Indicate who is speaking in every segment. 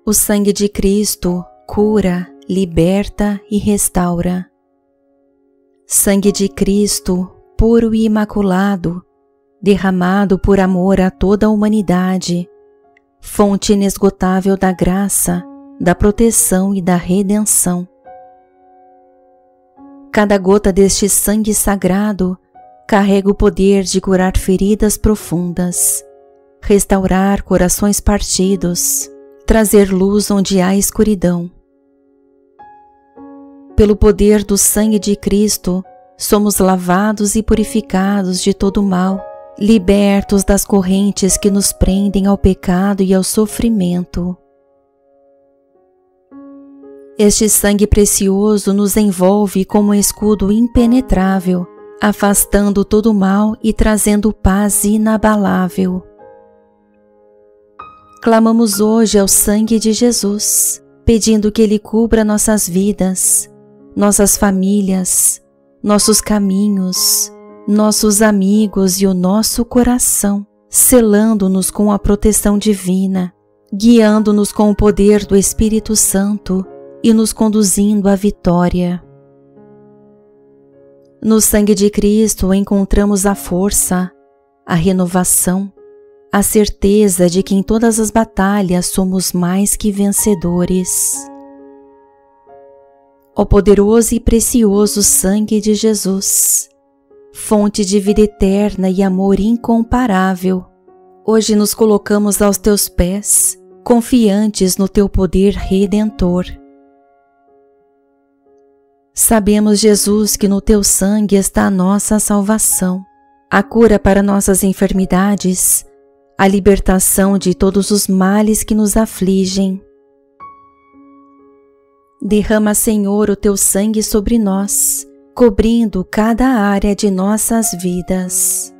Speaker 1: O sangue de Cristo cura, liberta e restaura. Sangue de Cristo, puro e imaculado, derramado por amor a toda a humanidade, fonte inesgotável da graça, da proteção e da redenção. Cada gota deste sangue sagrado carrega o poder de curar feridas profundas, restaurar corações partidos, trazer luz onde há escuridão. Pelo poder do sangue de Cristo, somos lavados e purificados de todo mal, libertos das correntes que nos prendem ao pecado e ao sofrimento. Este sangue precioso nos envolve como um escudo impenetrável, afastando todo o mal e trazendo paz inabalável. Clamamos hoje ao sangue de Jesus, pedindo que Ele cubra nossas vidas, nossas famílias, nossos caminhos, nossos amigos e o nosso coração, selando-nos com a proteção divina, guiando-nos com o poder do Espírito Santo e nos conduzindo à vitória. No sangue de Cristo encontramos a força, a renovação, a certeza de que em todas as batalhas somos mais que vencedores. Ó poderoso e precioso sangue de Jesus, fonte de vida eterna e amor incomparável, hoje nos colocamos aos teus pés, confiantes no teu poder redentor. Sabemos, Jesus, que no teu sangue está a nossa salvação, a cura para nossas enfermidades, a libertação de todos os males que nos afligem. Derrama, Senhor, o teu sangue sobre nós, cobrindo cada área de nossas vidas.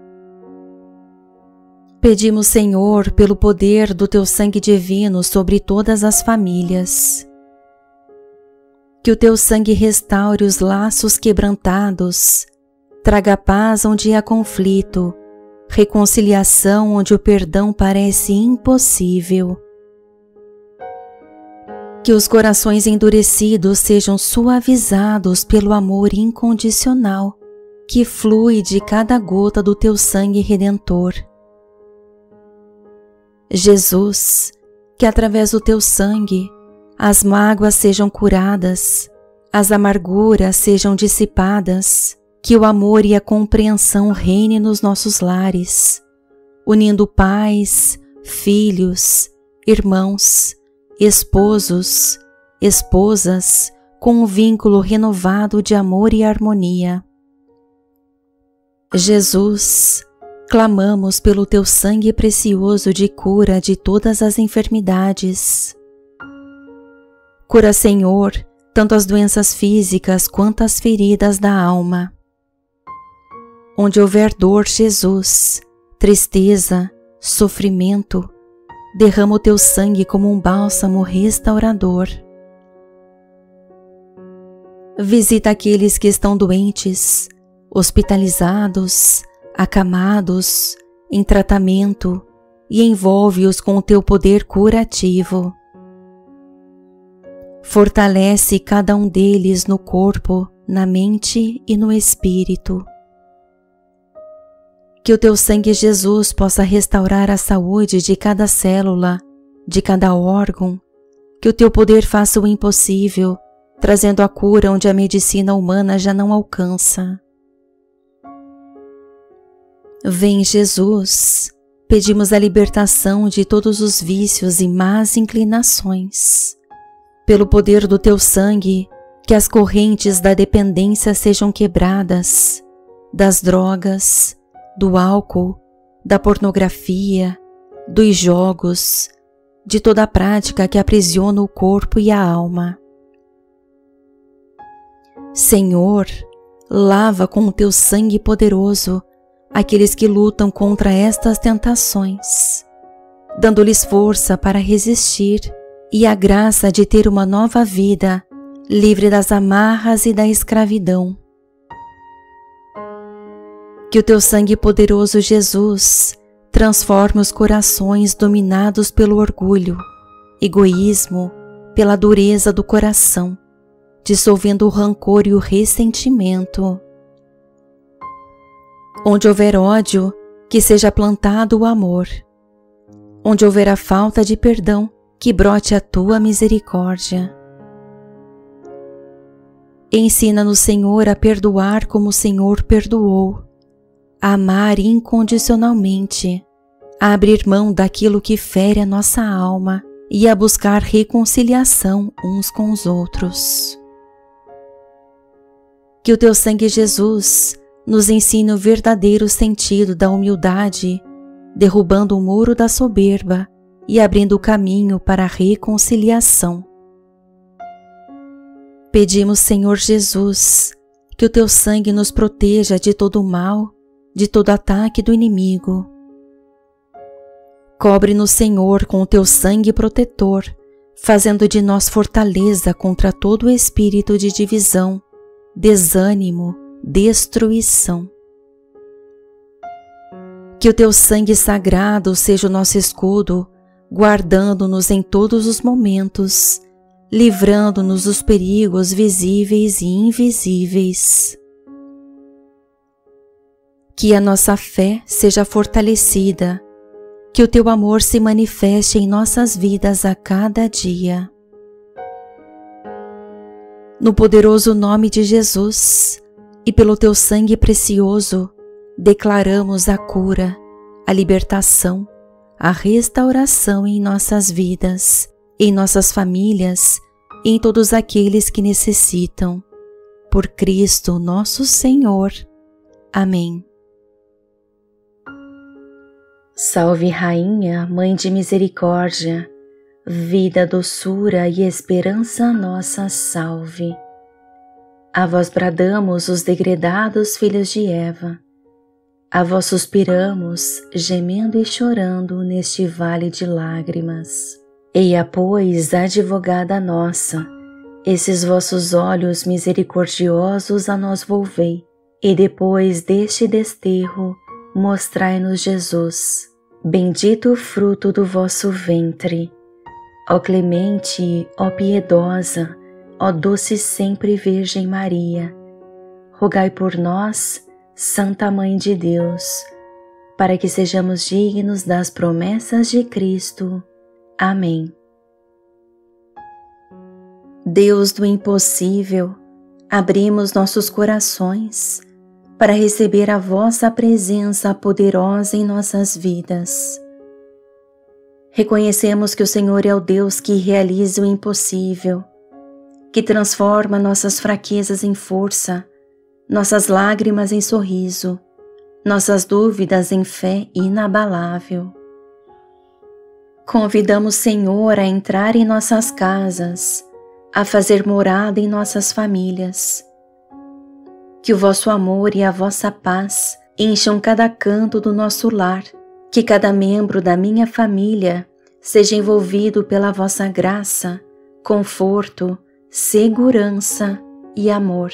Speaker 1: Pedimos, Senhor, pelo poder do teu sangue divino sobre todas as famílias. Que o teu sangue restaure os laços quebrantados, traga paz onde há conflito, reconciliação onde o perdão parece impossível. Que os corações endurecidos sejam suavizados pelo amor incondicional que flui de cada gota do teu sangue redentor. Jesus, que através do teu sangue as mágoas sejam curadas, as amarguras sejam dissipadas, que o amor e a compreensão reinem nos nossos lares, unindo pais, filhos, irmãos, esposos, esposas, com um vínculo renovado de amor e harmonia. Jesus, clamamos pelo teu sangue precioso de cura de todas as enfermidades. Cura, Senhor, tanto as doenças físicas quanto as feridas da alma. Onde houver dor, Jesus, tristeza, sofrimento, derrama o teu sangue como um bálsamo restaurador. Visita aqueles que estão doentes, hospitalizados, acamados, em tratamento e envolve-os com o teu poder curativo. Fortalece cada um deles no corpo, na mente e no espírito. Que o teu sangue, Jesus, possa restaurar a saúde de cada célula, de cada órgão, que o teu poder faça o impossível, trazendo a cura onde a medicina humana já não alcança. Vem, Jesus, pedimos a libertação de todos os vícios e más inclinações. Pelo poder do teu sangue, que as correntes da dependência sejam quebradas, das drogas, do álcool, da pornografia, dos jogos, de toda a prática que aprisiona o corpo e a alma. Senhor, lava com o teu sangue poderoso aqueles que lutam contra estas tentações, dando-lhes força para resistir e a graça de ter uma nova vida, livre das amarras e da escravidão. Que o teu sangue poderoso, Jesus, transforme os corações dominados pelo orgulho egoísmo pela dureza do coração, dissolvendo o rancor e o ressentimento. Onde houver ódio, que seja plantado o amor. Onde houver a falta de perdão, que brote a tua misericórdia. Ensina-nos, Senhor, a perdoar como o Senhor perdoou, a amar incondicionalmente, a abrir mão daquilo que fere a nossa alma e a buscar reconciliação uns com os outros. Que o teu sangue, Jesus, nos ensine o verdadeiro sentido da humildade, derrubando o muro da soberba e abrindo o caminho para a reconciliação. Pedimos, Senhor Jesus, que o teu sangue nos proteja de todo o mal, de todo ataque do inimigo. Cobre-nos, Senhor, com o teu sangue protetor, fazendo de nós fortaleza contra todo espírito de divisão, desânimo, destruição. Que o teu sangue sagrado seja o nosso escudo, guardando-nos em todos os momentos, livrando-nos dos perigos visíveis e invisíveis. Que a nossa fé seja fortalecida, que o teu amor se manifeste em nossas vidas a cada dia. No poderoso nome de Jesus e pelo teu sangue precioso, declaramos a cura, a libertação, a restauração em nossas vidas, em nossas famílias e em todos aqueles que necessitam. Por Cristo nosso Senhor. Amém. Salve, Rainha, Mãe de Misericórdia, vida, doçura e esperança nossa, salve. A vós bradamos os degredados filhos de Eva, a vós suspiramos, gemendo e chorando neste vale de lágrimas. Eia, pois, advogada nossa, esses vossos olhos misericordiosos a nós volvei, e depois deste desterro, mostrai-nos Jesus, bendito o fruto do vosso ventre. Ó clemente, ó piedosa, ó doce sempre Virgem Maria, rogai por nós, Santa Mãe de Deus, para que sejamos dignos das promessas de Cristo. Amém. Deus do impossível, abrimos nossos corações para receber a vossa presença poderosa em nossas vidas. Reconhecemos que o Senhor é o Deus que realiza o impossível, que transforma nossas fraquezas em força, nossas lágrimas em sorriso, nossas dúvidas em fé inabalável. Convidamos, Senhor, a entrar em nossas casas, a fazer morada em nossas famílias. Que o vosso amor e a vossa paz encham cada canto do nosso lar, que cada membro da minha família seja envolvido pela vossa graça, conforto, segurança e amor.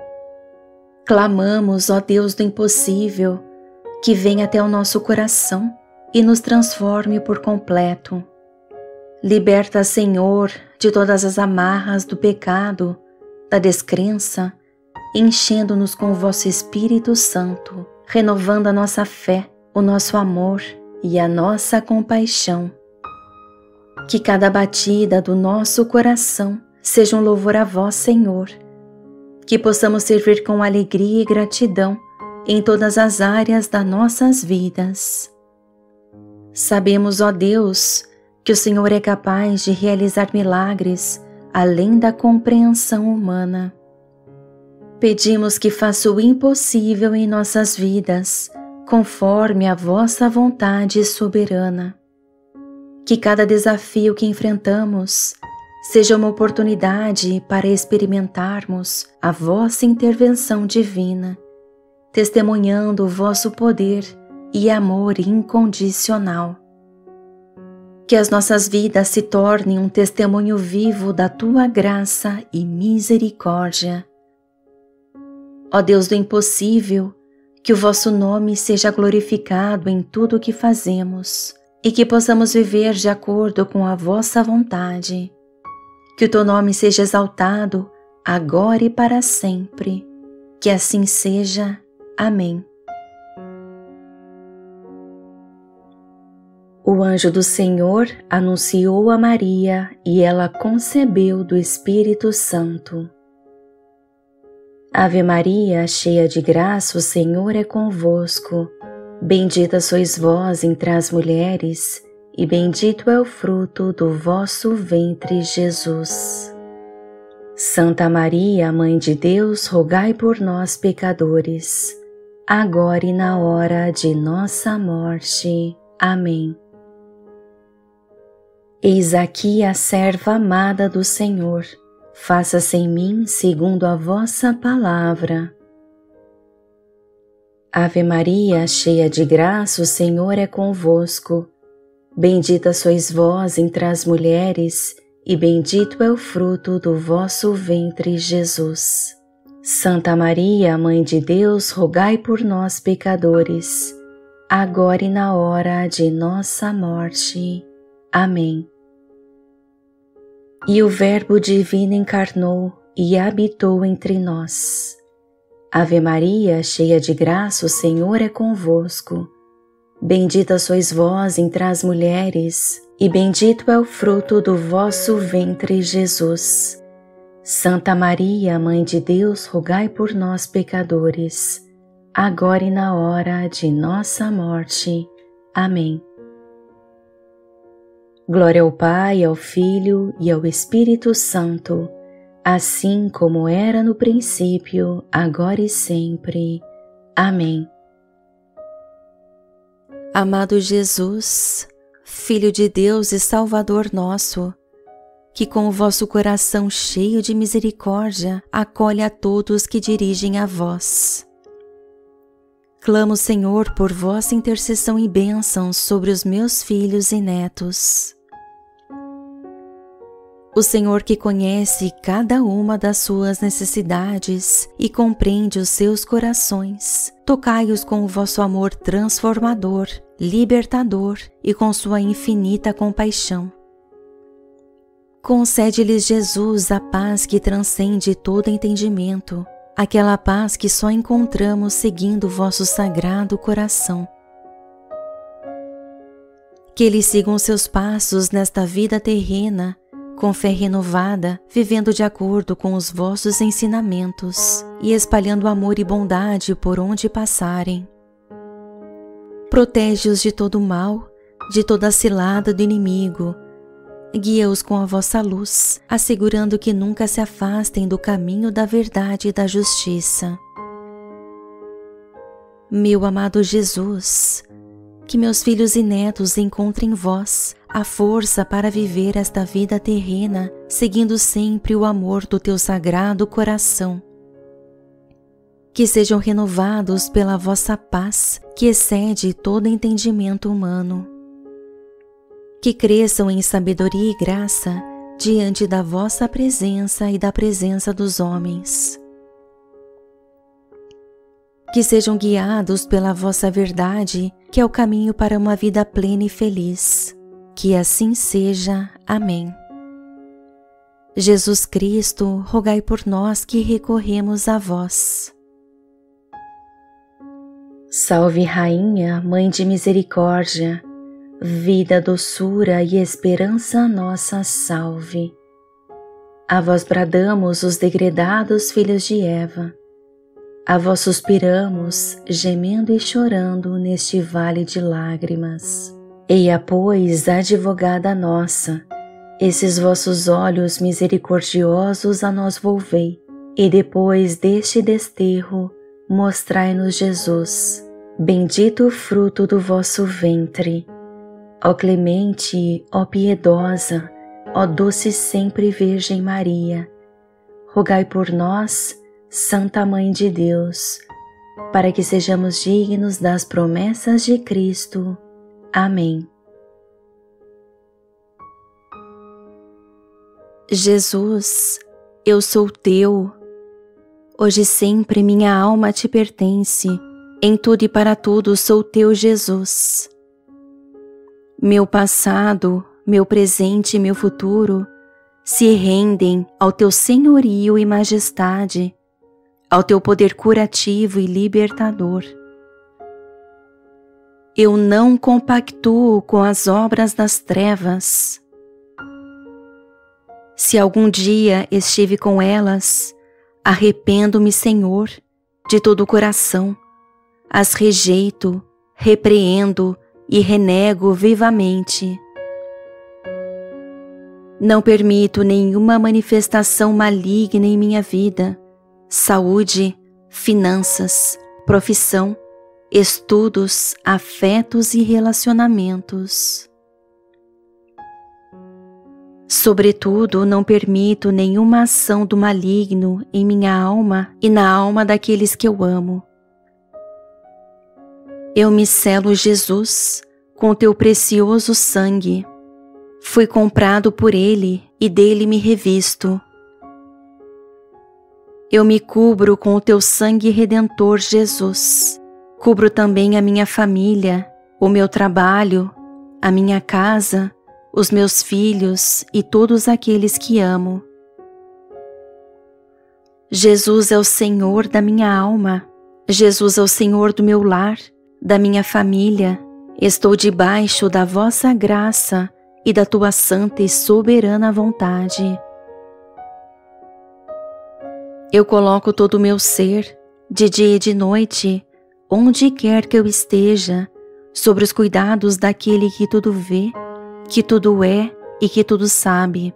Speaker 1: Clamamos, ó Deus do impossível, que venha até o nosso coração e nos transforme por completo. Liberta, Senhor, de todas as amarras do pecado, da descrença, enchendo-nos com o vosso Espírito Santo, renovando a nossa fé, o nosso amor e a nossa compaixão. Que cada batida do nosso coração seja um louvor a vós, Senhor, que possamos servir com alegria e gratidão em todas as áreas das nossas vidas. Sabemos, ó Deus, que o Senhor é capaz de realizar milagres além da compreensão humana. Pedimos que faça o impossível em nossas vidas, conforme a vossa vontade soberana. Que cada desafio que enfrentamos seja uma oportunidade para experimentarmos a vossa intervenção divina, testemunhando o vosso poder e amor incondicional. Que as nossas vidas se tornem um testemunho vivo da tua graça e misericórdia. Ó Deus do impossível, que o vosso nome seja glorificado em tudo o que fazemos e que possamos viver de acordo com a vossa vontade. Que o teu nome seja exaltado agora e para sempre. Que assim seja. Amém. O anjo do Senhor anunciou a Maria e ela concebeu do Espírito Santo. Ave Maria, cheia de graça, o Senhor é convosco. Bendita sois vós entre as mulheres, e bendito é o fruto do vosso ventre, Jesus. Santa Maria, Mãe de Deus, rogai por nós, pecadores, agora e na hora de nossa morte. Amém. Eis aqui a serva amada do Senhor. Faça-se em mim segundo a vossa palavra. Ave Maria, cheia de graça, o Senhor é convosco. Bendita sois vós entre as mulheres, e bendito é o fruto do vosso ventre, Jesus. Santa Maria, Mãe de Deus, rogai por nós, pecadores, agora e na hora de nossa morte. Amém. E o Verbo divino encarnou e habitou entre nós. Ave Maria, cheia de graça, o Senhor é convosco. Bendita sois vós entre as mulheres, e bendito é o fruto do vosso ventre, Jesus. Santa Maria, Mãe de Deus, rogai por nós, pecadores, agora e na hora de nossa morte. Amém. Glória ao Pai, ao Filho e ao Espírito Santo, assim como era no princípio, agora e sempre. Amém. Amado Jesus, Filho de Deus e Salvador nosso, que com o vosso coração cheio de misericórdia acolhe a todos que dirigem a vós. Clamo, Senhor, por vossa intercessão e bênçãos sobre os meus filhos e netos. O Senhor que conhece cada uma das suas necessidades e compreende os seus corações, tocai-os com o vosso amor transformador, libertador e com sua infinita compaixão. Concede-lhes, Jesus, a paz que transcende todo entendimento, aquela paz que só encontramos seguindo o vosso sagrado coração. Que eles sigam seus passos nesta vida terrena, com fé renovada, vivendo de acordo com os vossos ensinamentos e espalhando amor e bondade por onde passarem. Protege-os de todo mal, de toda cilada do inimigo. Guia-os com a vossa luz, assegurando que nunca se afastem do caminho da verdade e da justiça. Meu amado Jesus, que meus filhos e netos encontrem em vós a força para viver esta vida terrena, seguindo sempre o amor do teu sagrado coração. Que sejam renovados pela vossa paz, que excede todo entendimento humano. Que cresçam em sabedoria e graça diante da vossa presença e da presença dos homens. Que sejam guiados pela vossa verdade, que é o caminho para uma vida plena e feliz. Que assim seja. Amém. Jesus Cristo, rogai por nós que recorremos a vós. Salve, Rainha, Mãe de Misericórdia, vida, doçura e esperança nossa, salve. A vós bradamos os degredados filhos de Eva, a vós suspiramos, gemendo e chorando neste vale de lágrimas. Eia, pois, advogada nossa, esses vossos olhos misericordiosos a nós volvei, e depois deste desterro, mostrai-nos Jesus, bendito o fruto do vosso ventre. Ó clemente, ó piedosa, ó doce sempre Virgem Maria, rogai por nós, Santa Mãe de Deus, para que sejamos dignos das promessas de Cristo. Amém. Jesus, eu sou teu. Hoje e sempre minha alma te pertence. Em tudo e para tudo sou teu, Jesus. Meu passado, meu presente e meu futuro se rendem ao teu senhorio e majestade, ao teu poder curativo e libertador. Eu não compactuo com as obras das trevas. Se algum dia estive com elas, arrependo-me, Senhor, de todo o coração. As rejeito, repreendo e renego vivamente. Não permito nenhuma manifestação maligna em minha vida, saúde, finanças, profissão, estudos, afetos e relacionamentos. Sobretudo, não permito nenhuma ação do maligno em minha alma e na alma daqueles que eu amo. Eu me selo, Jesus, com teu precioso sangue. Fui comprado por ele e dele me revisto. Eu me cubro com o teu sangue redentor, Jesus. Cubro também a minha família, o meu trabalho, a minha casa, os meus filhos e todos aqueles que amo. Jesus é o Senhor da minha alma. Jesus é o Senhor do meu lar, da minha família. Estou debaixo da vossa graça e da tua santa e soberana vontade. Eu coloco todo o meu ser, de dia e de noite, onde quer que eu esteja, sobre os cuidados daquele que tudo vê, que tudo é e que tudo sabe.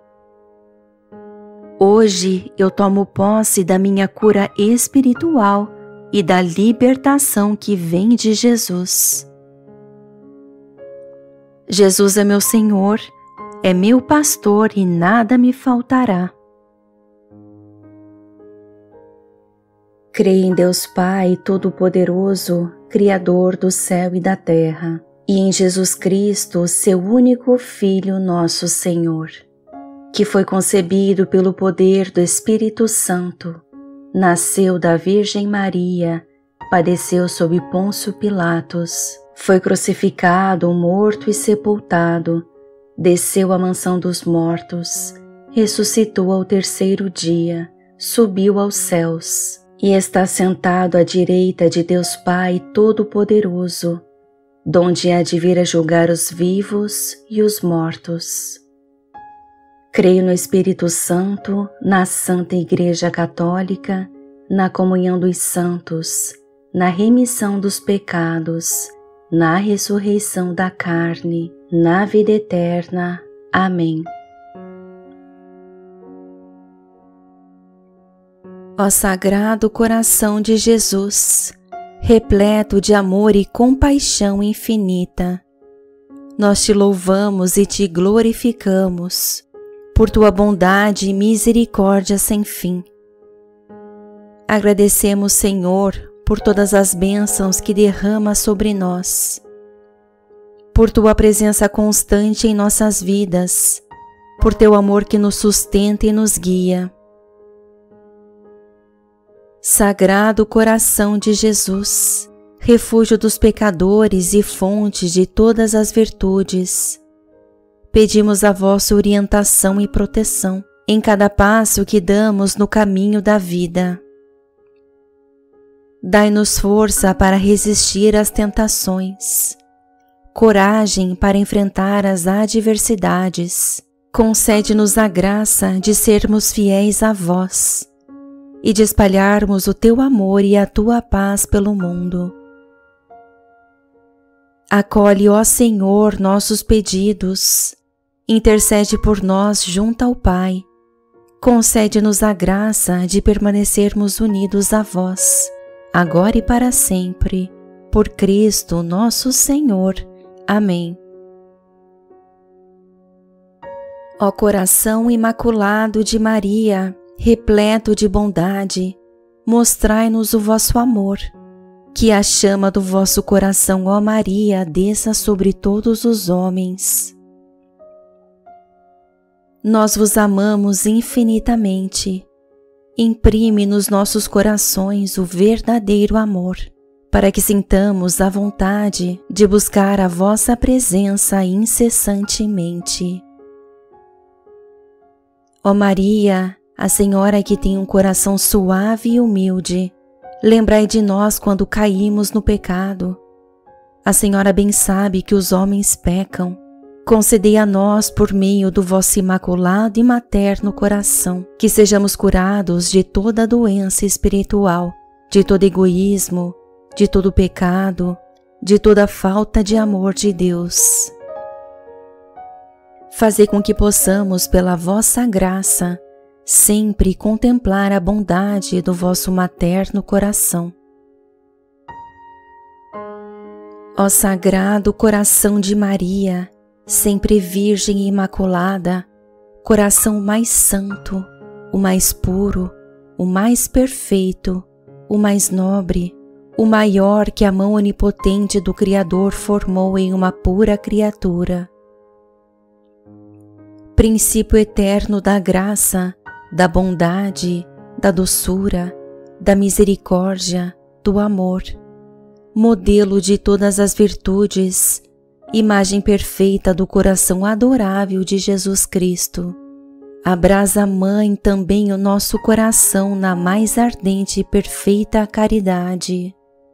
Speaker 1: Hoje eu tomo posse da minha cura espiritual e da libertação que vem de Jesus. Jesus é meu Senhor, é meu pastor e nada me faltará. Creio em Deus Pai Todo-Poderoso, Criador do céu e da terra, e em Jesus Cristo, seu único Filho, nosso Senhor, que foi concebido pelo poder do Espírito Santo, nasceu da Virgem Maria, padeceu sob Pôncio Pilatos, foi crucificado, morto e sepultado, desceu à mansão dos mortos, ressuscitou ao terceiro dia, subiu aos céus e está sentado à direita de Deus Pai Todo-Poderoso, donde há de vir a julgar os vivos e os mortos. Creio no Espírito Santo, na Santa Igreja Católica, na comunhão dos santos, na remissão dos pecados, na ressurreição da carne, na vida eterna. Amém. Ó Sagrado Coração de Jesus, repleto de amor e compaixão infinita, nós te louvamos e te glorificamos por tua bondade e misericórdia sem fim. Agradecemos, Senhor, por todas as bênçãos que derrama sobre nós, por tua presença constante em nossas vidas, por teu amor que nos sustenta e nos guia. Sagrado Coração de Jesus, refúgio dos pecadores e fonte de todas as virtudes, pedimos a vossa orientação e proteção em cada passo que damos no caminho da vida. Dai-nos força para resistir às tentações, coragem para enfrentar as adversidades. Concede-nos a graça de sermos fiéis a vós e de espalharmos o teu amor e a tua paz pelo mundo. Acolhe, ó Senhor, nossos pedidos, intercede por nós junto ao Pai, concede-nos a graça de permanecermos unidos a vós, agora e para sempre, por Cristo nosso Senhor. Amém. Ó coração imaculado de Maria, repleto de bondade, mostrai-nos o vosso amor. Que a chama do vosso coração, ó Maria, desça sobre todos os homens. Nós vos amamos infinitamente. Imprime nos nossos corações o verdadeiro amor. para que sintamos a vontade de buscar a vossa presença incessantemente. Ó Maria, a Senhora que tem um coração suave e humilde, lembrai de nós quando caímos no pecado. A Senhora bem sabe que os homens pecam. Concedei a nós, por meio do vosso imaculado e materno coração, que sejamos curados de toda doença espiritual, de todo egoísmo, de todo pecado, de toda falta de amor de Deus. Fazei com que possamos, pela vossa graça, sempre contemplar a bondade do vosso materno coração. Ó Sagrado Coração de Maria, sempre Virgem e Imaculada, coração mais santo, o mais puro, o mais perfeito, o mais nobre, o maior que a mão onipotente do Criador formou em uma pura criatura. Princípio eterno da graça, da bondade, da doçura, da misericórdia, do amor, modelo de todas as virtudes, imagem perfeita do coração adorável de Jesus Cristo. Abrasa, Mãe, também o nosso coração na mais ardente e perfeita caridade.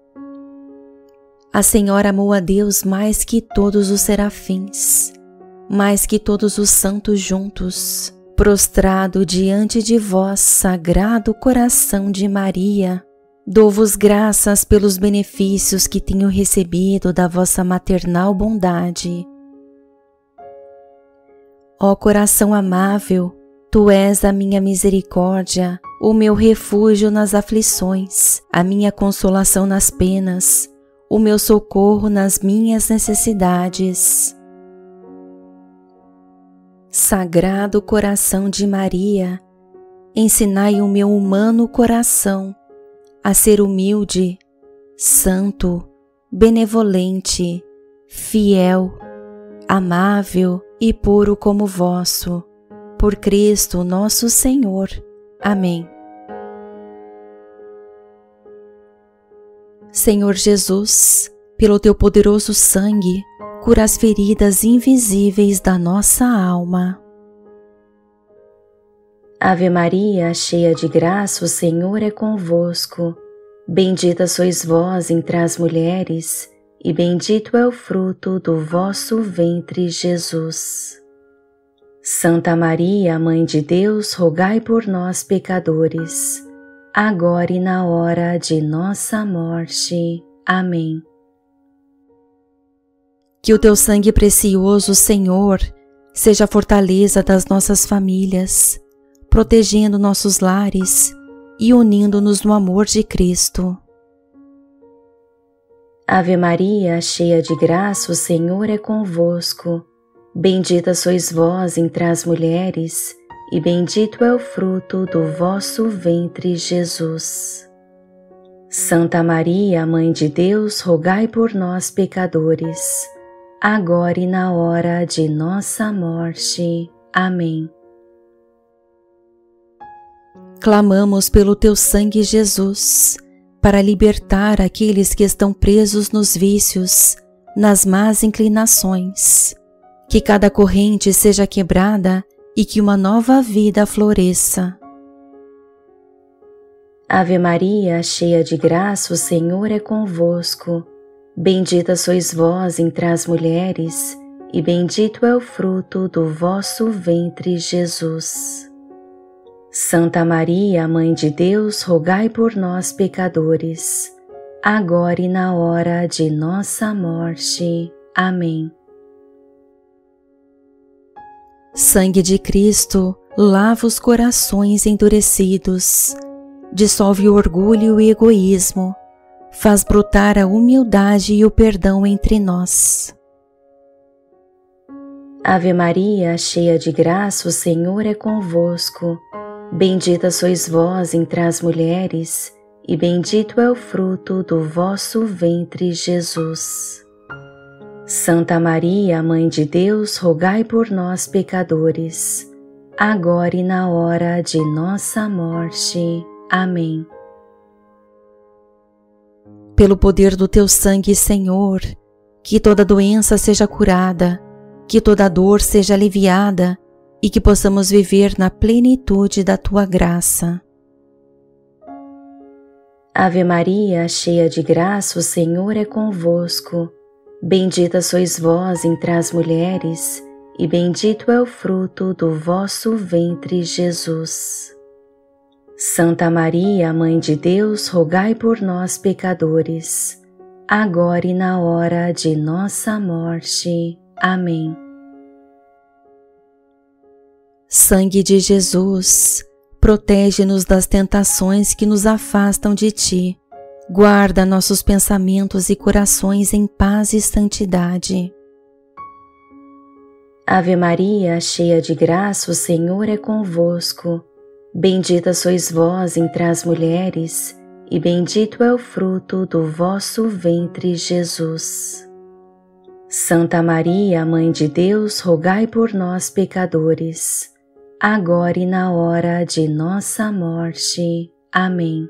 Speaker 1: A Senhora amou a Deus mais que todos os serafins, mais que todos os santos juntos. Prostrado diante de vós, Sagrado Coração de Maria, dou-vos graças pelos benefícios que tenho recebido da vossa maternal bondade. Ó coração amável, tu és a minha misericórdia, o meu refúgio nas aflições, a minha consolação nas penas, o meu socorro nas minhas necessidades. Sagrado Coração de Maria, ensinai o meu humano coração a ser humilde, santo, benevolente, fiel, amável e puro como vosso, por Cristo nosso Senhor. Amém. Senhor Jesus, pelo teu poderoso sangue, cura as feridas invisíveis da nossa alma. Ave Maria, cheia de graça, o Senhor é convosco. Bendita sois vós entre as mulheres, e bendito é o fruto do vosso ventre, Jesus. Santa Maria, Mãe de Deus, rogai por nós, pecadores, agora e na hora de nossa morte. Amém. Que o teu sangue precioso, Senhor, seja a fortaleza das nossas famílias, protegendo nossos lares e unindo-nos no amor de Cristo. Ave Maria, cheia de graça, o Senhor é convosco. Bendita sois vós entre as mulheres, e bendito é o fruto do vosso ventre, Jesus. Santa Maria, Mãe de Deus, rogai por nós, pecadores, agora e na hora de nossa morte. Amém. Clamamos pelo teu sangue, Jesus, para libertar aqueles que estão presos nos vícios, nas más inclinações. Que cada corrente seja quebrada e que uma nova vida floresça. Ave Maria, cheia de graça, o Senhor é convosco. Bendita sois vós entre as mulheres, e bendito é o fruto do vosso ventre, Jesus. Santa Maria, Mãe de Deus, rogai por nós, pecadores, agora e na hora de nossa morte. Amém. Sangue de Cristo, lava os corações endurecidos, dissolve o orgulho e o egoísmo, faz brotar a humildade e o perdão entre nós. Ave Maria, cheia de graça, o Senhor é convosco. Bendita sois vós entre as mulheres, e bendito é o fruto do vosso ventre, Jesus. Santa Maria, Mãe de Deus, rogai por nós, pecadores, agora e na hora de nossa morte. Amém. Pelo poder do teu sangue, Senhor, que toda doença seja curada, que toda dor seja aliviada e que possamos viver na plenitude da tua graça. Ave Maria, cheia de graça, o Senhor é convosco. Bendita sois vós entre as mulheres, e bendito é o fruto do vosso ventre, Jesus. Santa Maria, Mãe de Deus, rogai por nós, pecadores, agora e na hora de nossa morte. Amém. Sangue de Jesus, protege-nos das tentações que nos afastam de Ti. Guarda nossos pensamentos e corações em paz e santidade. Ave Maria, cheia de graça, o Senhor é convosco. Bendita sois vós entre as mulheres, e bendito é o fruto do vosso ventre, Jesus. Santa Maria, Mãe de Deus, rogai por nós, pecadores, agora e na hora de nossa morte. Amém.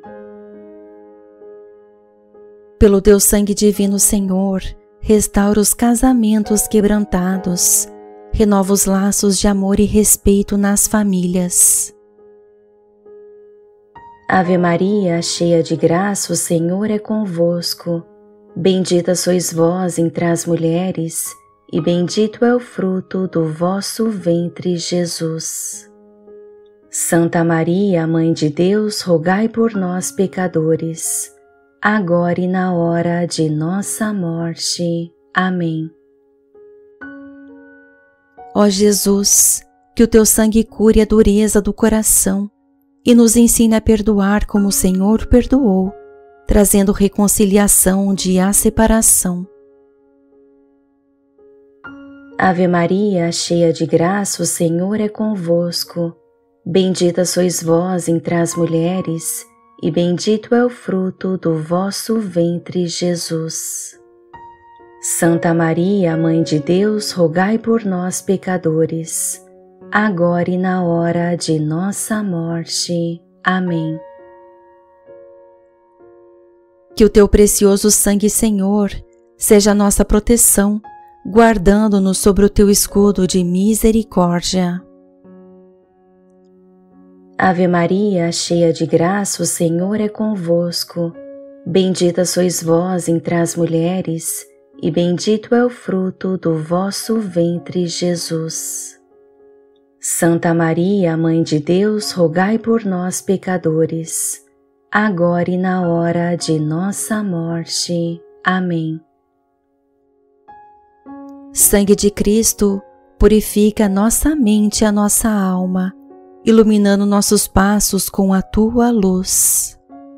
Speaker 1: Pelo teu sangue divino, Senhor, restaura os casamentos quebrantados, renova os laços de amor e respeito nas famílias. Ave Maria, cheia de graça, o Senhor é convosco. Bendita sois vós entre as mulheres, e bendito é o fruto do vosso ventre, Jesus. Santa Maria, Mãe de Deus, rogai por nós, pecadores, agora e na hora de nossa morte. Amém. Ó Jesus, que o teu sangue cure a dureza do coração e nos ensine a perdoar como o Senhor perdoou, trazendo reconciliação onde há separação. Ave Maria, cheia de graça, o Senhor é convosco. Bendita sois vós entre as mulheres, e bendito é o fruto do vosso ventre, Jesus. Santa Maria, Mãe de Deus, rogai por nós, pecadores, agora e na hora de nossa morte. Amém. Que o teu precioso sangue, Senhor, seja a nossa proteção, guardando-nos sobre o teu escudo de misericórdia. Ave Maria, cheia de graça, o Senhor é convosco. Bendita sois vós entre as mulheres, e bendito é o fruto do vosso ventre, Jesus. Santa Maria, Mãe de Deus, rogai por nós, pecadores, agora e na hora de nossa morte. Amém. Sangue de Cristo, purifica nossa mente e a nossa alma, iluminando nossos passos com a tua luz.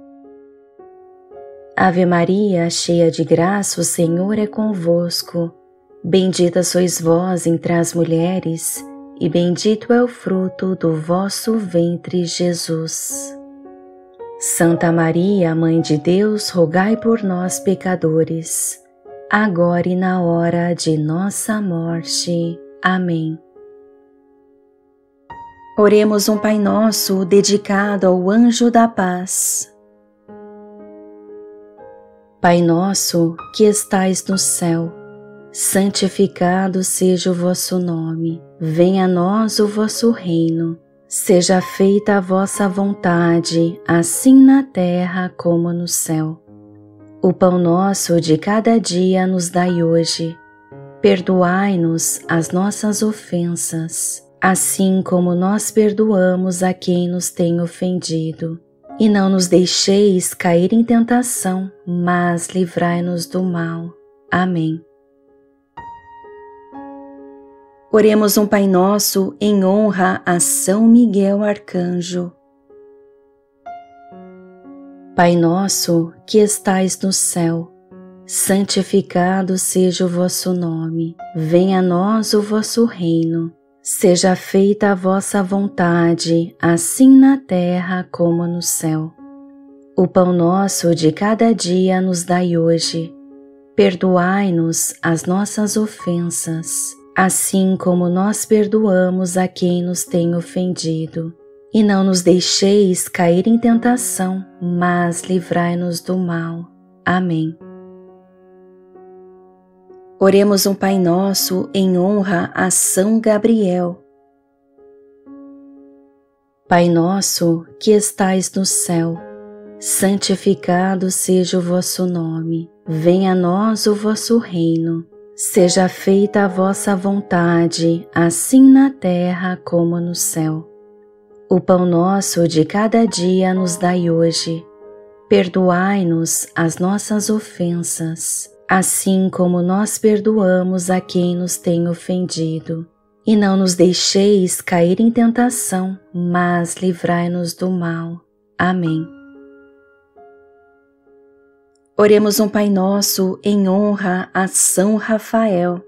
Speaker 1: Ave Maria, cheia de graça, o Senhor é convosco. Bendita sois vós entre as mulheres, e bendito é o fruto do vosso ventre, Jesus. Santa Maria, Mãe de Deus, rogai por nós, pecadores, agora e na hora de nossa morte. Amém. Oremos um Pai Nosso dedicado ao Anjo da Paz. Pai nosso que estais no céu, santificado seja o vosso nome. Venha a nós o vosso reino. Seja feita a vossa vontade, assim na terra como no céu. O pão nosso de cada dia nos dai hoje. Perdoai-nos as nossas ofensas, assim como nós perdoamos a quem nos tem ofendido. E não nos deixeis cair em tentação, mas livrai-nos do mal. Amém. Oremos um Pai Nosso em honra a São Miguel Arcanjo. Pai nosso que estais no céu, santificado seja o vosso nome. Venha a nós o vosso reino. Seja feita a vossa vontade, assim na terra como no céu. O pão nosso de cada dia nos dai hoje. Perdoai-nos as nossas ofensas, assim como nós perdoamos a quem nos tem ofendido. E não nos deixeis cair em tentação, mas livrai-nos do mal. Amém. Oremos um Pai Nosso em honra a São Gabriel. Pai nosso que estais no céu, santificado seja o vosso nome. Venha a nós o vosso reino. Seja feita a vossa vontade, assim na terra como no céu. O pão nosso de cada dia nos dai hoje. Perdoai-nos as nossas ofensas, assim como nós perdoamos a quem nos tem ofendido. E não nos deixeis cair em tentação, mas livrai-nos do mal. Amém. Oremos um Pai Nosso em honra a São Rafael.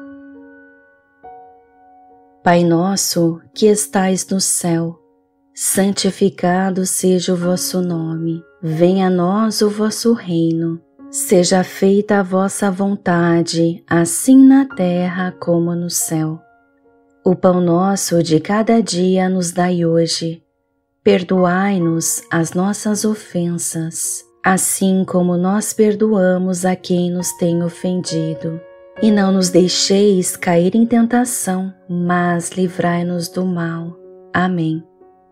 Speaker 1: Pai nosso que estais no céu, santificado seja o vosso nome. Venha a nós o vosso reino. Seja feita a vossa vontade, assim na terra como no céu. O pão nosso de cada dia nos dai hoje. Perdoai-nos as nossas ofensas, assim como nós perdoamos a quem nos tem ofendido. E não nos deixeis cair em tentação, mas livrai-nos do mal. Amém.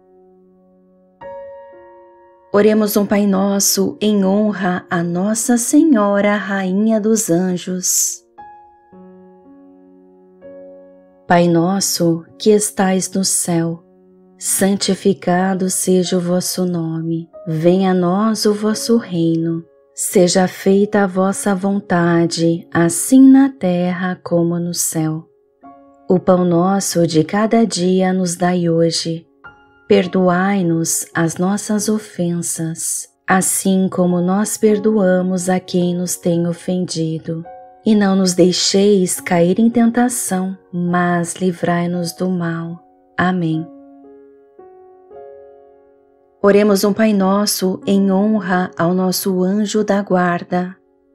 Speaker 1: Oremos um Pai Nosso em honra a Nossa Senhora, Rainha dos Anjos. Pai nosso que estais no céu, santificado seja o vosso nome. Venha a nós o vosso reino. Seja feita a vossa vontade, assim na terra como no céu. O pão nosso de cada dia nos dai hoje. Perdoai-nos as nossas ofensas, assim como nós perdoamos a quem nos tem ofendido. E não nos deixeis cair em tentação, mas livrai-nos do mal. Amém. Oremos um Pai Nosso em honra ao nosso anjo da guarda.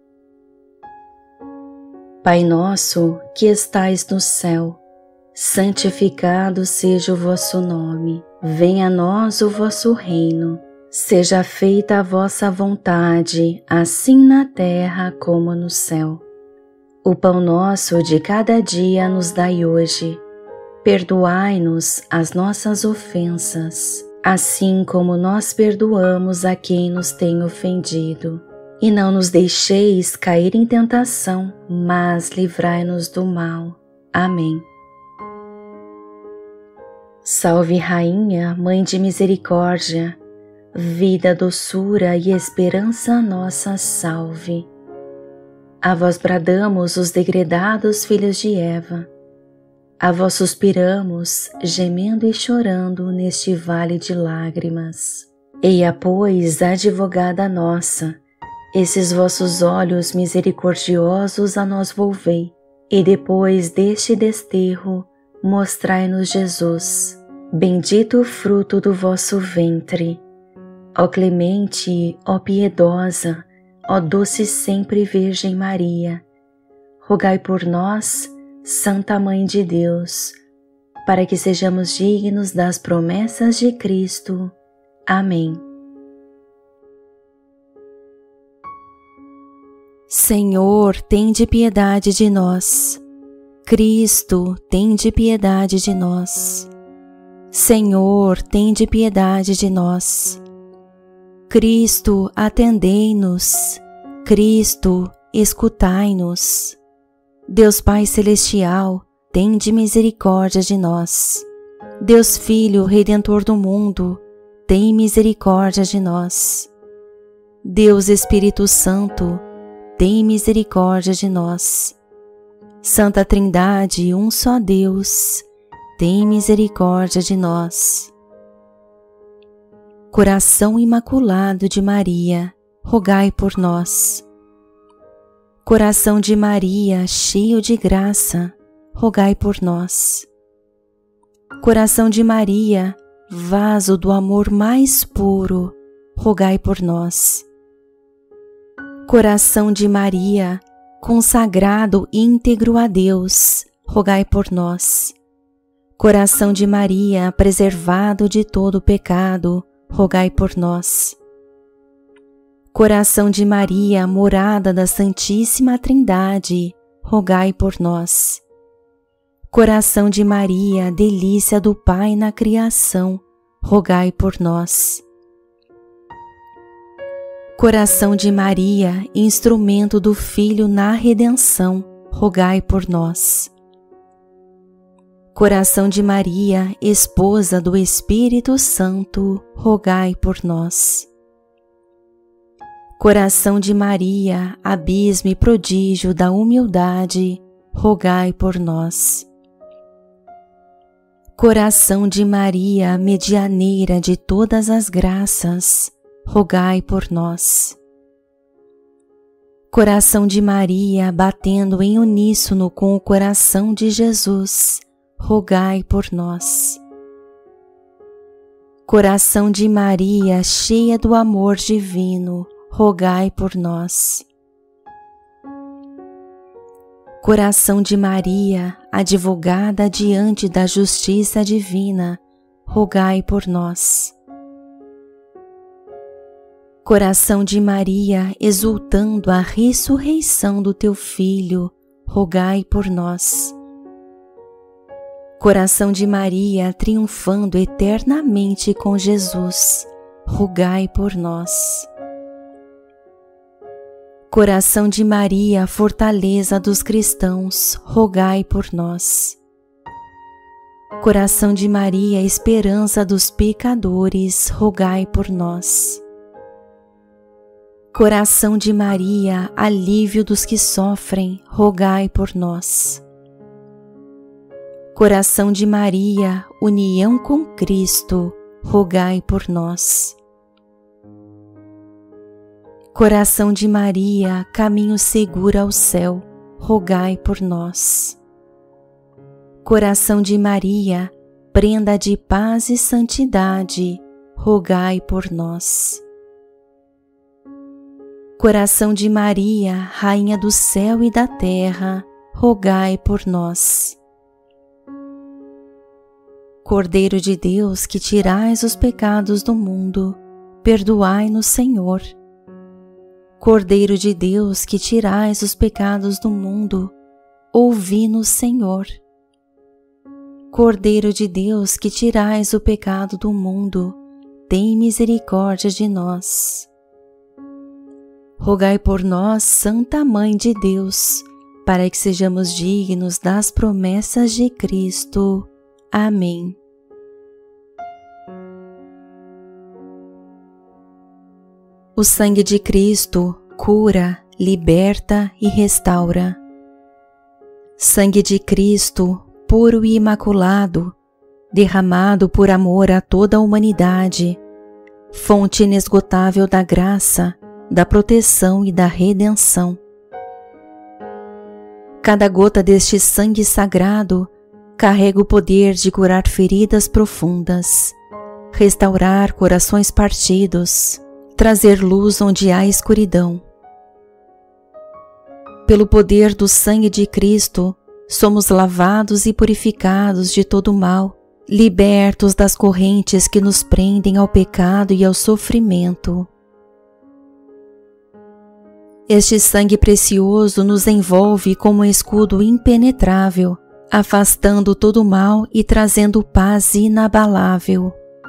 Speaker 1: Pai nosso que estais no céu, santificado seja o vosso nome. Venha a nós o vosso reino. Seja feita a vossa vontade, assim na terra como no céu. O pão nosso de cada dia nos dai hoje. Perdoai-nos as nossas ofensas, assim como nós perdoamos a quem nos tem ofendido. E não nos deixeis cair em tentação, mas livrai-nos do mal. Amém. Salve Rainha, Mãe de Misericórdia, vida, doçura e esperança nossa, salve. A vós bradamos os degredados filhos de Eva. A vós suspiramos, gemendo e chorando neste vale de lágrimas. Eia, pois, advogada nossa, esses vossos olhos misericordiosos a nós volvei, e depois deste desterro, mostrai-nos Jesus, bendito o fruto do vosso ventre. Ó clemente, ó piedosa, ó doce sempre Virgem Maria, rogai por nós, Santa Mãe de Deus, para que sejamos dignos das promessas de Cristo. Amém. Senhor, tende piedade de nós. Cristo, tende piedade de nós. Senhor, tende piedade de nós. Cristo, atendei-nos. Cristo, escutai-nos. Deus Pai Celestial, tende misericórdia de nós. Deus Filho, Redentor do mundo, tem misericórdia de nós. Deus Espírito Santo, tem misericórdia de nós. Santa Trindade, um só Deus, tem misericórdia de nós. Coração Imaculado de Maria, rogai por nós. Coração de Maria, cheio de graça, rogai por nós. Coração de Maria, vaso do amor mais puro, rogai por nós. Coração de Maria, consagrado íntegro a Deus, rogai por nós. Coração de Maria, preservado de todo pecado, rogai por nós. Coração de Maria, morada da Santíssima Trindade, rogai por nós. Coração de Maria, delícia do Pai na criação, rogai por nós. Coração de Maria, instrumento do Filho na redenção, rogai por nós. Coração de Maria, esposa do Espírito Santo, rogai por nós. Coração de Maria, abismo e prodígio da humildade, rogai por nós. Coração de Maria, medianeira de todas as graças, rogai por nós. Coração de Maria, batendo em uníssono com o coração de Jesus, rogai por nós. Coração de Maria, cheia do amor divino, rogai por nós. Coração de Maria, advogada diante da justiça divina, rogai por nós. Coração de Maria, exultando a ressurreição do teu Filho, rogai por nós. Coração de Maria, triunfando eternamente com Jesus, rogai por nós. Coração de Maria, fortaleza dos cristãos, rogai por nós. Coração de Maria, esperança dos pecadores, rogai por nós. Coração de Maria, alívio dos que sofrem, rogai por nós. Coração de Maria, união com Cristo, rogai por nós. Coração de Maria, caminho seguro ao céu, rogai por nós. Coração de Maria, prenda de paz e santidade, rogai por nós. Coração de Maria, Rainha do céu e da terra, rogai por nós. Cordeiro de Deus, que tirais os pecados do mundo, perdoai-nos, Senhor. Cordeiro de Deus, que tirais os pecados do mundo, ouvi-nos, Senhor. Cordeiro de Deus, que tirais o pecado do mundo, tem misericórdia de nós. Rogai por nós, Santa Mãe de Deus, para que sejamos dignos das promessas de Cristo. Amém. O sangue de Cristo cura, liberta e restaura. Sangue de Cristo, puro e imaculado, derramado por amor a toda a humanidade, fonte inesgotável da graça, da proteção e da redenção. Cada gota deste sangue sagrado carrega o poder de curar feridas profundas, restaurar corações partidos, trazer luz onde há escuridão. Pelo poder do sangue de Cristo, somos lavados e purificados de todo o mal, libertos das correntes que nos prendem ao pecado e ao sofrimento. Este sangue precioso nos envolve como um escudo impenetrável, afastando todo o mal e trazendo paz inabalável.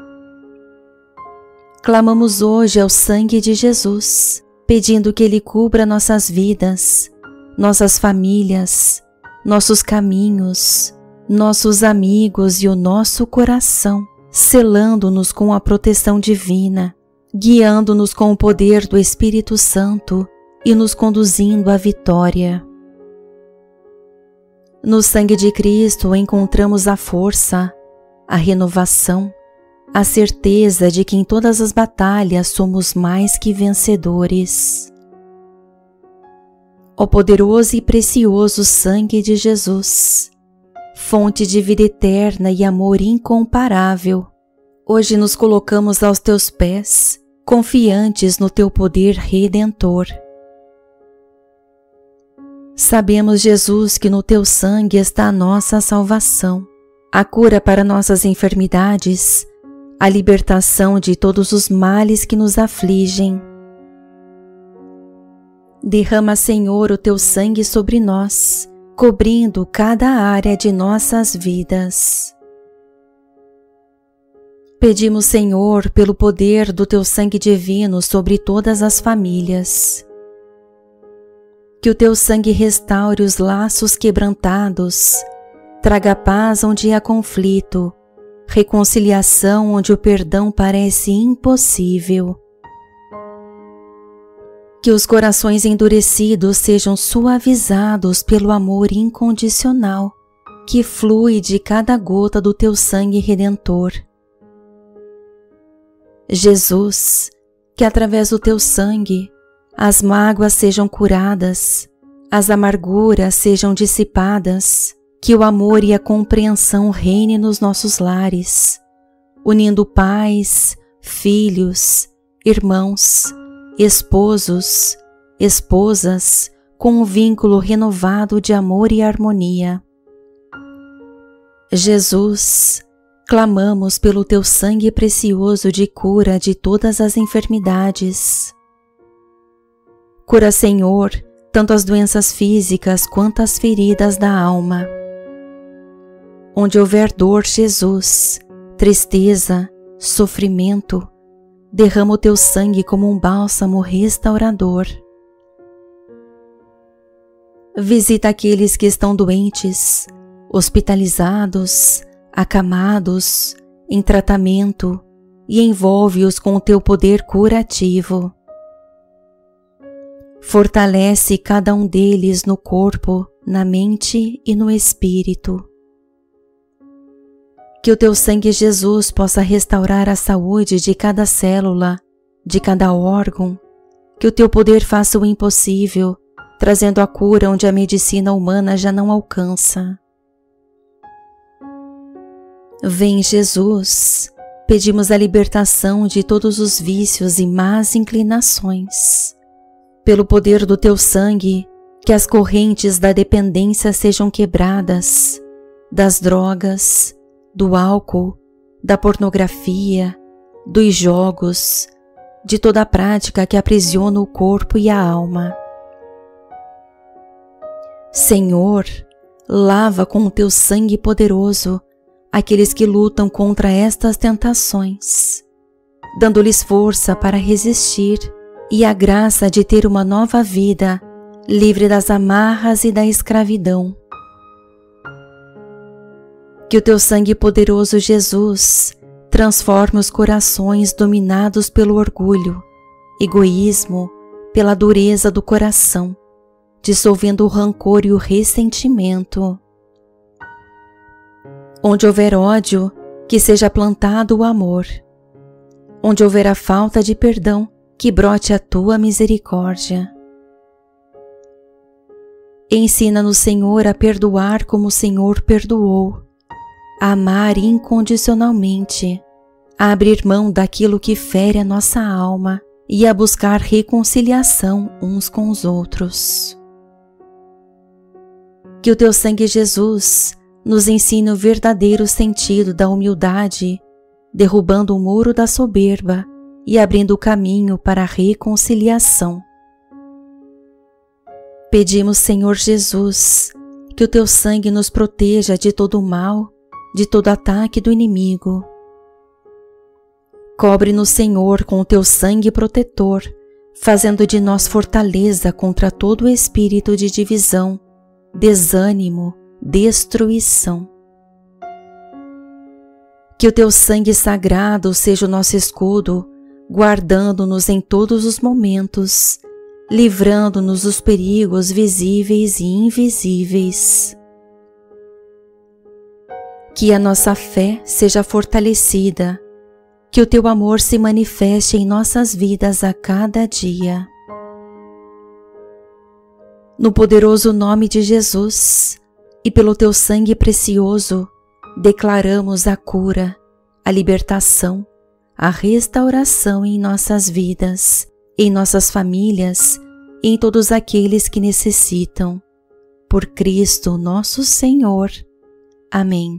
Speaker 1: Clamamos hoje ao sangue de Jesus, pedindo que Ele cubra nossas vidas, nossas famílias, nossos caminhos, nossos amigos e o nosso coração, selando-nos com a proteção divina, guiando-nos com o poder do Espírito Santo e nos conduzindo à vitória. No sangue de Cristo encontramos a força, a renovação, a certeza de que em todas as batalhas somos mais que vencedores. Ó poderoso e precioso sangue de Jesus, fonte de vida eterna e amor incomparável, hoje nos colocamos aos teus pés, confiantes no teu poder redentor. Sabemos, Jesus, que no teu sangue está a nossa salvação, a cura para nossas enfermidades, a libertação de todos os males que nos afligem. Derrama, Senhor, o teu sangue sobre nós, cobrindo cada área de nossas vidas. Pedimos, Senhor, pelo poder do teu sangue divino sobre todas as famílias. Que o teu sangue restaure os laços quebrantados, traga paz onde há conflito, reconciliação onde o perdão parece impossível. Que os corações endurecidos sejam suavizados pelo amor incondicional que flui de cada gota do teu sangue redentor. Jesus, que através do teu sangue as mágoas sejam curadas, as amarguras sejam dissipadas, que o amor e a compreensão reinem nos nossos lares, unindo pais, filhos, irmãos, esposos, esposas, com um vínculo renovado de amor e harmonia. Jesus, clamamos pelo teu sangue precioso de cura de todas as enfermidades. Cura, Senhor, tanto as doenças físicas quanto as feridas da alma. Onde houver dor, Jesus, tristeza, sofrimento, derrama o teu sangue como um bálsamo restaurador. Visita aqueles que estão doentes, hospitalizados, acamados, em tratamento, e envolve-os com o teu poder curativo. Fortalece cada um deles no corpo, na mente e no espírito. Que o teu sangue, Jesus, possa restaurar a saúde de cada célula, de cada órgão, que o teu poder faça o impossível, trazendo a cura onde a medicina humana já não alcança. Vem, Jesus, pedimos a libertação de todos os vícios e más inclinações. Pelo poder do teu sangue, que as correntes da dependência sejam quebradas, das drogas, do álcool, da pornografia, dos jogos, de toda a prática que aprisiona o corpo e a alma. Senhor, lava com o teu sangue poderoso aqueles que lutam contra estas tentações, dando-lhes força para resistir e a graça de ter uma nova vida, livre das amarras e da escravidão. Que o teu sangue poderoso, Jesus, transforme os corações dominados pelo orgulho, egoísmo, pela dureza do coração, dissolvendo o rancor e o ressentimento. Onde houver ódio, que seja plantado o amor. Onde houver a falta de perdão, que brote a tua misericórdia. Ensina-nos, Senhor, a perdoar como o Senhor perdoou, a amar incondicionalmente, a abrir mão daquilo que fere a nossa alma e a buscar reconciliação uns com os outros. Que o teu sangue, Jesus, nos ensine o verdadeiro sentido da humildade, derrubando o muro da soberba e abrindo o caminho para a reconciliação. Pedimos, Senhor Jesus, que o teu sangue nos proteja de todo o mal, de todo ataque do inimigo. Cobre-nos, Senhor, com o teu sangue protetor, fazendo de nós fortaleza contra todo espírito de divisão, desânimo, destruição. Que o teu sangue sagrado seja o nosso escudo, guardando-nos em todos os momentos, livrando-nos dos perigos visíveis e invisíveis. Que a nossa fé seja fortalecida, que o teu amor se manifeste em nossas vidas a cada dia. No poderoso nome de Jesus e pelo teu sangue precioso, declaramos a cura, a libertação, a restauração em nossas vidas, em nossas famílias e em todos aqueles que necessitam. Por Cristo nosso Senhor. Amém.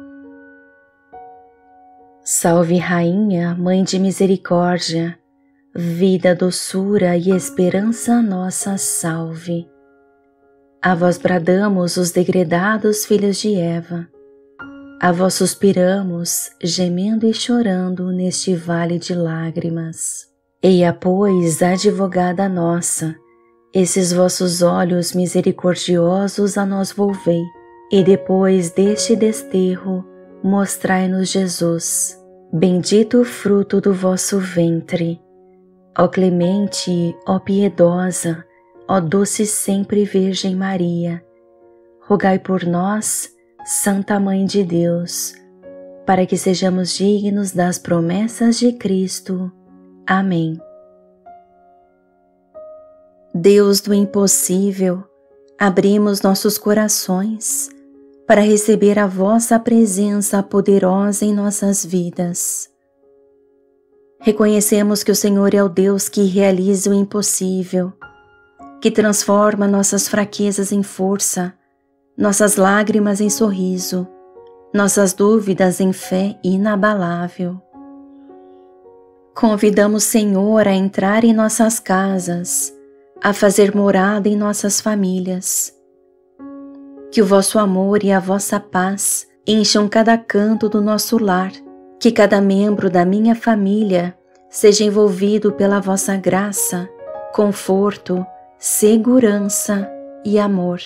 Speaker 1: Salve, Rainha, Mãe de Misericórdia, vida, doçura e esperança nossa salve. A vós bradamos os degredados filhos de Eva, a vós suspiramos, gemendo e chorando neste vale de lágrimas. Eia, pois, advogada nossa, esses vossos olhos misericordiosos a nós volvei, e depois deste desterro, mostrai-nos Jesus, bendito o fruto do vosso ventre. Ó clemente, ó piedosa, ó doce sempre Virgem Maria, rogai por nós, Santa Mãe de Deus, para que sejamos dignos das promessas de Cristo. Amém. Deus do impossível, abrimos nossos corações para receber a vossa presença poderosa em nossas vidas. Reconhecemos que o Senhor é o Deus que realiza o impossível, que transforma nossas fraquezas em força, nossas lágrimas em sorriso, nossas dúvidas em fé inabalável. Convidamos, Senhor, a entrar em nossas casas, a fazer morada em nossas famílias. Que o vosso amor e a vossa paz encham cada canto do nosso lar, que cada membro da minha família seja envolvido pela vossa graça, conforto, segurança e amor.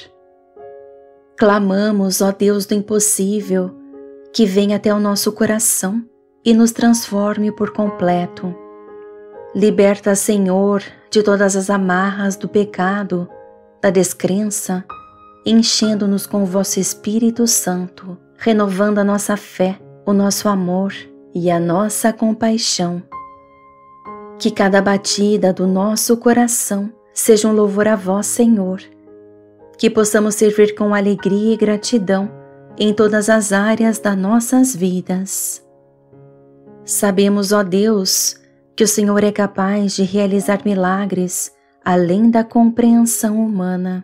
Speaker 1: Clamamos, ó Deus do impossível, que venha até o nosso coração e nos transforme por completo. Liberta, Senhor, de todas as amarras do pecado, da descrença, enchendo-nos com o vosso Espírito Santo, renovando a nossa fé, o nosso amor e a nossa compaixão. Que cada batida do nosso coração seja um louvor a vós, Senhor, que possamos servir com alegria e gratidão em todas as áreas das nossas vidas. Sabemos, ó Deus, que o Senhor é capaz de realizar milagres além da compreensão humana.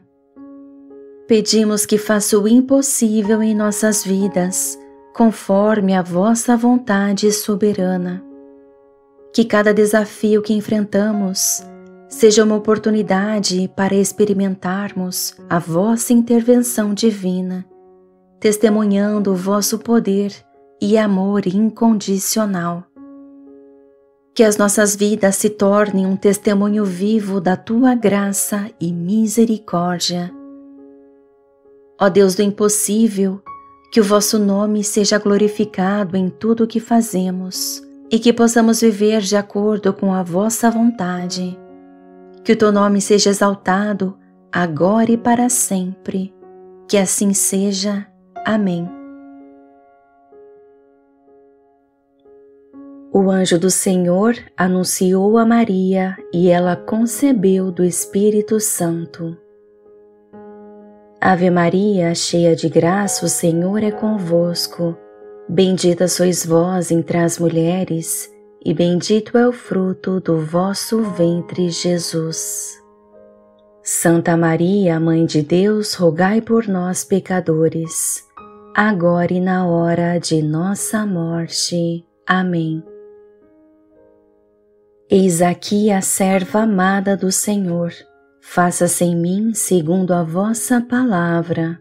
Speaker 1: Pedimos que faça o impossível em nossas vidas, conforme a vossa vontade soberana. Que cada desafio que enfrentamos seja uma oportunidade para experimentarmos a vossa intervenção divina, testemunhando o vosso poder e amor incondicional. Que as nossas vidas se tornem um testemunho vivo da tua graça e misericórdia. Ó Deus do impossível, que o vosso nome seja glorificado em tudo o que fazemos e que possamos viver de acordo com a vossa vontade. Que o teu nome seja exaltado agora e para sempre. Que assim seja. Amém. O anjo do Senhor anunciou a Maria e ela concebeu do Espírito Santo. Ave Maria, cheia de graça, o Senhor é convosco. Bendita sois vós entre as mulheres, e bendito é o fruto do vosso ventre, Jesus. Santa Maria, Mãe de Deus, rogai por nós, pecadores, agora e na hora de nossa morte. Amém. Eis aqui a serva amada do Senhor, faça-se em mim segundo a vossa palavra.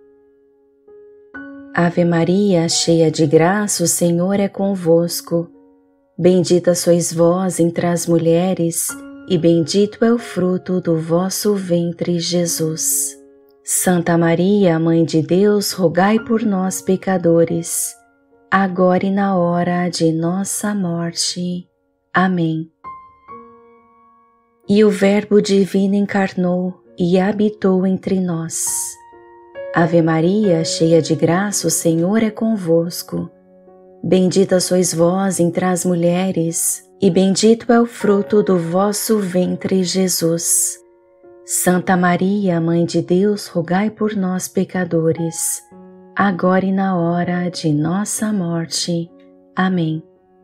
Speaker 1: Ave Maria, cheia de graça, o Senhor é convosco. Bendita sois vós entre as mulheres, e bendito é o fruto do vosso ventre, Jesus. Santa Maria, Mãe de Deus, rogai por nós, pecadores, agora e na hora de nossa morte. Amém. E o Verbo divino encarnou e habitou entre nós. Ave Maria, cheia de graça, o Senhor é convosco. Bendita sois vós entre as mulheres, e bendito é o fruto do vosso ventre, Jesus. Santa Maria, Mãe de Deus, rogai por nós, pecadores, agora e na hora de nossa morte. Amém.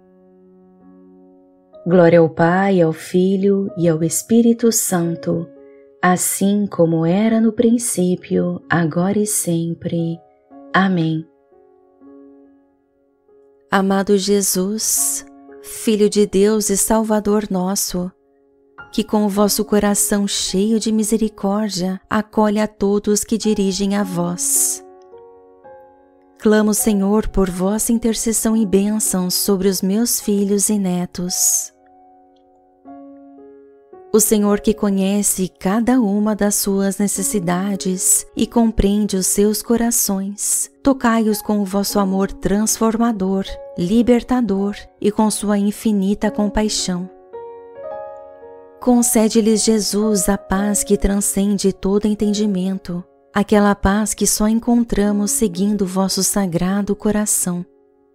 Speaker 1: Glória ao Pai, ao Filho e ao Espírito Santo, assim como era no princípio, agora e sempre. Amém. Amado Jesus, Filho de Deus e Salvador nosso, que com o vosso coração cheio de misericórdia acolhe a todos que dirigem a vós. Clamo, Senhor, por vossa intercessão e bênção sobre os meus filhos e netos. O Senhor, que conhece cada uma das suas necessidades e compreende os seus corações, tocai-os com o vosso amor transformador, libertador e com sua infinita compaixão. Concede-lhes, Jesus, a paz que transcende todo entendimento, aquela paz que só encontramos seguindo o vosso sagrado coração.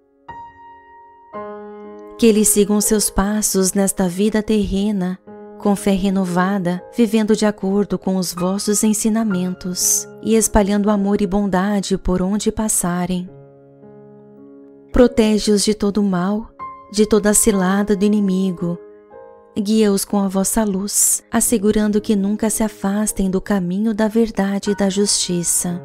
Speaker 1: Que eles sigam seus passos nesta vida terrena, com fé renovada, vivendo de acordo com os vossos ensinamentos e espalhando amor e bondade por onde passarem. Protege-os de todo mal, de toda cilada do inimigo. Guia-os com a vossa luz, assegurando que nunca se afastem do caminho da verdade e da justiça.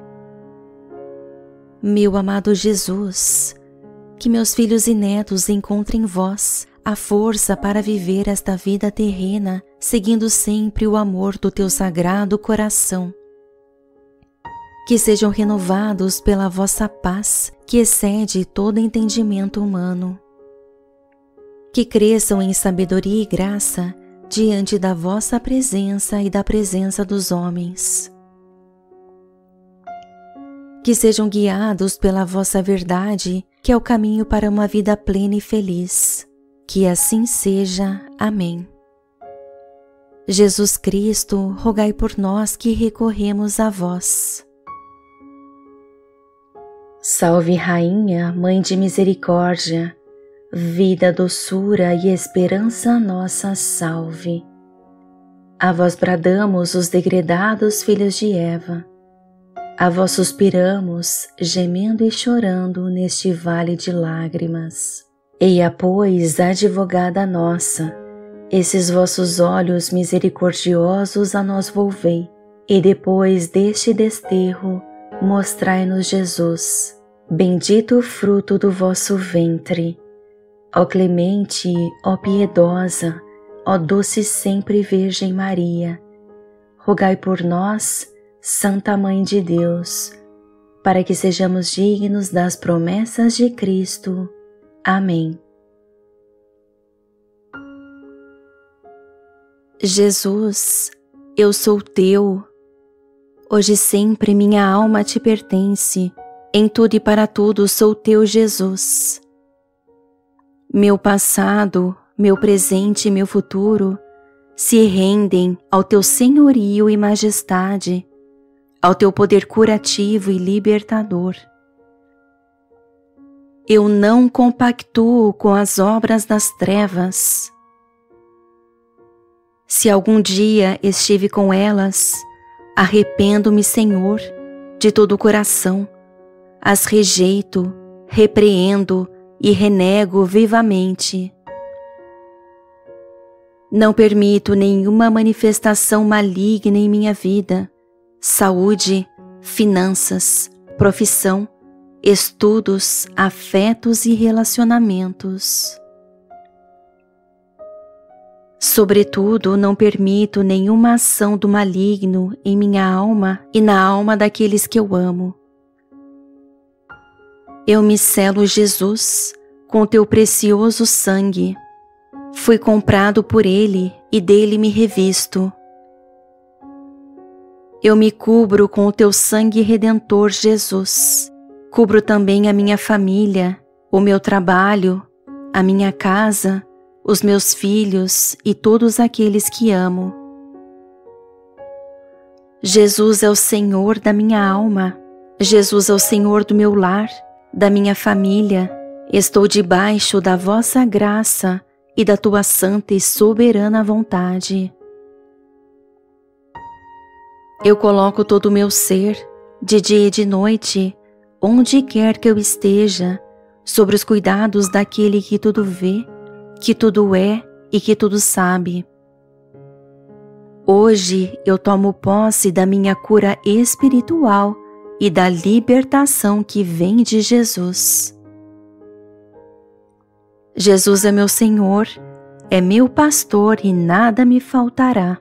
Speaker 1: Meu amado Jesus, que meus filhos e netos encontrem em vós a força para viver esta vida terrena, seguindo sempre o amor do teu sagrado coração. Que sejam renovados pela vossa paz, que excede todo entendimento humano. Que cresçam em sabedoria e graça diante da vossa presença e da presença dos homens. Que sejam guiados pela vossa verdade, que é o caminho para uma vida plena e feliz. Que assim seja. Amém. Jesus Cristo, rogai por nós que recorremos a vós. Salve, Rainha, Mãe de Misericórdia, vida, doçura e esperança nossa, salve. A vós bradamos os degredados filhos de Eva, a vós suspiramos, gemendo e chorando neste vale de lágrimas. Eia, pois, advogada nossa, esses vossos olhos misericordiosos a nós volvei, e depois deste desterro, mostrai-nos Jesus, bendito o fruto do vosso ventre. Ó clemente, ó piedosa, ó doce sempre Virgem Maria, rogai por nós, Santa Mãe de Deus, para que sejamos dignos das promessas de Cristo. Amém. Jesus, eu sou teu. Hoje e sempre minha alma te pertence. Em tudo e para tudo sou teu, Jesus. Meu passado, meu presente e meu futuro se rendem ao teu senhorio e majestade, ao teu poder curativo e libertador. Eu não compactuo com as obras das trevas. Se algum dia estive com elas, arrependo-me, Senhor, de todo o coração. As rejeito, repreendo e renego vivamente. Não permito nenhuma manifestação maligna em minha vida, saúde, finanças, profissão, estudos, afetos e relacionamentos. Sobretudo, não permito nenhuma ação do maligno em minha alma e na alma daqueles que eu amo. Eu me selo, Jesus, com teu precioso sangue. Fui comprado por ele e dele me revisto. Eu me cubro com o teu sangue redentor, Jesus. Cubro também a minha família, o meu trabalho, a minha casa, os meus filhos e todos aqueles que amo. Jesus é o Senhor da minha alma. Jesus é o Senhor do meu lar, da minha família. Estou debaixo da vossa graça e da tua santa e soberana vontade. Eu coloco todo o meu ser, de dia e de noite, onde quer que eu esteja, sobre os cuidados daquele que tudo vê, que tudo é e que tudo sabe. Hoje eu tomo posse da minha cura espiritual e da libertação que vem de Jesus. Jesus é meu Senhor, é meu pastor e nada me faltará.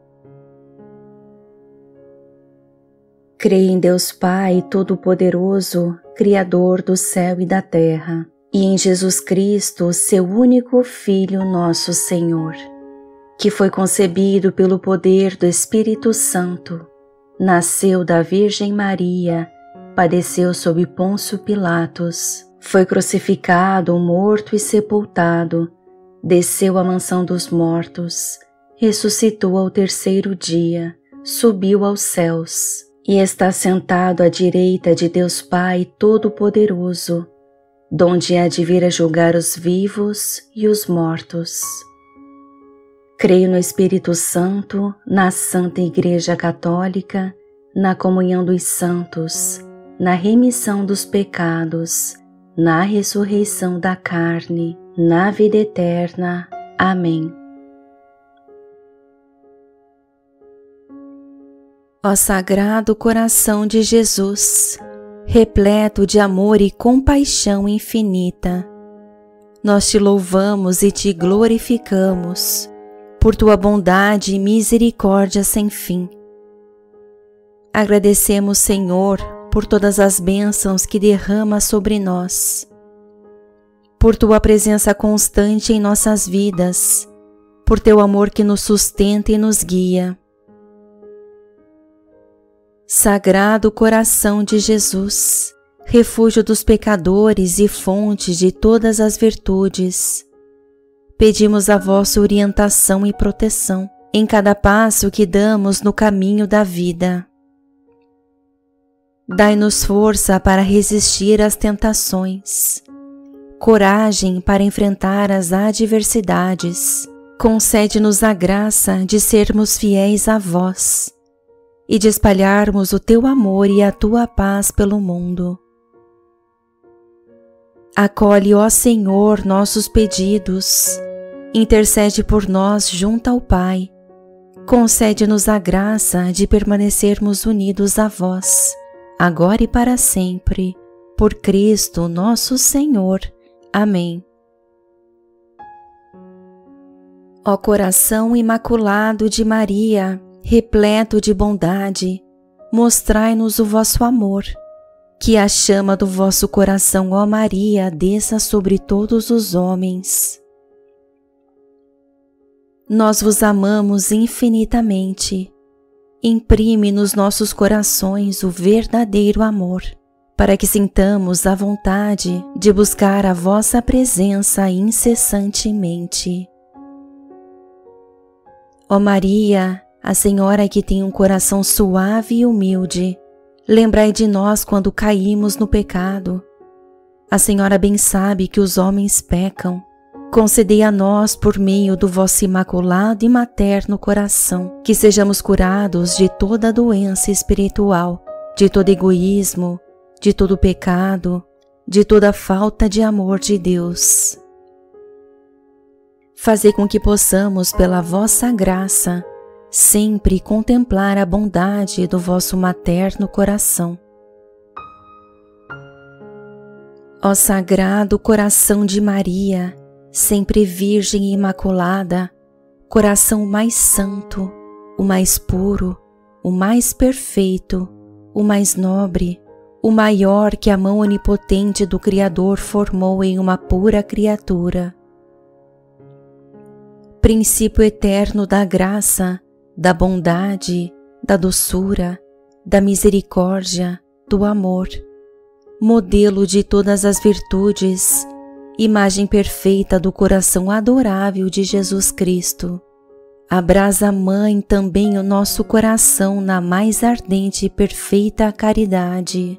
Speaker 1: Creio em Deus Pai Todo-Poderoso, Criador do céu e da terra, e em Jesus Cristo, seu único Filho, nosso Senhor, que foi concebido pelo poder do Espírito Santo, nasceu da Virgem Maria, padeceu sob Pôncio Pilatos, foi crucificado, morto e sepultado, desceu à mansão dos mortos, ressuscitou ao terceiro dia, subiu aos céus e está sentado à direita de Deus Pai Todo-Poderoso, donde há de vir a julgar os vivos e os mortos. Creio no Espírito Santo, na Santa Igreja Católica, na comunhão dos santos, na remissão dos pecados, na ressurreição da carne, na vida eterna. Amém. Ó Sagrado Coração de Jesus, repleto de amor e compaixão infinita, nós te louvamos e te glorificamos por tua bondade e misericórdia sem fim. Agradecemos, Senhor, por todas as bênçãos que derrama sobre nós, por tua presença constante em nossas vidas, por teu amor que nos sustenta e nos guia. Sagrado Coração de Jesus, refúgio dos pecadores e fonte de todas as virtudes, pedimos a vossa orientação e proteção em cada passo que damos no caminho da vida. Dai-nos força para resistir às tentações, coragem para enfrentar as adversidades, concede-nos a graça de sermos fiéis a vós e de espalharmos o teu amor e a tua paz pelo mundo. Acolhe, ó Senhor, nossos pedidos, intercede por nós junto ao Pai, concede-nos a graça de permanecermos unidos a vós, agora e para sempre, por Cristo nosso Senhor. Amém. Ó coração imaculado de Maria, repleto de bondade, mostrai-nos o vosso amor, que a chama do vosso coração, ó Maria, desça sobre todos os homens. Nós vos amamos infinitamente. Imprime nos nossos corações o verdadeiro amor, para que sintamos a vontade de buscar a vossa presença incessantemente. Ó Maria, a Senhora que tem um coração suave e humilde, lembrai de nós quando caímos no pecado. A Senhora bem sabe que os homens pecam. Concedei a nós, por meio do vosso imaculado e materno coração, que sejamos curados de toda doença espiritual, de todo egoísmo, de todo pecado, de toda falta de amor de Deus. Fazei com que possamos, pela vossa graça, sempre contemplar a bondade do vosso materno coração. Ó Sagrado Coração de Maria, sempre Virgem e Imaculada, coração mais santo, o mais puro, o mais perfeito, o mais nobre, o maior que a mão onipotente do Criador formou em uma pura criatura. Princípio eterno da graça, da bondade, da doçura, da misericórdia, do amor, modelo de todas as virtudes, imagem perfeita do coração adorável de Jesus Cristo. Abrasa, Mãe, também o nosso coração na mais ardente e perfeita caridade.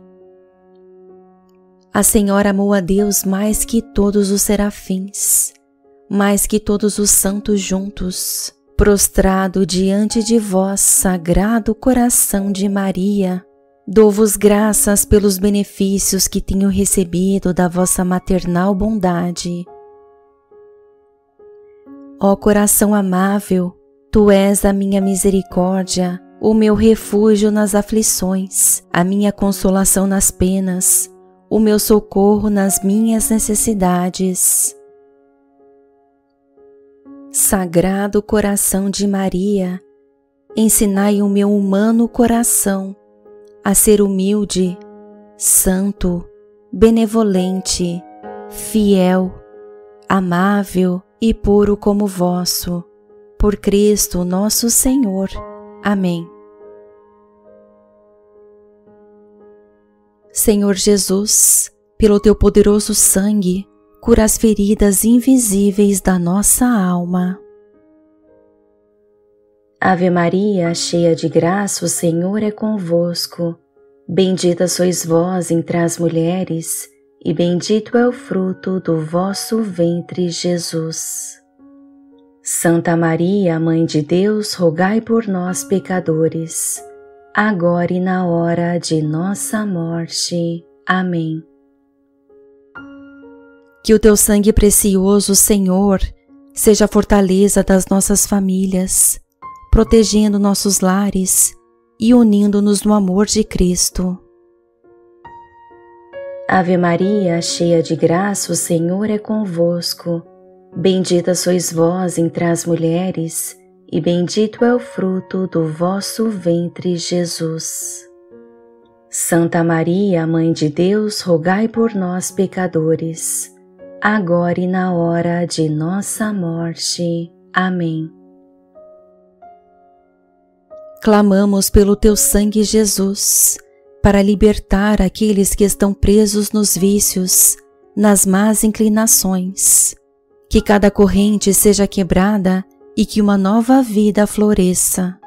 Speaker 1: A Senhora amou a Deus mais que todos os serafins, mais que todos os santos juntos. Prostrado diante de vós, Sagrado Coração de Maria, dou-vos graças pelos benefícios que tenho recebido da vossa maternal bondade. Ó coração amável, tu és a minha misericórdia, o meu refúgio nas aflições, a minha consolação nas penas, o meu socorro nas minhas necessidades. Sagrado coração de Maria, ensinai o meu humano coração a ser humilde, santo, benevolente, fiel, amável e puro como vosso, por Cristo nosso Senhor. Amém. Senhor Jesus, pelo teu poderoso sangue, cura as feridas invisíveis da nossa alma. Ave Maria, cheia de graça, o Senhor é convosco. Bendita sois vós entre as mulheres, e bendito é o fruto do vosso ventre, Jesus. Santa Maria, Mãe de Deus, rogai por nós, pecadores, agora e na hora de nossa morte. Amém. Que o teu sangue precioso, Senhor, seja a fortaleza das nossas famílias, protegendo nossos lares e unindo-nos no amor de Cristo. Ave Maria, cheia de graça, o Senhor é convosco. Bendita sois vós entre as mulheres, e bendito é o fruto do vosso ventre, Jesus. Santa Maria, Mãe de Deus, rogai por nós, pecadores, agora e na hora de nossa morte. Amém. Clamamos pelo teu sangue, Jesus, para libertar aqueles que estão presos nos vícios, nas más inclinações. Que cada corrente seja quebrada e que uma nova vida floresça.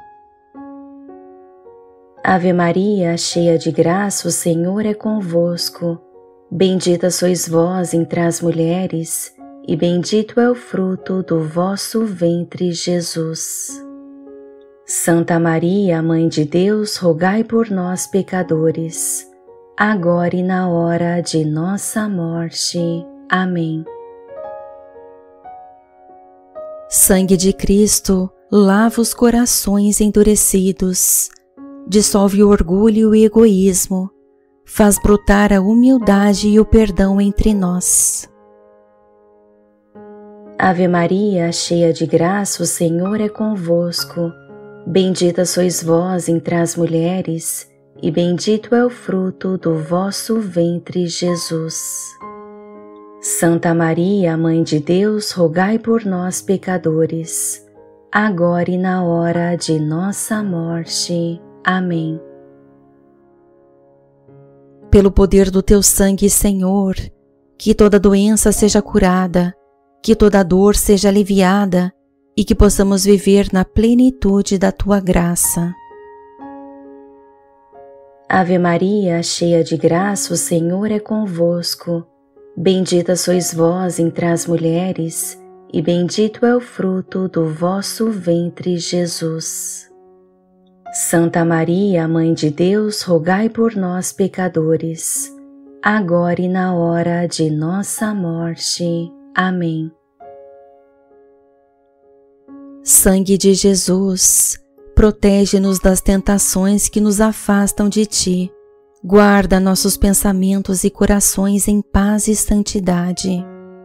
Speaker 1: Ave Maria, cheia de graça, o Senhor é convosco. Bendita sois vós entre as mulheres, e bendito é o fruto do vosso ventre, Jesus. Santa Maria, Mãe de Deus, rogai por nós, pecadores, agora e na hora de nossa morte. Amém. Sangue de Cristo, lava os corações endurecidos, dissolve o orgulho e o egoísmo, faz brotar a humildade e o perdão entre nós. Ave Maria, cheia de graça, o Senhor é convosco. Bendita sois vós entre as mulheres, e bendito é o fruto do vosso ventre, Jesus. Santa Maria, Mãe de Deus, rogai por nós, pecadores, agora e na hora de nossa morte. Amém. Pelo poder do teu sangue, Senhor, que toda doença seja curada, que toda dor seja aliviada e que possamos viver na plenitude da tua graça. Ave Maria, cheia de graça, o Senhor é convosco. Bendita sois vós entre as mulheres, e bendito é o fruto do vosso ventre, Jesus. Santa Maria, Mãe de Deus, rogai por nós, pecadores, agora e na hora de nossa morte. Amém. Sangue de Jesus, protege-nos das tentações que nos afastam de ti. Guarda nossos pensamentos e corações em paz e santidade.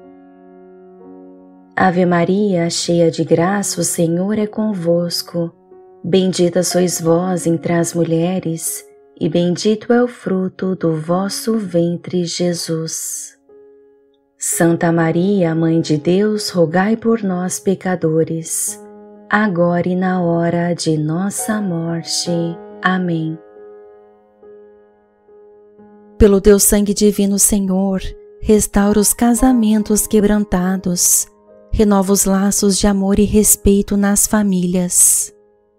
Speaker 1: Ave Maria, cheia de graça, o Senhor é convosco. Bendita sois vós entre as mulheres, e bendito é o fruto do vosso ventre, Jesus. Santa Maria, Mãe de Deus, rogai por nós, pecadores, agora e na hora de nossa morte. Amém. Pelo teu sangue divino, Senhor, restaura os casamentos quebrantados, renova os laços de amor e respeito nas famílias.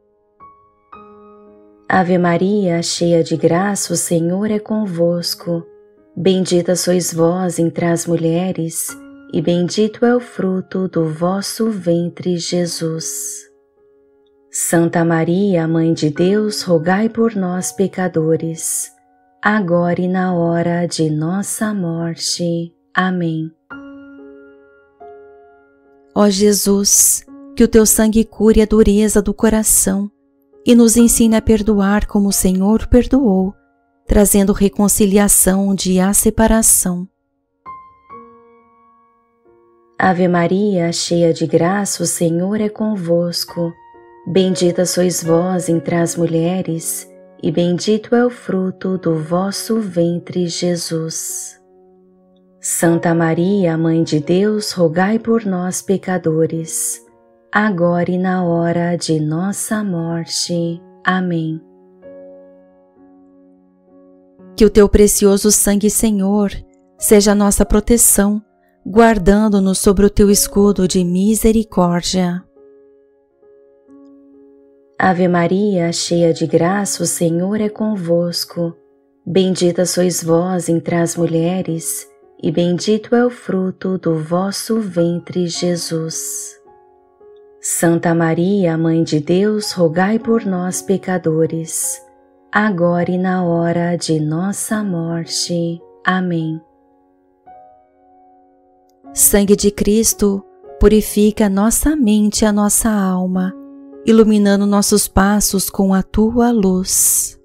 Speaker 1: Ave Maria, cheia de graça, o Senhor é convosco. Bendita sois vós entre as mulheres, e bendito é o fruto do vosso ventre, Jesus. Santa Maria, Mãe de Deus, rogai por nós, pecadores, agora e na hora de nossa morte. Amém. Ó Jesus, que o teu sangue cure a dureza do coração e nos ensine a perdoar como o Senhor perdoou, trazendo reconciliação onde há separação. Ave Maria, cheia de graça, o Senhor é convosco. Bendita sois vós entre as mulheres, e bendito é o fruto do vosso ventre, Jesus. Santa Maria, Mãe de Deus, rogai por nós, pecadores, agora e na hora de nossa morte. Amém. Que o teu precioso sangue, Senhor, seja a nossa proteção, guardando-nos sobre o teu escudo de misericórdia. Ave Maria, cheia de graça, o Senhor é convosco. Bendita sois vós entre as mulheres, e bendito é o fruto do vosso ventre, Jesus. Santa Maria, Mãe de Deus, rogai por nós, pecadores, agora e na hora de nossa morte. Amém. Sangue de Cristo, purifica nossa mente e a nossa alma, iluminando nossos passos com a tua luz.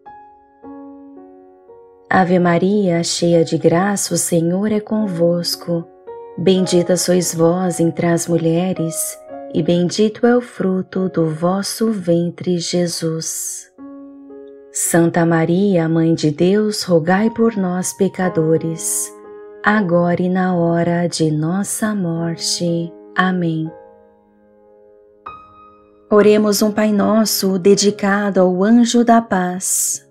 Speaker 1: Ave Maria, cheia de graça, o Senhor é convosco. Bendita sois vós entre as mulheres, e bendito é o fruto do vosso ventre, Jesus. Santa Maria, Mãe de Deus, rogai por nós, pecadores, agora e na hora de nossa morte. Amém. Oremos um Pai Nosso dedicado ao Anjo da Paz.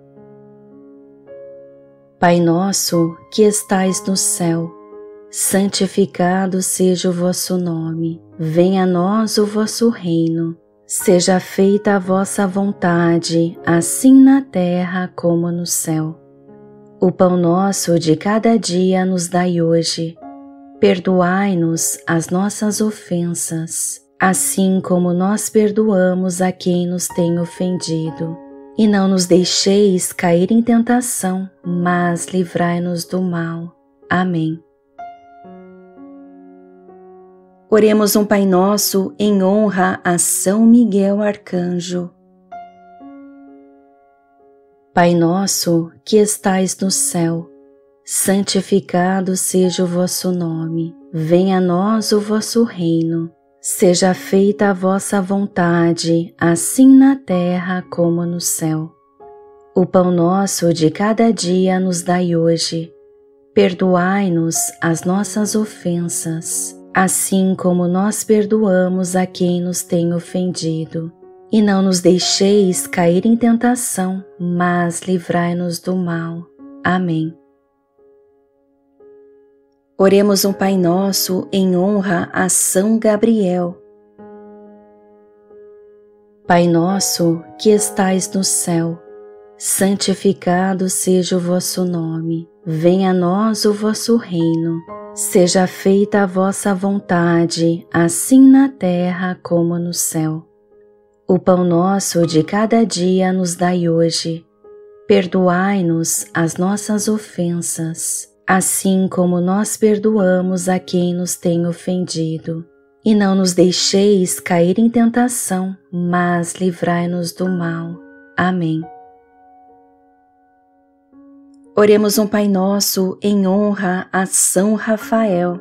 Speaker 1: Pai nosso, que estais no céu, santificado seja o vosso nome. Venha a nós o vosso reino. Seja feita a vossa vontade, assim na terra como no céu. O pão nosso de cada dia nos dai hoje. Perdoai-nos as nossas ofensas, assim como nós perdoamos a quem nos tem ofendido. E não nos deixeis cair em tentação, mas livrai-nos do mal. Amém. Oremos um Pai Nosso em honra a São Miguel Arcanjo. Pai nosso, que estais no céu, santificado seja o vosso nome. Venha a nós o vosso reino. Seja feita a vossa vontade, assim na terra como no céu. O pão nosso de cada dia nos dai hoje. Perdoai-nos as nossas ofensas, assim como nós perdoamos a quem nos tem ofendido. E não nos deixeis cair em tentação, mas livrai-nos do mal. Amém. Oremos um Pai Nosso em honra a São Gabriel. Pai nosso, que estais no céu, santificado seja o vosso nome. Venha a nós o vosso reino. Seja feita a vossa vontade, assim na terra como no céu. O pão nosso de cada dia nos dai hoje. Perdoai-nos as nossas ofensas, assim como nós perdoamos a quem nos tem ofendido. E não nos deixeis cair em tentação, mas livrai-nos do mal. Amém. Oremos um Pai Nosso em honra a São Rafael.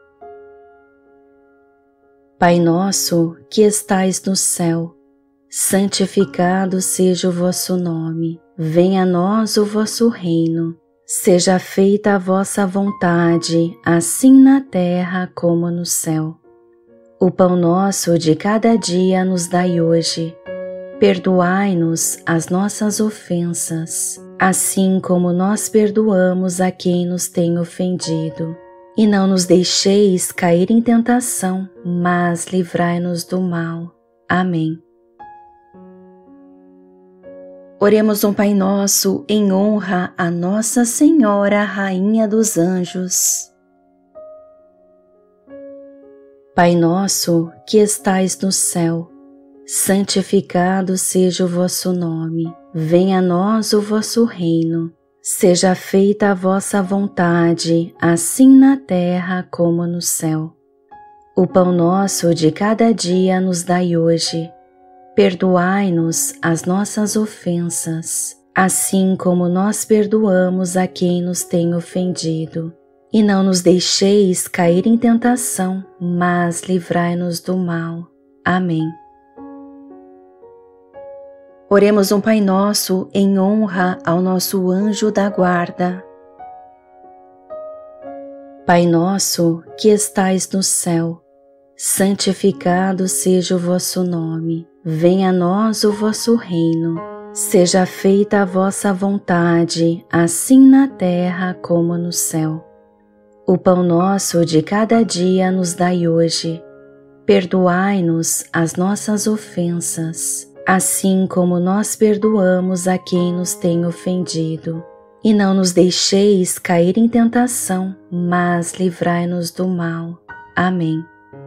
Speaker 1: Pai nosso, que estais no céu, santificado seja o vosso nome. Venha a nós o vosso reino. Seja feita a vossa vontade, assim na terra como no céu. O pão nosso de cada dia nos dai hoje. Perdoai-nos as nossas ofensas, assim como nós perdoamos a quem nos tem ofendido. E não nos deixeis cair em tentação, mas livrai-nos do mal. Amém. Oremos um Pai Nosso em honra a Nossa Senhora, Rainha dos Anjos. Pai nosso, que estais no céu, santificado seja o vosso nome. Venha a nós o vosso reino. Seja feita a vossa vontade, assim na terra como no céu. O pão nosso de cada dia nos dai hoje. Perdoai-nos as nossas ofensas, assim como nós perdoamos a quem nos tem ofendido. E não nos deixeis cair em tentação, mas livrai-nos do mal. Amém. Oremos um Pai Nosso em honra ao nosso anjo da guarda. Pai nosso, que estais no céu, santificado seja o vosso nome. Venha a nós o vosso reino. Seja feita a vossa vontade, assim na terra como no céu. O pão nosso de cada dia nos dai hoje. Perdoai-nos as nossas ofensas, assim como nós perdoamos a quem nos tem ofendido. E não nos deixeis cair em tentação, mas livrai-nos do mal. Amém.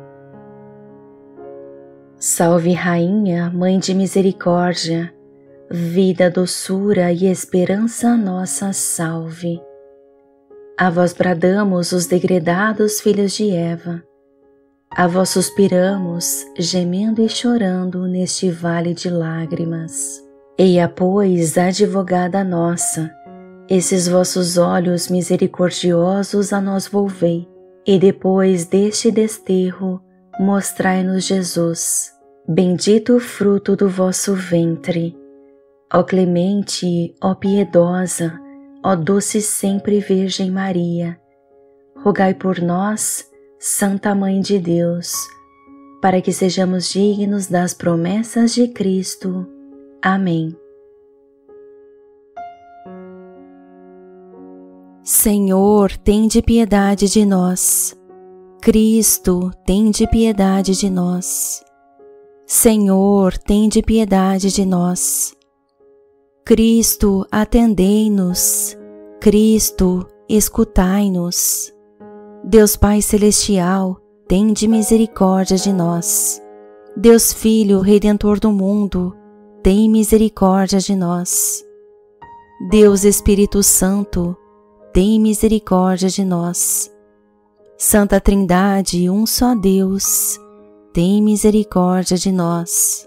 Speaker 1: Salve Rainha, Mãe de Misericórdia, vida, doçura e esperança nossa, salve. A vós bradamos os degredados filhos de Eva, a vós suspiramos, gemendo e chorando neste vale de lágrimas. Eia, pois, advogada nossa, esses vossos olhos misericordiosos a nós volvei, e depois deste desterro, mostrai-nos Jesus, bendito o fruto do vosso ventre. Ó clemente, ó piedosa, ó doce sempre Virgem Maria, rogai por nós, Santa Mãe de Deus, para que sejamos dignos das promessas de Cristo. Amém. Senhor, tende piedade de nós. Cristo, tende piedade de nós. Senhor, tende piedade de nós. Cristo, atendei-nos. Cristo, escutai-nos. Deus Pai Celestial, tende misericórdia de nós. Deus Filho, Redentor do mundo, tem misericórdia de nós. Deus Espírito Santo, tem misericórdia de nós. Santa Trindade, um só Deus, tem misericórdia de nós.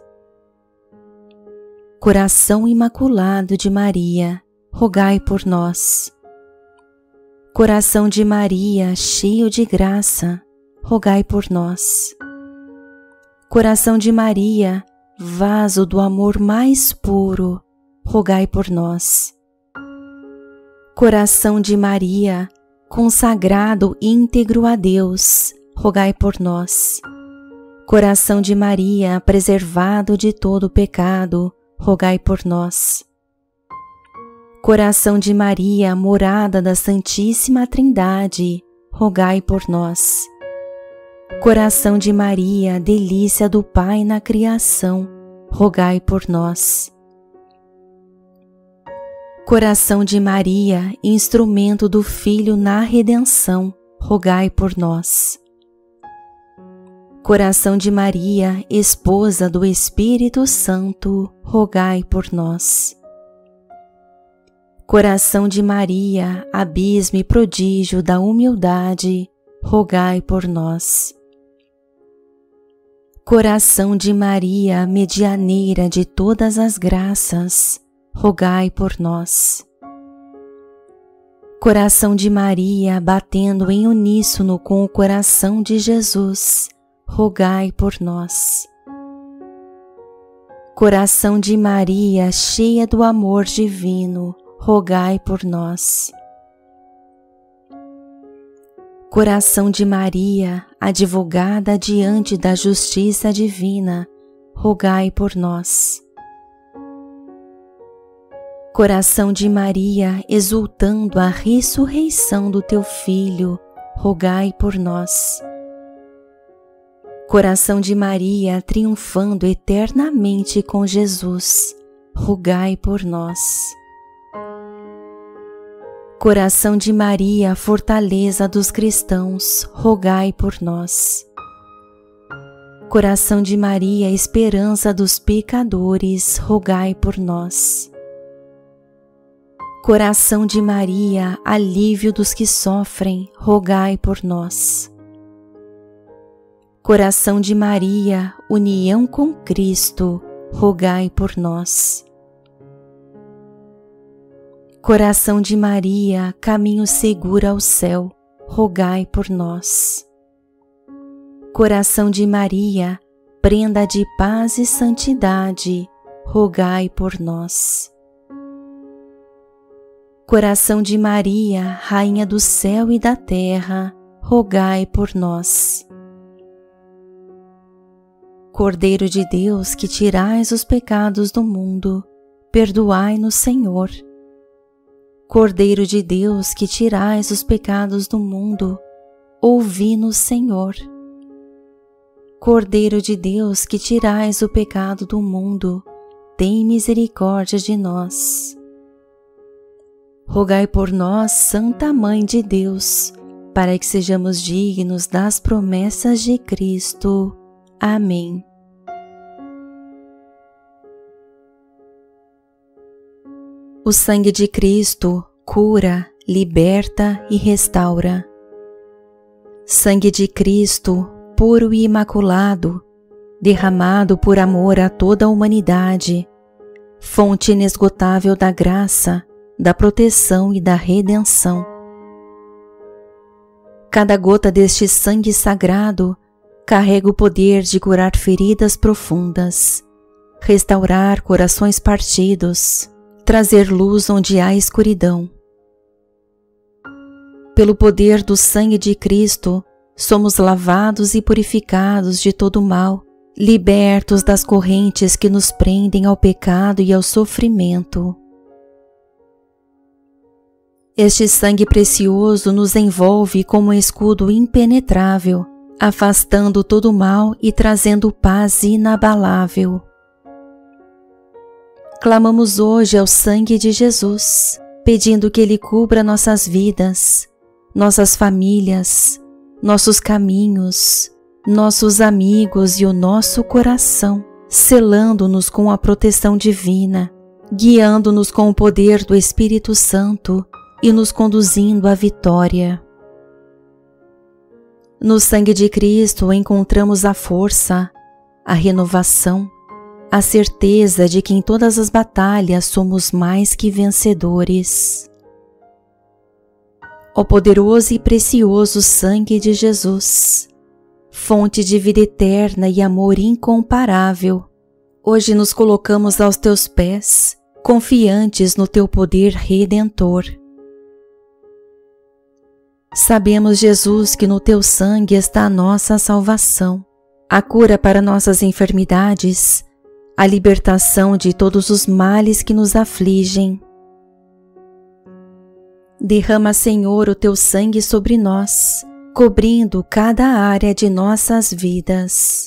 Speaker 1: Coração Imaculado de Maria, rogai por nós. Coração de Maria, cheio de graça, rogai por nós. Coração de Maria, vaso do amor mais puro, rogai por nós. Coração de Maria, consagrado íntegro a Deus, rogai por nós. Coração de Maria, preservado de todo pecado, rogai por nós. Coração de Maria, morada da Santíssima Trindade, rogai por nós. Coração de Maria, delícia do Pai na criação, rogai por nós. Coração de Maria, instrumento do Filho na redenção, rogai por nós. Coração de Maria, esposa do Espírito Santo, rogai por nós. Coração de Maria, abismo e prodígio da humildade, rogai por nós. Coração de Maria, medianeira de todas as graças, rogai por nós. Coração de Maria, batendo em uníssono com o coração de Jesus, rogai por nós. Coração de Maria, cheia do amor divino, rogai por nós. Coração de Maria, advogada diante da justiça divina, rogai por nós. Coração de Maria, exultando a ressurreição do teu Filho, rogai por nós. Coração de Maria, triunfando eternamente com Jesus, rogai por nós. Coração de Maria, fortaleza dos cristãos, rogai por nós. Coração de Maria, esperança dos pecadores, rogai por nós. Coração de Maria, alívio dos que sofrem, rogai por nós. Coração de Maria, união com Cristo, rogai por nós. Coração de Maria, caminho seguro ao céu, rogai por nós. Coração de Maria, prenda de paz e santidade, rogai por nós. Coração de Maria, Rainha do céu e da terra, rogai por nós. Cordeiro de Deus, que tirais os pecados do mundo, perdoai-nos, Senhor. Cordeiro de Deus, que tirais os pecados do mundo, ouvi-nos, Senhor. Cordeiro de Deus, que tirais o pecado do mundo, tem misericórdia de nós. Rogai por nós, Santa Mãe de Deus, para que sejamos dignos das promessas de Cristo. Amém. O sangue de Cristo cura, liberta e restaura. Sangue de Cristo, puro e imaculado, derramado por amor a toda a humanidade, fonte inesgotável da graça, da proteção e da redenção. Cada gota deste sangue sagrado carrega o poder de curar feridas profundas, restaurar corações partidos, trazer luz onde há escuridão. Pelo poder do sangue de Cristo, somos lavados e purificados de todo mal, libertos das correntes que nos prendem ao pecado e ao sofrimento. Este sangue precioso nos envolve como um escudo impenetrável, afastando todo o mal e trazendo paz inabalável. Clamamos hoje ao sangue de Jesus, pedindo que Ele cubra nossas vidas, nossas famílias, nossos caminhos, nossos amigos e o nosso coração, selando-nos com a proteção divina, guiando-nos com o poder do Espírito Santo e nos conduzindo à vitória. No sangue de Cristo encontramos a força, a renovação, a certeza de que em todas as batalhas somos mais que vencedores. Ó poderoso e precioso sangue de Jesus, fonte de vida eterna e amor incomparável, hoje nos colocamos aos teus pés, confiantes no teu poder redentor. Sabemos, Jesus, que no teu sangue está a nossa salvação, a cura para nossas enfermidades, a libertação de todos os males que nos afligem. Derrama, Senhor, o teu sangue sobre nós, cobrindo cada área de nossas vidas.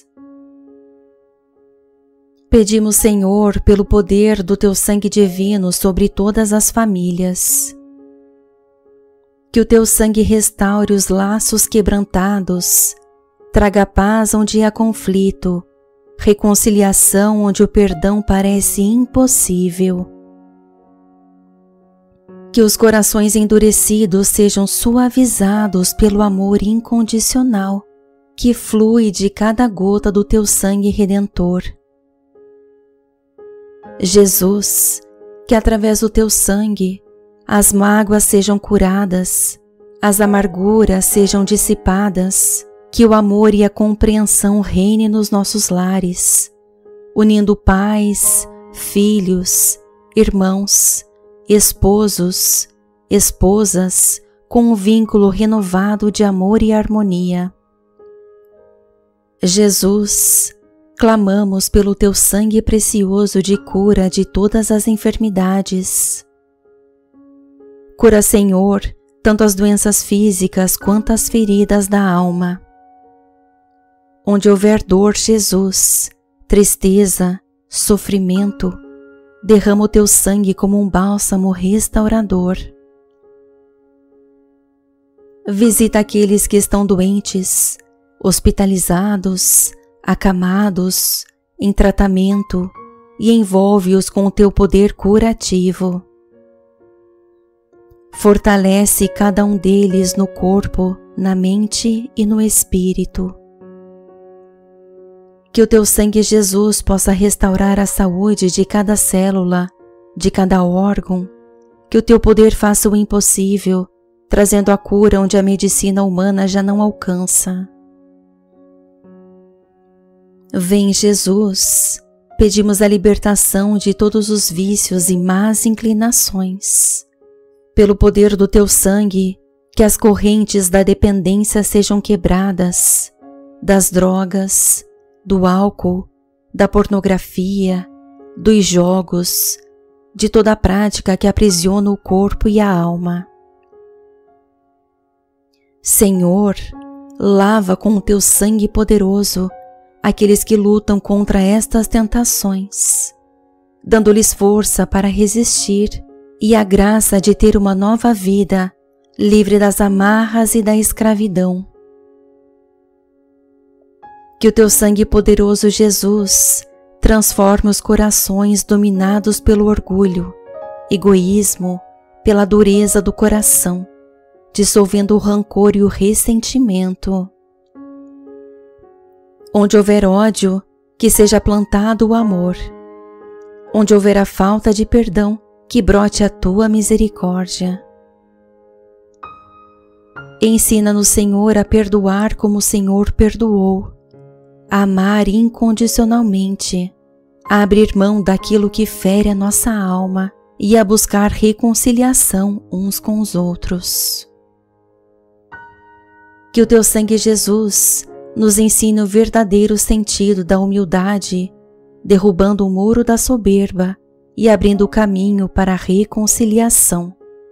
Speaker 1: Pedimos, Senhor, pelo poder do teu sangue divino sobre todas as famílias. Que o teu sangue restaure os laços quebrantados, traga paz onde há conflito, reconciliação onde o perdão parece impossível. Que os corações endurecidos sejam suavizados pelo amor incondicional que flui de cada gota do teu sangue redentor. Jesus, que através do teu sangue as mágoas sejam curadas, as amarguras sejam dissipadas, que o amor e a compreensão reine nos nossos lares, unindo pais, filhos, irmãos, esposos, esposas, com um vínculo renovado de amor e harmonia. Jesus, clamamos pelo teu sangue precioso de cura de todas as enfermidades. Cura, Senhor, tanto as doenças físicas quanto as feridas da alma. Onde houver dor, Jesus, tristeza, sofrimento, derrama o teu sangue como um bálsamo restaurador. Visita aqueles que estão doentes, hospitalizados, acamados, em tratamento, e envolve-os com o teu poder curativo. Fortalece cada um deles no corpo, na mente e no espírito. Que o teu sangue, Jesus, possa restaurar a saúde de cada célula, de cada órgão, que o teu poder faça o impossível, trazendo a cura onde a medicina humana já não alcança. Vem, Jesus, pedimos a libertação de todos os vícios e más inclinações. Pelo poder do teu sangue, que as correntes da dependência sejam quebradas, das drogas, do álcool, da pornografia, dos jogos, de toda a prática que aprisiona o corpo e a alma. Senhor, lava com o teu sangue poderoso aqueles que lutam contra estas tentações, dando-lhes força para resistir e a graça de ter uma nova vida, livre das amarras e da escravidão. Que o teu sangue poderoso, Jesus, transforme os corações dominados pelo orgulho, egoísmo, pela dureza do coração, dissolvendo o rancor e o ressentimento. Onde houver ódio, que seja plantado o amor. Onde houver a falta de perdão, que brote a tua misericórdia. Ensina-nos, Senhor, a perdoar como o Senhor perdoou, a amar incondicionalmente, a abrir mão daquilo que fere a nossa alma e a buscar reconciliação uns com os outros. Que o teu sangue, Jesus, nos ensine o verdadeiro sentido da humildade, derrubando o muro da soberba e abrindo o caminho para a reconciliação.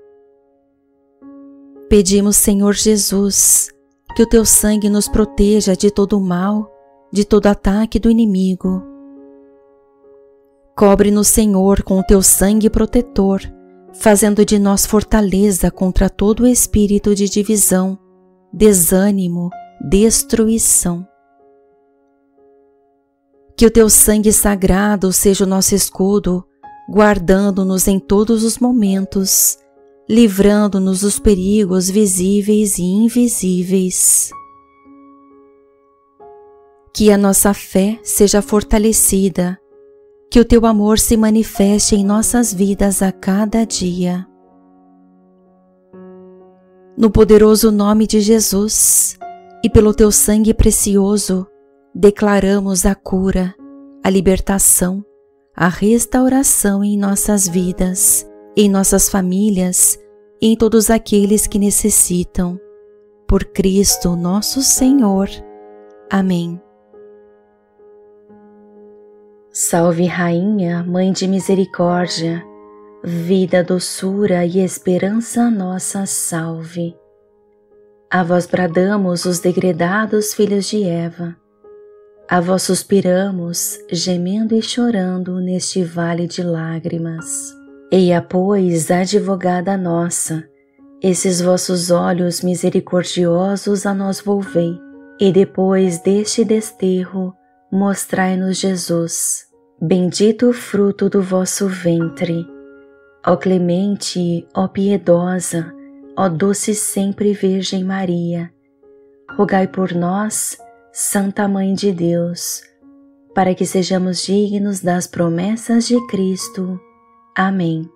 Speaker 1: Pedimos, Senhor Jesus, que o teu sangue nos proteja de todo o mal, de todo ataque do inimigo. Cobre-nos, Senhor, com o teu sangue protetor, fazendo de nós fortaleza contra todo o espírito de divisão, desânimo, destruição. Que o teu sangue sagrado seja o nosso escudo, guardando-nos em todos os momentos, livrando-nos dos perigos visíveis e invisíveis. Que a nossa fé seja fortalecida, que o teu amor se manifeste em nossas vidas a cada dia. No poderoso nome de Jesus e pelo teu sangue precioso, declaramos a cura, a libertação, a restauração em nossas vidas, em nossas famílias e em todos aqueles que necessitam. Por Cristo nosso Senhor. Amém. Salve, Rainha, Mãe de Misericórdia, vida, doçura e esperança nossa, salve. A vós bradamos os degredados filhos de Eva, a vós suspiramos, gemendo e chorando neste vale de lágrimas. Eia, pois, advogada nossa, esses vossos olhos misericordiosos a nós volvei, e depois deste desterro, mostrai-nos Jesus, bendito o fruto do vosso ventre. Ó clemente, ó piedosa, ó doce sempre Virgem Maria, rogai por nós, Santa Mãe de Deus, para que sejamos dignos das promessas de Cristo. Amém.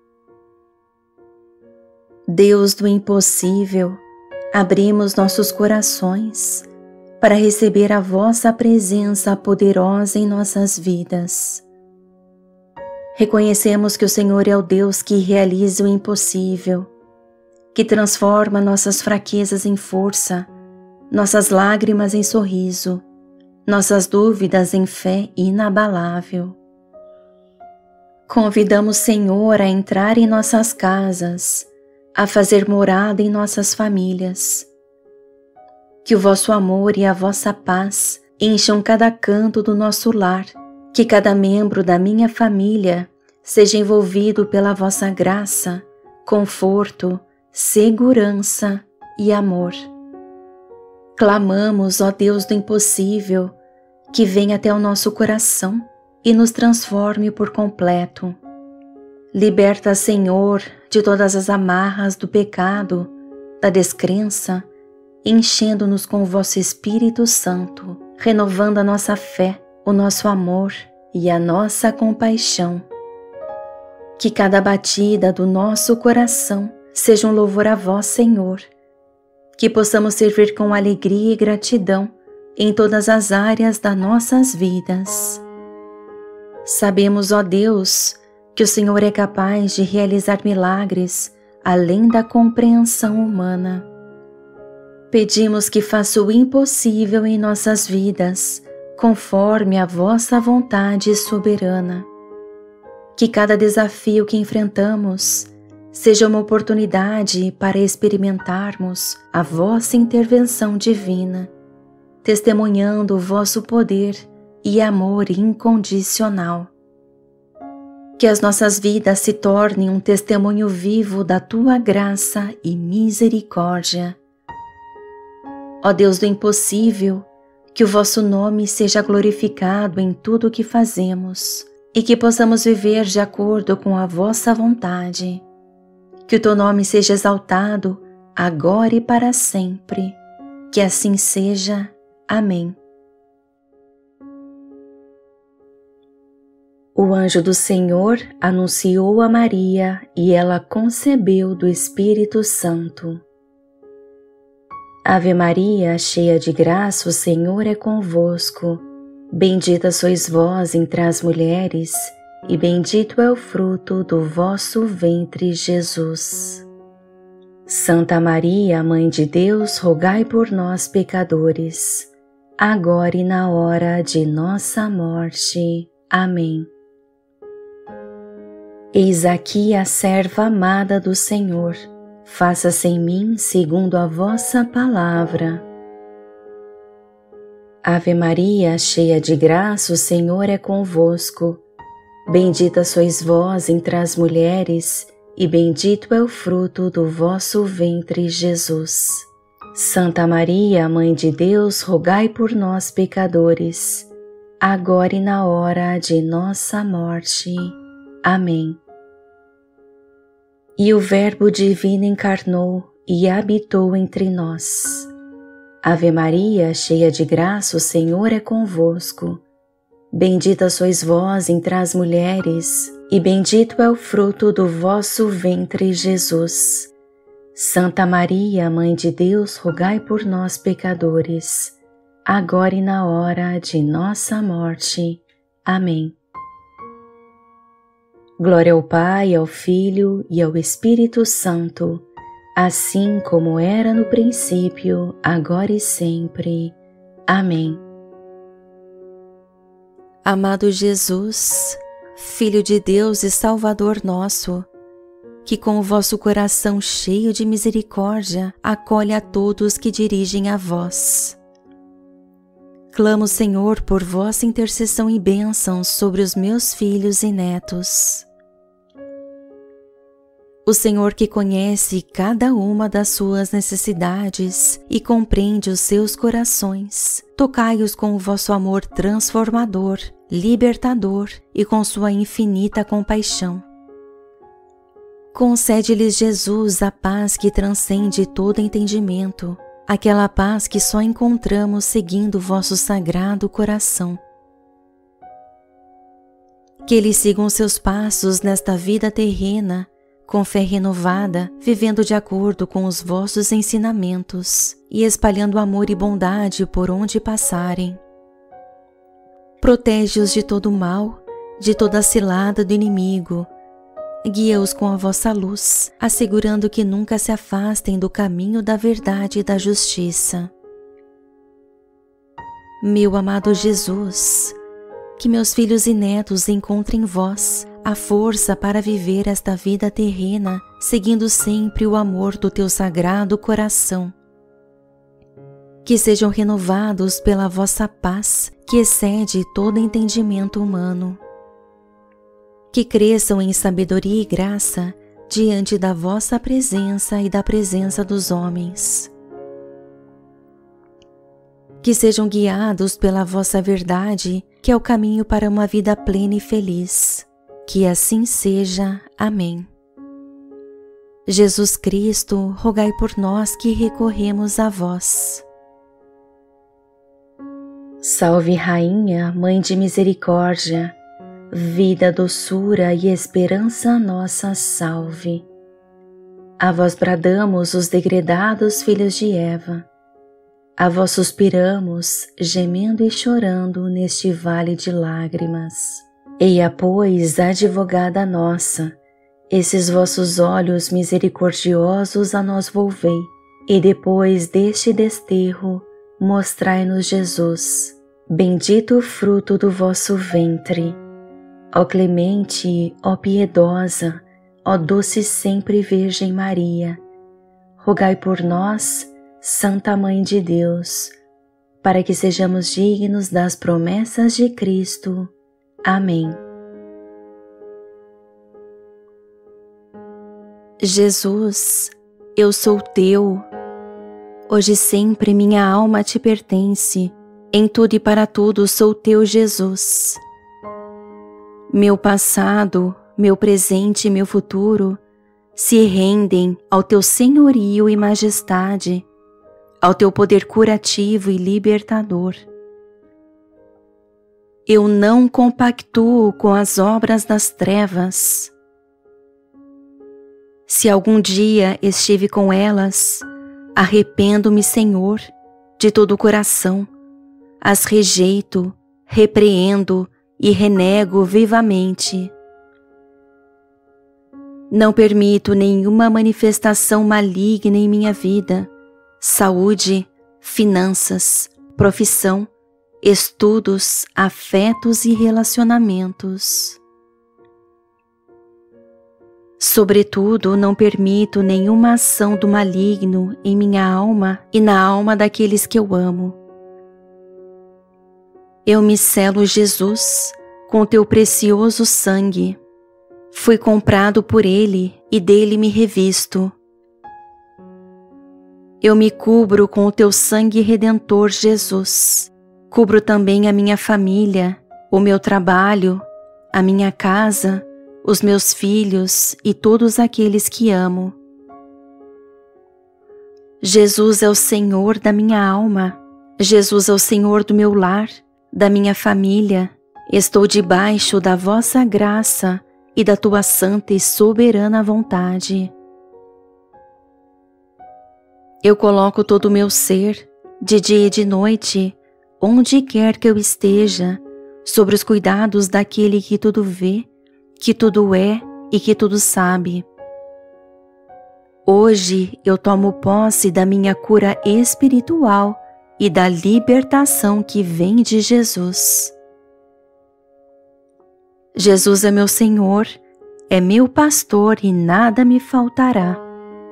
Speaker 1: Deus do impossível, abrimos nossos corações para receber a vossa presença poderosa em nossas vidas. Reconhecemos que o Senhor é o Deus que realiza o impossível, que transforma nossas fraquezas em força, nossas lágrimas em sorriso, nossas dúvidas em fé inabalável. Convidamos, Senhor, a entrar em nossas casas, a fazer morada em nossas famílias. Que o vosso amor e a vossa paz encham cada canto do nosso lar, que cada membro da minha família seja envolvido pela vossa graça, conforto, segurança e amor. Clamamos, ó Deus do impossível, que venha até o nosso coração e nos transforme por completo. Liberta, Senhor, de todas as amarras do pecado, da descrença, enchendo-nos com o vosso Espírito Santo, renovando a nossa fé, o nosso amor e a nossa compaixão. Que cada batida do nosso coração seja um louvor a vós, Senhor, que possamos servir com alegria e gratidão em todas as áreas das nossas vidas. Sabemos, ó Deus, que o Senhor é capaz de realizar milagres além da compreensão humana. Pedimos que faça o impossível em nossas vidas, conforme a vossa vontade soberana. Que cada desafio que enfrentamos seja uma oportunidade para experimentarmos a vossa intervenção divina, testemunhando o vosso poder e amor incondicional. Que as nossas vidas se tornem um testemunho vivo da tua graça e misericórdia. Ó Deus do impossível, que o vosso nome seja glorificado em tudo o que fazemos e que possamos viver de acordo com a vossa vontade. Que o teu nome seja exaltado agora e para sempre. Que assim seja. Amém. O anjo do Senhor anunciou a Maria e ela concebeu do Espírito Santo. Ave Maria, cheia de graça, o Senhor é convosco. Bendita sois vós entre as mulheres, e bendito é o fruto do vosso ventre, Jesus. Santa Maria, Mãe de Deus, rogai por nós, pecadores, agora e na hora de nossa morte. Amém. Eis aqui a serva amada do Senhor. Faça-se em mim segundo a vossa palavra. Ave Maria, cheia de graça, o Senhor é convosco. Bendita sois vós entre as mulheres, e bendito é o fruto do vosso ventre, Jesus. Santa Maria, Mãe de Deus, rogai por nós, pecadores, agora e na hora de nossa morte. Amém. E o Verbo divino encarnou e habitou entre nós. Ave Maria, cheia de graça, o Senhor é convosco. Bendita sois vós entre as mulheres, e bendito é o fruto do vosso ventre, Jesus. Santa Maria, Mãe de Deus, rogai por nós, pecadores, agora e na hora de nossa morte. Amém. Glória ao Pai, ao Filho e ao Espírito Santo, assim como era no princípio, agora e sempre. Amém. Amado Jesus, Filho de Deus e Salvador nosso, que com o vosso coração cheio de misericórdia acolhe a todos que dirigem a vós. Clamo, Senhor, por vossa intercessão e bênçãos sobre os meus filhos e netos. O Senhor que conhece cada uma das suas necessidades e compreende os seus corações, tocai-os com o vosso amor transformador, libertador e com sua infinita compaixão. Concede-lhes, Jesus, a paz que transcende todo entendimento, aquela paz que só encontramos seguindo o vosso sagrado coração. Que eles sigam seus passos nesta vida terrena, com fé renovada, vivendo de acordo com os vossos ensinamentos e espalhando amor e bondade por onde passarem. Protege-os de todo mal, de toda cilada do inimigo. Guia-os com a vossa luz, assegurando que nunca se afastem do caminho da verdade e da justiça. Meu amado Jesus, que meus filhos e netos encontrem em vós a força para viver esta vida terrena, seguindo sempre o amor do teu sagrado coração. Que sejam renovados pela vossa paz, que excede todo entendimento humano. Que cresçam em sabedoria e graça diante da vossa presença e da presença dos homens. Que sejam guiados pela vossa verdade, que é o caminho para uma vida plena e feliz. Que assim seja. Amém. Jesus Cristo, rogai por nós que recorremos a vós. Salve, Rainha, Mãe de Misericórdia, vida, doçura e esperança nossa, salve. A vós bradamos os degredados filhos de Eva. A vós suspiramos, gemendo e chorando neste vale de lágrimas. Eia, pois, advogada nossa, esses vossos olhos misericordiosos a nós volvei, e depois deste desterro, mostrai-nos Jesus, bendito o fruto do vosso ventre. Ó clemente, ó piedosa, ó doce sempre Virgem Maria, rogai por nós, Santa Mãe de Deus, para que sejamos dignos das promessas de Cristo. Amém. Jesus, eu sou teu. Hoje e sempre minha alma te pertence. Em tudo e para tudo sou teu, Jesus. Meu passado, meu presente e meu futuro se rendem ao teu senhorio e majestade, ao teu poder curativo e libertador. Eu não compactuo com as obras das trevas. Se algum dia estive com elas, arrependo-me, Senhor, de todo o coração, as rejeito, repreendo e renego vivamente. Não permito nenhuma manifestação maligna em minha vida, saúde, finanças, profissão, estudos, afetos e relacionamentos. Sobretudo, não permito nenhuma ação do maligno em minha alma e na alma daqueles que eu amo. Eu me selo, Jesus, com teu precioso sangue. Fui comprado por ele e dele me revisto. Eu me cubro com o teu sangue redentor, Jesus. Cubro também a minha família, o meu trabalho, a minha casa, os meus filhos e todos aqueles que amo. Jesus é o Senhor da minha alma. Jesus é o Senhor do meu lar, da minha família. Estou debaixo da vossa graça e da tua santa e soberana vontade. Eu coloco todo o meu ser, de dia e de noite, onde quer que eu esteja, sobre os cuidados daquele que tudo vê, que tudo é e que tudo sabe. Hoje eu tomo posse da minha cura espiritual e da libertação que vem de Jesus. Jesus é meu Senhor, é meu pastor e nada me faltará.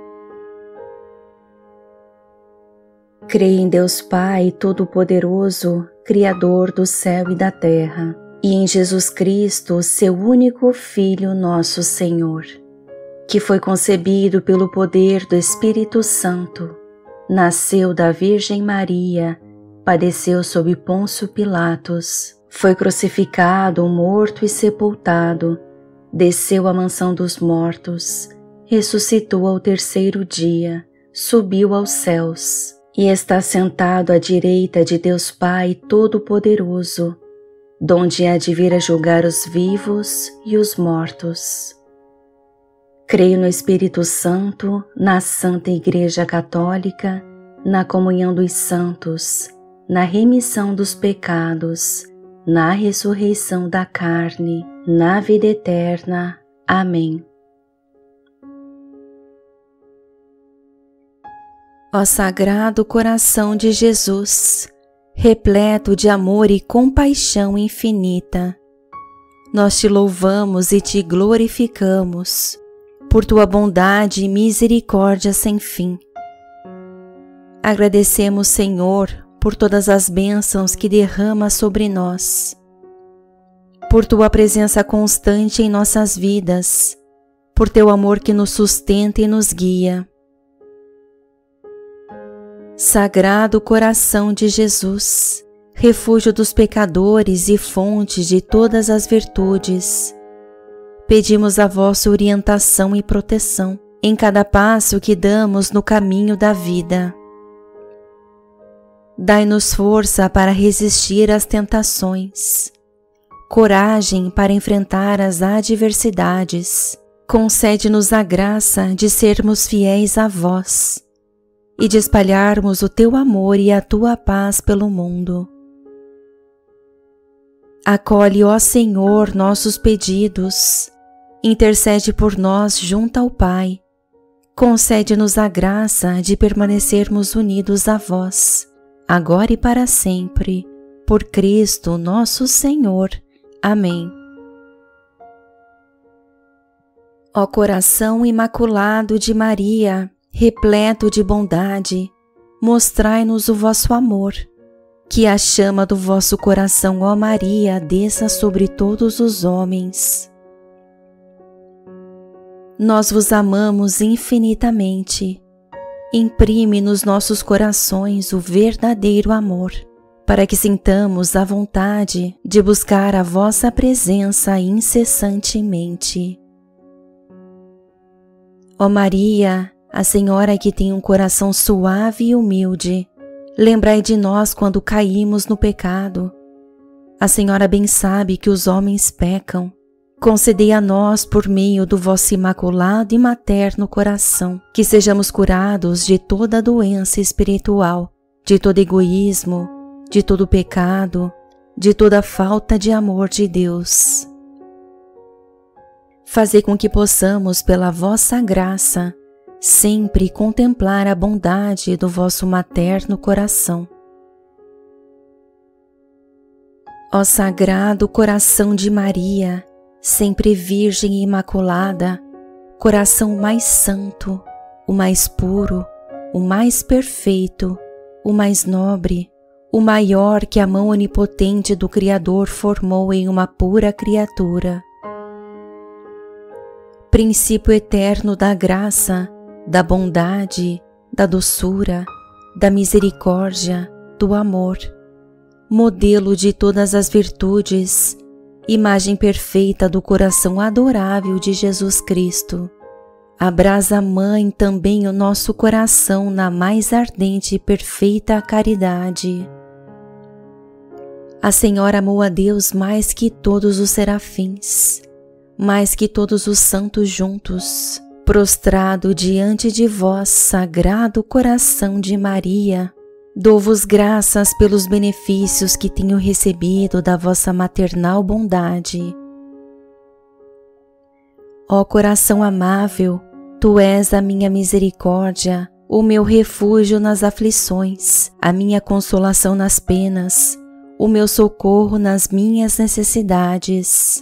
Speaker 1: Creio em Deus Pai Todo-Poderoso, Criador do céu e da terra, e em Jesus Cristo, seu único Filho, nosso Senhor, que foi concebido pelo poder do Espírito Santo, nasceu da Virgem Maria, padeceu sob Pôncio Pilatos, foi crucificado, morto e sepultado, desceu à mansão dos mortos, ressuscitou ao terceiro dia, subiu aos céus e está sentado à direita de Deus Pai Todo-Poderoso, donde há de vir a julgar os vivos e os mortos. Creio no Espírito Santo, na Santa Igreja Católica, na comunhão dos santos, na remissão dos pecados, na ressurreição da carne, na vida eterna. Amém. Ó Sagrado Coração de Jesus, repleto de amor e compaixão infinita, nós te louvamos e te glorificamos por tua bondade e misericórdia sem fim. Agradecemos, Senhor, por todas as bênçãos que derrama sobre nós, por tua presença constante em nossas vidas, por teu amor que nos sustenta e nos guia. Sagrado Coração de Jesus, refúgio dos pecadores e fonte de todas as virtudes, pedimos a vossa orientação e proteção em cada passo que damos no caminho da vida. Dai-nos força para resistir às tentações, coragem para enfrentar as adversidades, concede-nos a graça de sermos fiéis a vós e de espalharmos o teu amor e a tua paz pelo mundo. Acolhe, ó Senhor, nossos pedidos, intercede por nós junto ao Pai, concede-nos a graça de permanecermos unidos a vós, agora e para sempre, por Cristo nosso Senhor. Amém. Ó coração imaculado de Maria, repleto de bondade, mostrai-nos o vosso amor. Que a chama do vosso coração, ó Maria, desça sobre todos os homens. Nós vos amamos infinitamente. Imprime nos nossos corações o verdadeiro amor, para que sintamos a vontade de buscar a vossa presença incessantemente. Ó Maria, a Senhora que tem um coração suave e humilde, lembrai de nós quando caímos no pecado. A Senhora bem sabe que os homens pecam. Concedei a nós, por meio do vosso imaculado e materno coração, que sejamos curados de toda doença espiritual, de todo egoísmo, de todo pecado, de toda falta de amor de Deus. Fazei com que possamos, pela vossa graça, sempre contemplar a bondade do vosso materno coração. Ó Sagrado Coração de Maria, sempre Virgem e Imaculada, coração mais santo, o mais puro, o mais perfeito, o mais nobre, o maior que a mão onipotente do Criador formou em uma pura criatura. Princípio eterno da graça, da bondade, da doçura, da misericórdia, do amor, modelo de todas as virtudes, imagem perfeita do coração adorável de Jesus Cristo. Abrasa, Mãe, também o nosso coração na mais ardente e perfeita caridade. A Senhora amou a Deus mais que todos os serafins, mais que todos os santos juntos. Prostrado diante de vós, Sagrado Coração de Maria, dou-vos graças pelos benefícios que tenho recebido da vossa maternal bondade. Ó coração amável, tu és a minha misericórdia, o meu refúgio nas aflições, a minha consolação nas penas, o meu socorro nas minhas necessidades.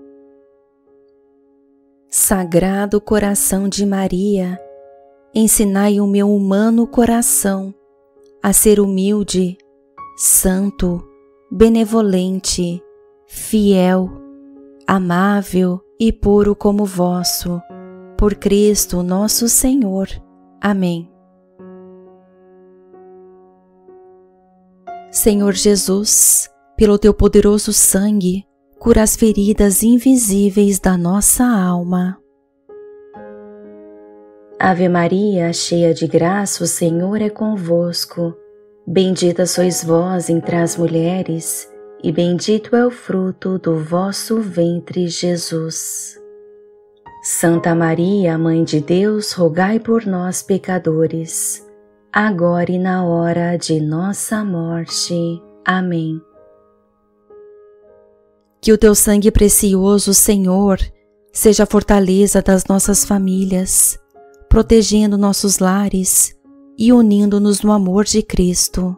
Speaker 1: Sagrado Coração de Maria, ensinai o meu humano coração a ser humilde, santo, benevolente, fiel, amável e puro como vosso, por Cristo nosso Senhor. Amém. Senhor Jesus, pelo teu poderoso sangue, cura as feridas invisíveis da nossa alma. Ave Maria, cheia de graça, o Senhor é convosco. Bendita sois vós entre as mulheres, e bendito é o fruto do vosso ventre, Jesus. Santa Maria, Mãe de Deus, rogai por nós, pecadores, agora e na hora de nossa morte. Amém. Que o teu sangue precioso, Senhor, seja a fortaleza das nossas famílias, protegendo nossos lares e unindo-nos no amor de Cristo.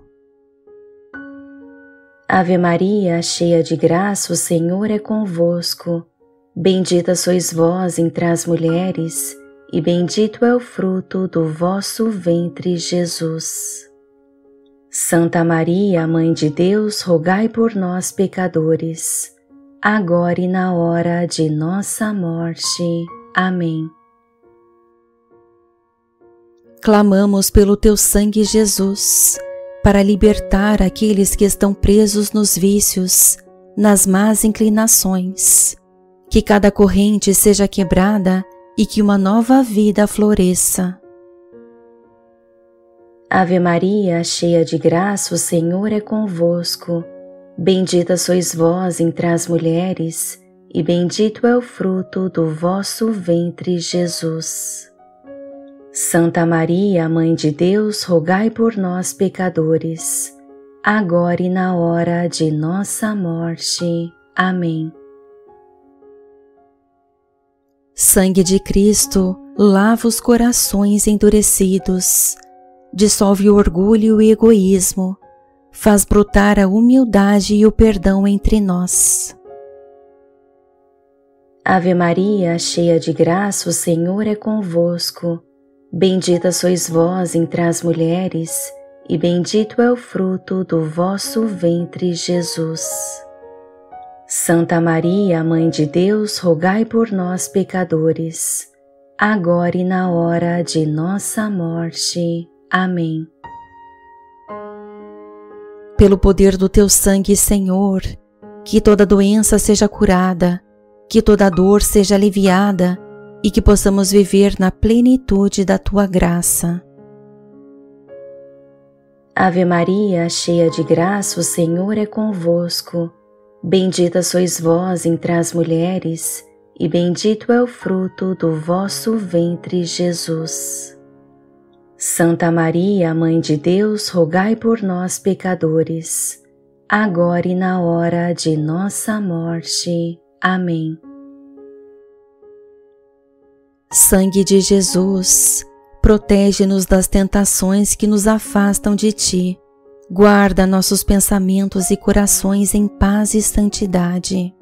Speaker 1: Ave Maria, cheia de graça, o Senhor é convosco. Bendita sois vós entre as mulheres, e bendito é o fruto do vosso ventre, Jesus. Santa Maria, Mãe de Deus, rogai por nós, pecadores, agora e na hora de nossa morte. Amém. Clamamos pelo teu sangue, Jesus, para libertar aqueles que estão presos nos vícios, nas más inclinações. Que cada corrente seja quebrada e que uma nova vida floresça. Ave Maria, cheia de graça, o Senhor é convosco. Bendita sois vós entre as mulheres, e bendito é o fruto do vosso ventre, Jesus. Santa Maria, Mãe de Deus, rogai por nós, pecadores, agora e na hora de nossa morte. Amém. Sangue de Cristo, lava os corações endurecidos, dissolve o orgulho e o egoísmo, faz brotar a humildade e o perdão entre nós. Ave Maria, cheia de graça, o Senhor é convosco. Bendita sois vós entre as mulheres, e bendito é o fruto do vosso ventre, Jesus. Santa Maria, Mãe de Deus, rogai por nós, pecadores, agora e na hora de nossa morte. Amém. Pelo poder do teu sangue, Senhor, que toda doença seja curada, que toda dor seja aliviada e que possamos viver na plenitude da tua graça. Ave Maria, cheia de graça, o Senhor é convosco. Bendita sois vós entre as mulheres, e bendito é o fruto do vosso ventre, Jesus. Santa Maria, Mãe de Deus, rogai por nós, pecadores, agora e na hora de nossa morte. Amém. Sangue de Jesus, protege-nos das tentações que nos afastam de Ti. Guarda nossos pensamentos e corações em paz e santidade.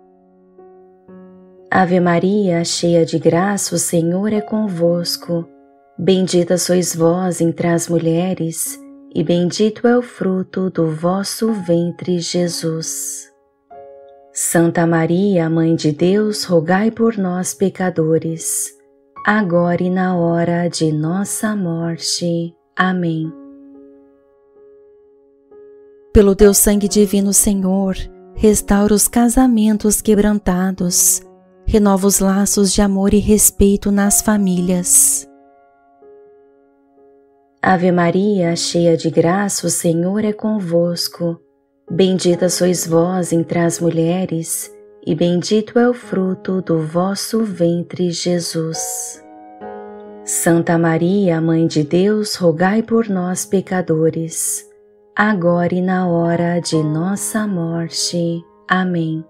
Speaker 1: Ave Maria, cheia de graça, o Senhor é convosco. Bendita sois vós entre as mulheres, e bendito é o fruto do vosso ventre, Jesus. Santa Maria, Mãe de Deus, rogai por nós, pecadores, agora e na hora de nossa morte. Amém. Pelo teu sangue divino, Senhor, restaura os casamentos quebrantados, renova os laços de amor e respeito nas famílias. Ave Maria, cheia de graça, o Senhor é convosco. Bendita sois vós entre as mulheres, e bendito é o fruto do vosso ventre, Jesus. Santa Maria, Mãe de Deus, rogai por nós, pecadores, agora e na hora de nossa morte. Amém.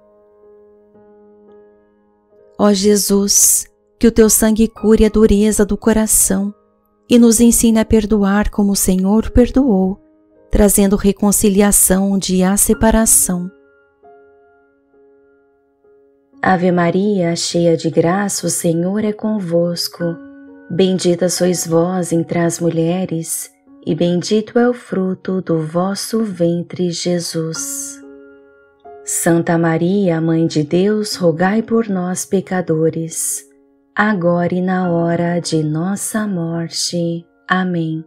Speaker 1: Ó Jesus, que o teu sangue cure a dureza do coração e nos ensine a perdoar como o Senhor perdoou, trazendo reconciliação onde há separação. Ave Maria, cheia de graça, o Senhor é convosco. Bendita sois vós entre as mulheres, e bendito é o fruto do vosso ventre, Jesus. Santa Maria, Mãe de Deus, rogai por nós, pecadores, agora e na hora de nossa morte. Amém.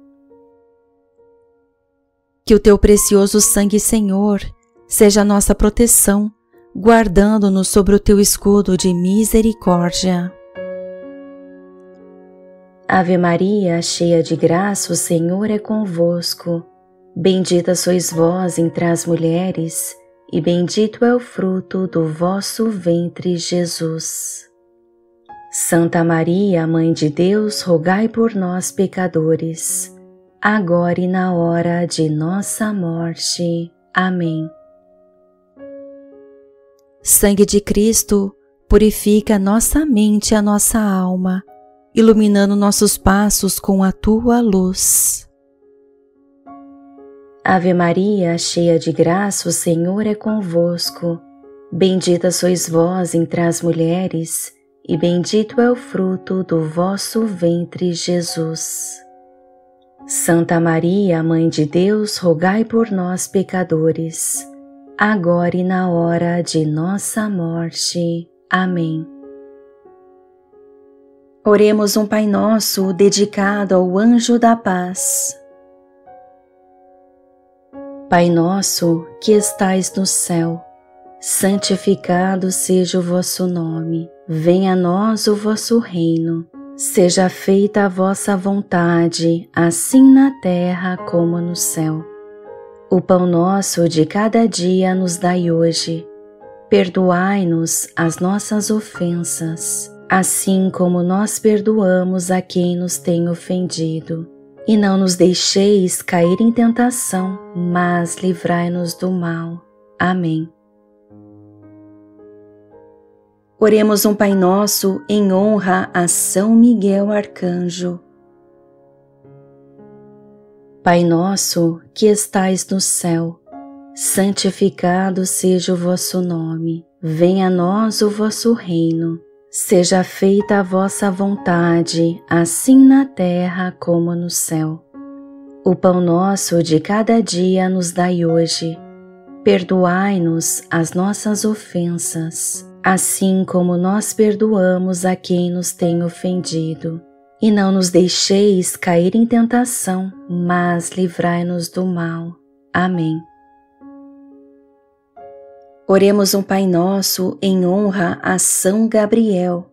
Speaker 1: Que o teu precioso sangue, Senhor, seja a nossa proteção, guardando-nos sobre o teu escudo de misericórdia. Ave Maria, cheia de graça, o Senhor é convosco. Bendita sois vós entre as mulheres, e bendito é o fruto do vosso ventre, Jesus. Santa Maria, Mãe de Deus, rogai por nós, pecadores, agora e na hora de nossa morte. Amém. Sangue de Cristo, purifica nossa mente e a nossa alma, iluminando nossos passos com a tua luz. Ave Maria, cheia de graça, o Senhor é convosco. Bendita sois vós entre as mulheres, e bendito é o fruto do vosso ventre, Jesus. Santa Maria, Mãe de Deus, rogai por nós, pecadores, agora e na hora de nossa morte. Amém. Oremos um Pai Nosso dedicado ao Anjo da Paz. Pai nosso que estais no céu, santificado seja o vosso nome. Venha a nós o vosso reino. Seja feita a vossa vontade, assim na terra como no céu. O pão nosso de cada dia nos dai hoje. perdoai-nos as nossas ofensas, assim como nós perdoamos a quem nos tem ofendido. E não nos deixeis cair em tentação, mas livrai-nos do mal. Amém. Oremos um Pai Nosso em honra a São Miguel Arcanjo. Pai nosso que estais no céu, santificado seja o vosso nome. Venha a nós o vosso reino. Seja feita a vossa vontade, assim na terra como no céu. O pão nosso de cada dia nos dai hoje. Perdoai-nos as nossas ofensas, assim como nós perdoamos a quem nos tem ofendido. E não nos deixeis cair em tentação, mas livrai-nos do mal. Amém. Oremos um Pai Nosso em honra a São Gabriel.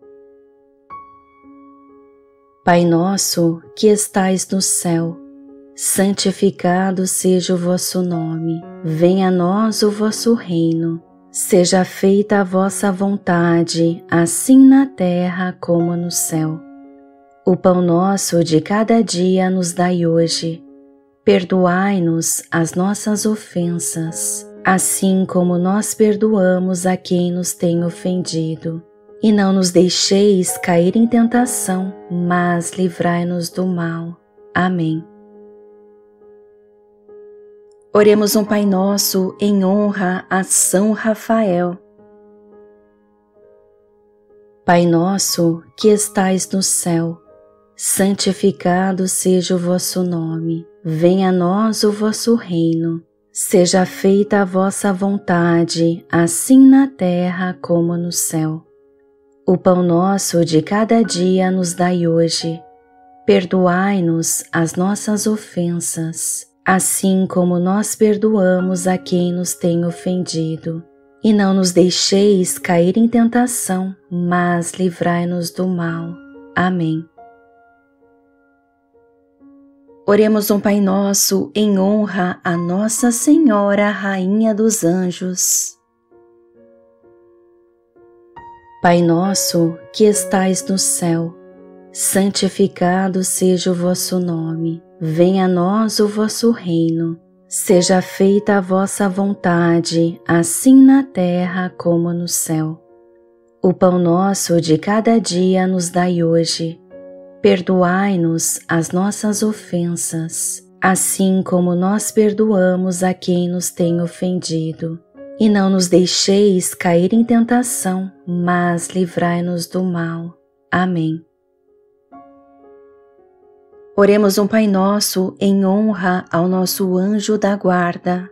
Speaker 1: Pai nosso que estais no céu, santificado seja o vosso nome. Venha a nós o vosso reino. Seja feita a vossa vontade, assim na terra como no céu. O pão nosso de cada dia nos dai hoje. Perdoai-nos as nossas ofensas, assim como nós perdoamos a quem nos tem ofendido. E não nos deixeis cair em tentação, mas livrai-nos do mal. Amém. Oremos um Pai Nosso em honra a São Rafael. Pai nosso que estais no céu, santificado seja o vosso nome. Venha a nós o vosso reino. Seja feita a vossa vontade, assim na terra como no céu. O pão nosso de cada dia nos dai hoje. Perdoai-nos as nossas ofensas, assim como nós perdoamos a quem nos tem ofendido. E não nos deixeis cair em tentação, mas livrai-nos do mal. Amém. Oremos um Pai Nosso em honra a Nossa Senhora, Rainha dos Anjos. Pai nosso que estais no céu, santificado seja o vosso nome. Venha a nós o vosso reino. Seja feita a vossa vontade, assim na terra como no céu. O pão nosso de cada dia nos dai hoje. Perdoai-nos as nossas ofensas, assim como nós perdoamos a quem nos tem ofendido. E não nos deixeis cair em tentação, mas livrai-nos do mal. Amém. Oremos um Pai Nosso em honra ao nosso anjo da guarda.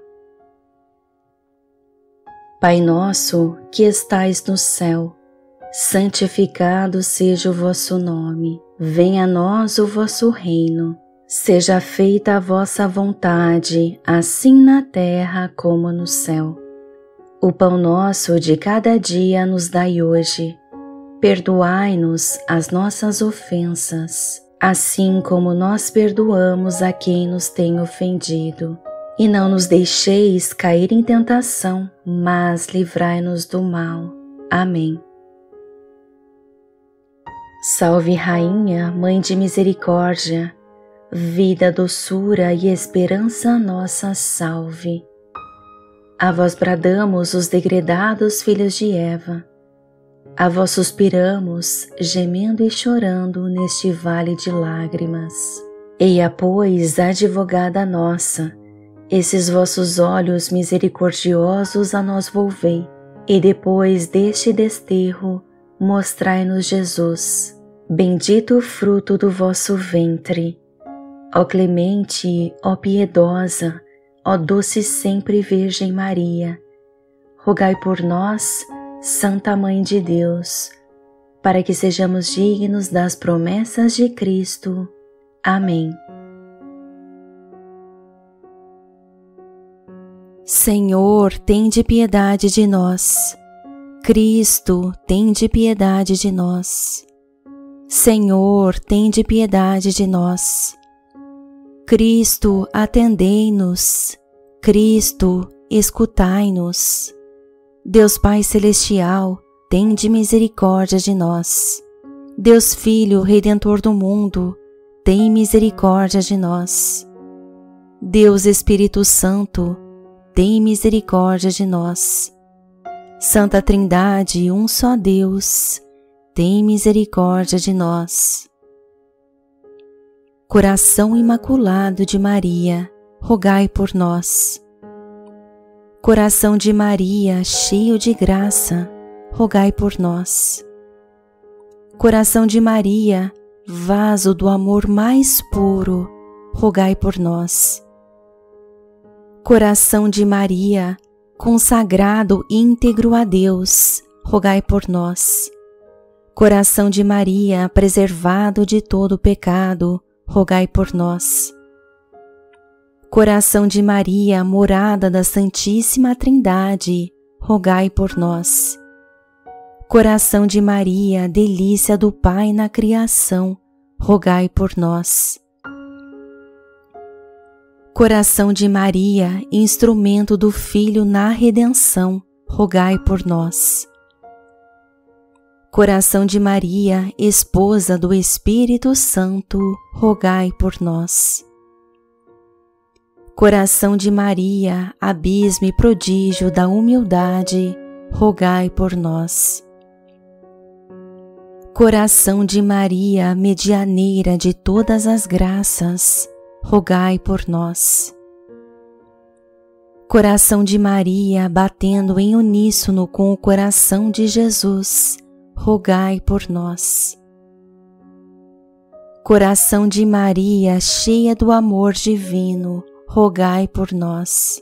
Speaker 1: Pai nosso que estais no céu, santificado seja o vosso nome. Venha a nós o vosso reino. Seja feita a vossa vontade, assim na terra como no céu. O pão nosso de cada dia nos dai hoje. Perdoai-nos as nossas ofensas, assim como nós perdoamos a quem nos tem ofendido. E não nos deixeis cair em tentação, mas livrai-nos do mal. Amém. Salve Rainha, Mãe de Misericórdia, vida, doçura e esperança nossa, salve. A vós bradamos os degredados filhos de Eva, a vós suspiramos, gemendo e chorando neste vale de lágrimas. Eia, pois, advogada nossa, esses vossos olhos misericordiosos a nós volvei, e depois deste desterro, mostrai-nos Jesus, bendito o fruto do vosso ventre. Ó clemente, ó piedosa, ó doce sempre Virgem Maria, rogai por nós, Santa Mãe de Deus, para que sejamos dignos das promessas de Cristo. Amém. Senhor, tende piedade de nós. Cristo, tende piedade de nós. Senhor, tende piedade de nós. Cristo, atendei-nos. Cristo, escutai-nos. Deus Pai Celestial, tende misericórdia de nós. Deus Filho, Redentor do mundo, tem misericórdia de nós. Deus Espírito Santo, tem misericórdia de nós. Santa Trindade, um só Deus, tem misericórdia de nós. Coração Imaculado de Maria, rogai por nós. Coração de Maria, cheio de graça, rogai por nós. Coração de Maria, vaso do amor mais puro, rogai por nós. Coração de Maria, consagrado íntegro a Deus, rogai por nós. Coração de Maria, preservado de todo pecado, rogai por nós. Coração de Maria, morada da Santíssima Trindade, rogai por nós. Coração de Maria, delícia do Pai na criação, rogai por nós. Coração de Maria, instrumento do Filho na redenção, rogai por nós. Coração de Maria, esposa do Espírito Santo, rogai por nós. Coração de Maria, abismo e prodígio da humildade, rogai por nós. Coração de Maria, medianeira de todas as graças, rogai por nós. Coração de Maria, batendo em uníssono com o coração de Jesus, rogai por nós. Coração de Maria, cheia do amor divino, rogai por nós.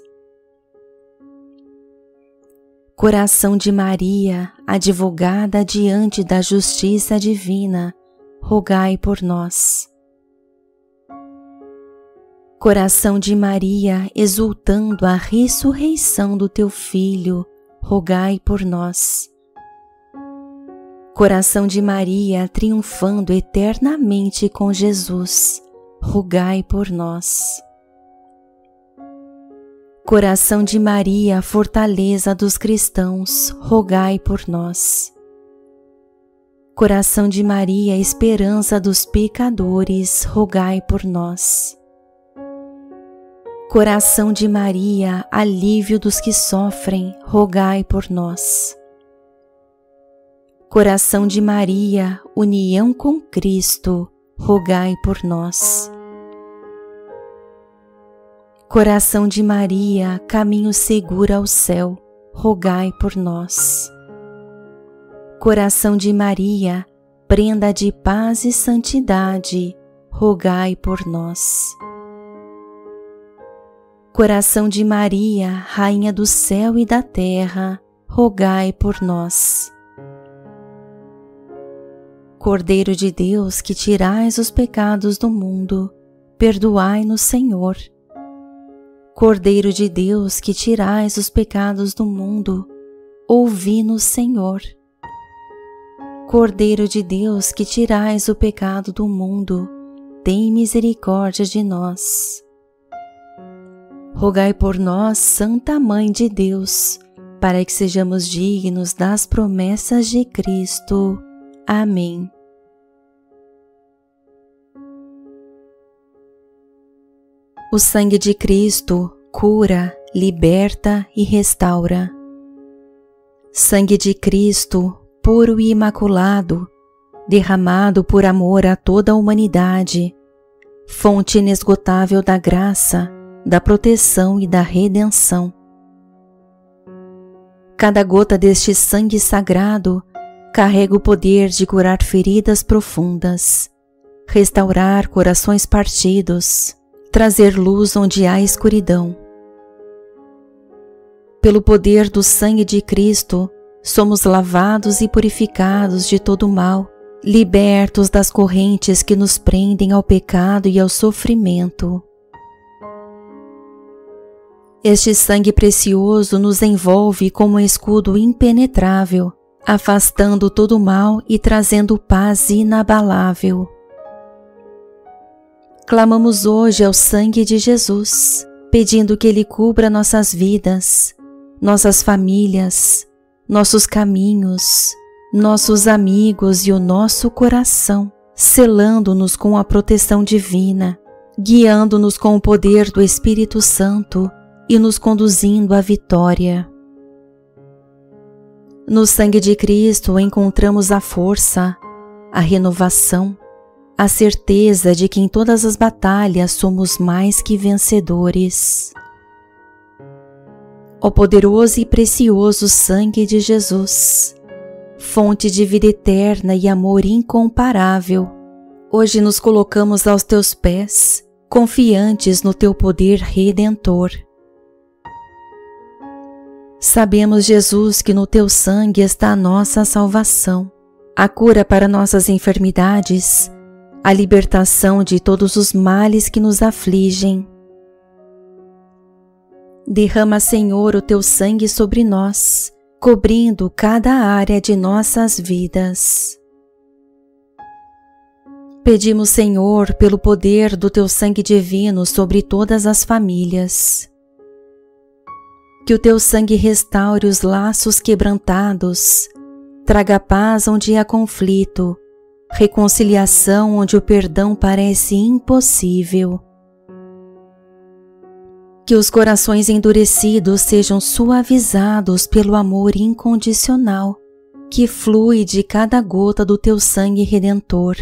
Speaker 1: Coração de Maria, advogada diante da justiça divina, rogai por nós. Coração de Maria, exultando a ressurreição do teu Filho, rogai por nós. Coração de Maria, triunfando eternamente com Jesus, rogai por nós. Coração de Maria, fortaleza dos cristãos, rogai por nós. Coração de Maria, esperança dos pecadores, rogai por nós. Coração de Maria, alívio dos que sofrem, rogai por nós. Coração de Maria, união com Cristo, rogai por nós. Coração de Maria, caminho seguro ao céu, rogai por nós. Coração de Maria, prenda de paz e santidade, rogai por nós. Coração de Maria, Rainha do céu e da terra, rogai por nós. Cordeiro de Deus, que tirais os pecados do mundo, perdoai-nos, Senhor. Cordeiro de Deus, que tirais os pecados do mundo, ouvi-nos, Senhor. Cordeiro de Deus, que tirais o pecado do mundo, tem misericórdia de nós. Rogai por nós, Santa Mãe de Deus, para que sejamos dignos das promessas de Cristo. Amém. O sangue de Cristo cura, liberta e restaura. Sangue de Cristo, puro e imaculado, derramado por amor a toda a humanidade, fonte inesgotável da graça, da proteção e da redenção. Cada gota deste sangue sagrado carrega o poder de curar feridas profundas, restaurar corações partidos, trazer luz onde há escuridão. Pelo poder do sangue de Cristo, somos lavados e purificados de todo o mal, libertos das correntes que nos prendem ao pecado e ao sofrimento. Este sangue precioso nos envolve como um escudo impenetrável, afastando todo o mal e trazendo paz inabalável. Clamamos hoje ao sangue de Jesus, pedindo que Ele cubra nossas vidas, nossas famílias, nossos caminhos, nossos amigos e o nosso coração, selando-nos com a proteção divina, guiando-nos com o poder do Espírito Santo e nos conduzindo à vitória. No sangue de Cristo encontramos a força, a renovação, a certeza de que em todas as batalhas somos mais que vencedores. Ó poderoso e precioso sangue de Jesus, fonte de vida eterna e amor incomparável, hoje nos colocamos aos teus pés, confiantes no teu poder redentor. Sabemos, Jesus, que no teu sangue está a nossa salvação, a cura para nossas enfermidades, a libertação de todos os males que nos afligem. Derrama, Senhor, o teu sangue sobre nós, cobrindo cada área de nossas vidas. Pedimos, Senhor, pelo poder do teu sangue divino sobre todas as famílias. Que o teu sangue restaure os laços quebrantados, traga paz onde há conflito, reconciliação onde o perdão parece impossível. Que os corações endurecidos sejam suavizados pelo amor incondicional que flui de cada gota do teu sangue redentor.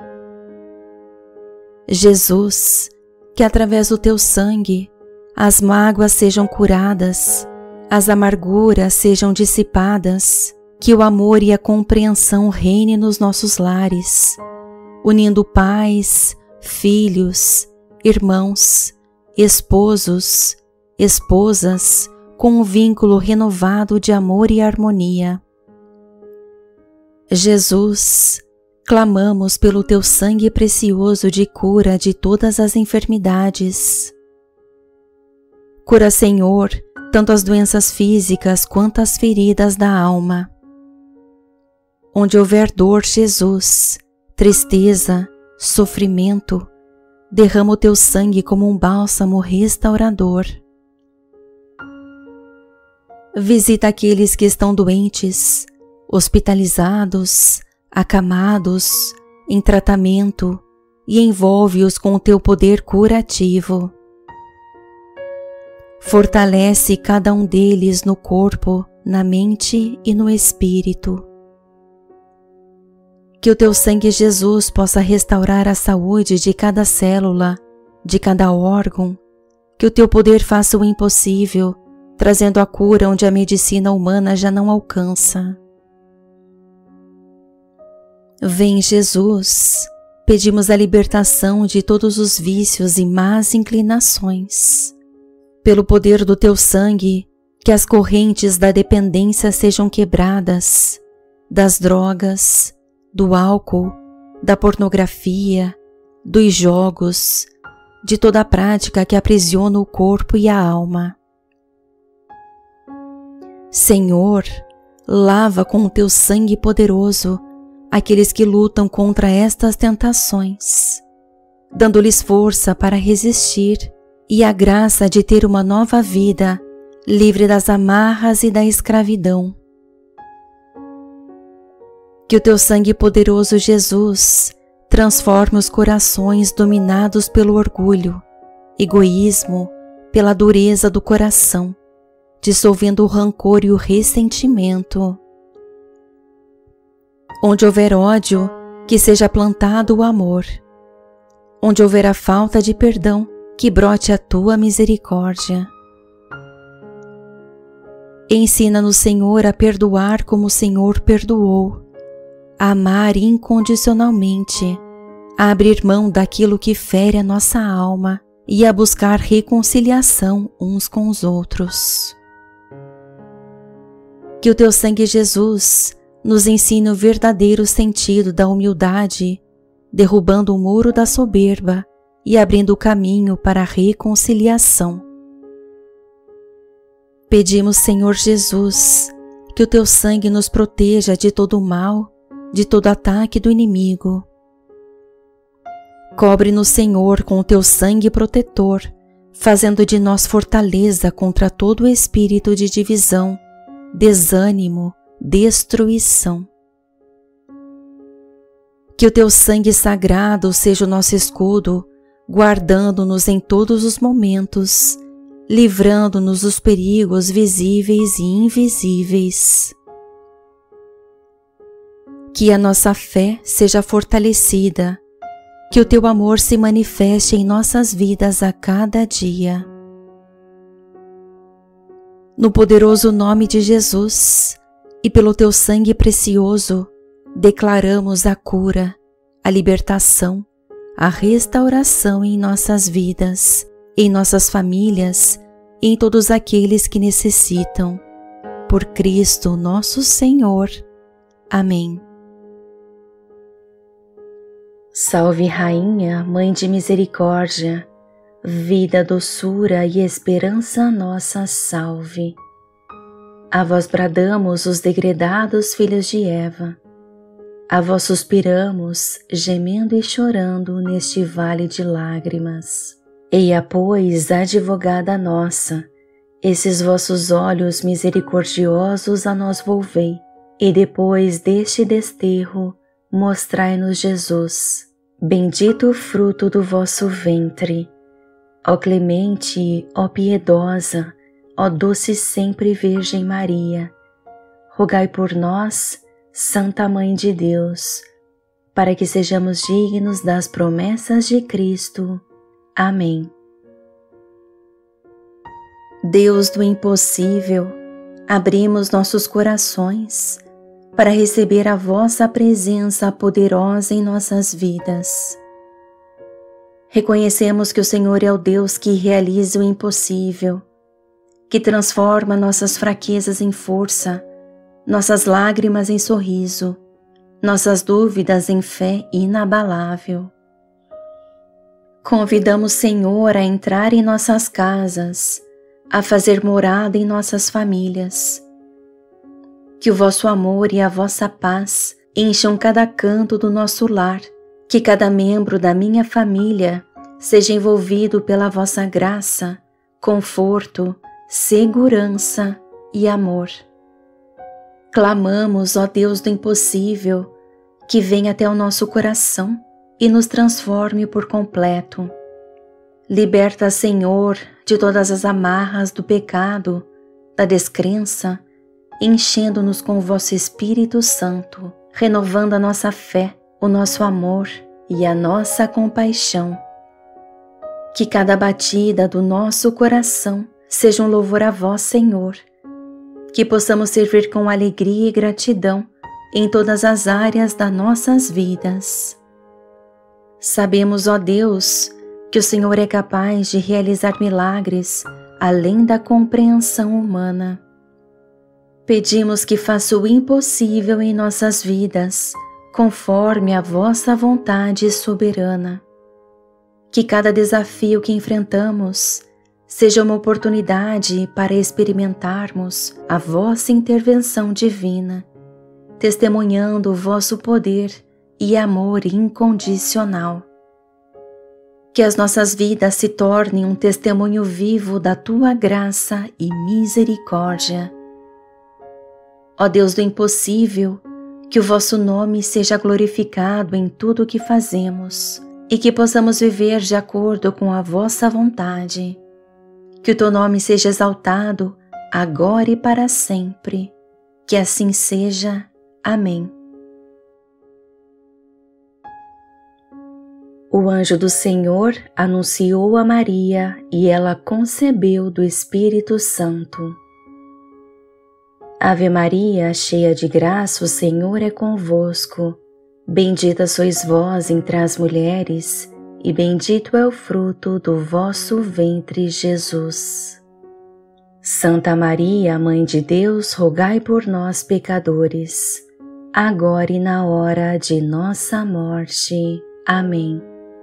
Speaker 1: Jesus, que através do teu sangue as mágoas sejam curadas, as amarguras sejam dissipadas, que o amor e a compreensão reine nos nossos lares, unindo pais, filhos, irmãos, esposos, esposas, com um vínculo renovado de amor e harmonia. Jesus, clamamos pelo teu sangue precioso de cura de todas as enfermidades. Cura, Senhor, tanto as doenças físicas quanto as feridas da alma. Onde houver dor, Jesus, tristeza, sofrimento, derrama o teu sangue como um bálsamo restaurador. Visita aqueles que estão doentes, hospitalizados, acamados, em tratamento, e envolve-os com o teu poder curativo. Fortalece cada um deles no corpo, na mente e no espírito. Que o teu sangue, Jesus, possa restaurar a saúde de cada célula, de cada órgão. Que o teu poder faça o impossível, trazendo a cura onde a medicina humana já não alcança. Vem, Jesus, pedimos a libertação de todos os vícios e más inclinações. Pelo poder do teu sangue, que as correntes da dependência sejam quebradas, das drogas, do álcool, da pornografia, dos jogos, de toda a prática que aprisiona o corpo e a alma. Senhor, lava com o teu sangue poderoso aqueles que lutam contra estas tentações, dando-lhes força para resistir e a graça de ter uma nova vida, livre das amarras e da escravidão. Que o teu sangue poderoso, Jesus, transforme os corações dominados pelo orgulho, egoísmo, pela dureza do coração, dissolvendo o rancor e o ressentimento. Onde houver ódio, que seja plantado o amor. Onde houver a falta de perdão, que brote a tua misericórdia. Ensina-nos, Senhor, a perdoar como o Senhor perdoou, a amar incondicionalmente, a abrir mão daquilo que fere a nossa alma e a buscar reconciliação uns com os outros. Que o teu sangue, Jesus, nos ensine o verdadeiro sentido da humildade, derrubando o muro da soberba e abrindo o caminho para a reconciliação. Pedimos, Senhor Jesus, que o teu sangue nos proteja de todo o mal, de todo ataque do inimigo. Cobre-nos, Senhor, com o teu sangue protetor, fazendo de nós fortaleza contra todo espírito de divisão, desânimo, destruição. Que o teu sangue sagrado seja o nosso escudo, guardando-nos em todos os momentos, livrando-nos dos perigos visíveis e invisíveis. Que a nossa fé seja fortalecida, que o teu amor se manifeste em nossas vidas a cada dia. No poderoso nome de Jesus e pelo teu sangue precioso, declaramos a cura, a libertação, a restauração em nossas vidas, em nossas famílias e em todos aqueles que necessitam. Por Cristo nosso Senhor. Amém. Salve Rainha, Mãe de Misericórdia, vida, doçura e esperança nossa, salve. A vós bradamos os degredados filhos de Eva, a vós suspiramos, gemendo e chorando neste vale de lágrimas. Eia, pois, advogada nossa, esses vossos olhos misericordiosos a nós volvei, e depois deste desterro, mostrai-nos Jesus, bendito o fruto do vosso ventre. Ó clemente, ó piedosa, ó doce sempre Virgem Maria, rogai por nós, Santa Mãe de Deus, para que sejamos dignos das promessas de Cristo. Amém. Deus do impossível, abrimos nossos corações para receber a vossa presença poderosa em nossas vidas. Reconhecemos que o Senhor é o Deus que realiza o impossível, que transforma nossas fraquezas em força, nossas lágrimas em sorriso, nossas dúvidas em fé inabalável. Convidamos, Senhor, a entrar em nossas casas, a fazer morada em nossas famílias. Que o vosso amor e a vossa paz encham cada canto do nosso lar, que cada membro da minha família seja envolvido pela vossa graça, conforto, segurança e amor. Clamamos, ó Deus do impossível, que venha até o nosso coração e nos transforme por completo. Liberta, Senhor, de todas as amarras do pecado, da descrença, enchendo-nos com o vosso Espírito Santo, renovando a nossa fé, o nosso amor e a nossa compaixão. Que cada batida do nosso coração seja um louvor a vós, Senhor, que possamos servir com alegria e gratidão em todas as áreas das nossas vidas. Sabemos, ó Deus, que o Senhor é capaz de realizar milagres além da compreensão humana. Pedimos que faça o impossível em nossas vidas, conforme a vossa vontade soberana. Que cada desafio que enfrentamos seja uma oportunidade para experimentarmos a vossa intervenção divina, testemunhando o vosso poder e amor incondicional. Que as nossas vidas se tornem um testemunho vivo da tua graça e misericórdia. Ó Deus do impossível, que o vosso nome seja glorificado em tudo o que fazemos e que possamos viver de acordo com a vossa vontade. Que o teu nome seja exaltado agora e para sempre. Que assim seja. Amém. O anjo do Senhor anunciou a Maria e ela concebeu do Espírito Santo. Ave Maria, cheia de graça, o Senhor é convosco. Bendita sois vós entre as mulheres, e bendito é o fruto do vosso ventre, Jesus. Santa Maria, Mãe de Deus, rogai por nós, pecadores, agora e na hora de nossa morte. Amém.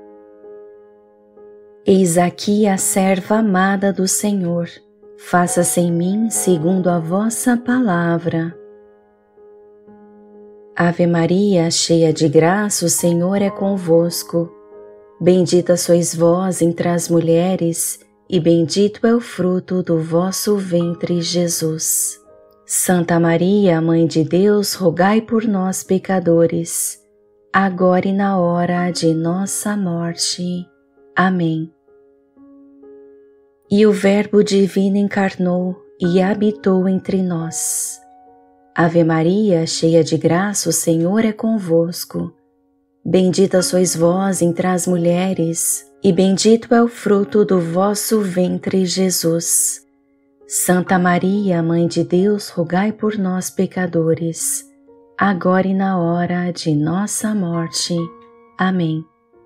Speaker 1: Eis aqui a serva amada do Senhor, faça-se em mim segundo a vossa palavra. Ave Maria, cheia de graça, o Senhor é convosco. Bendita sois vós entre as mulheres, e bendito é o fruto do vosso ventre, Jesus. Santa Maria, Mãe de Deus, rogai por nós, pecadores, agora e na hora de nossa morte. Amém. E o Verbo divino encarnou e habitou entre nós. Ave Maria, cheia de graça, o Senhor é convosco. Bendita sois vós entre as mulheres, e bendito é o fruto do vosso ventre, Jesus. Santa Maria, Mãe de Deus, rogai por nós, pecadores, agora e na hora de nossa morte. Amém.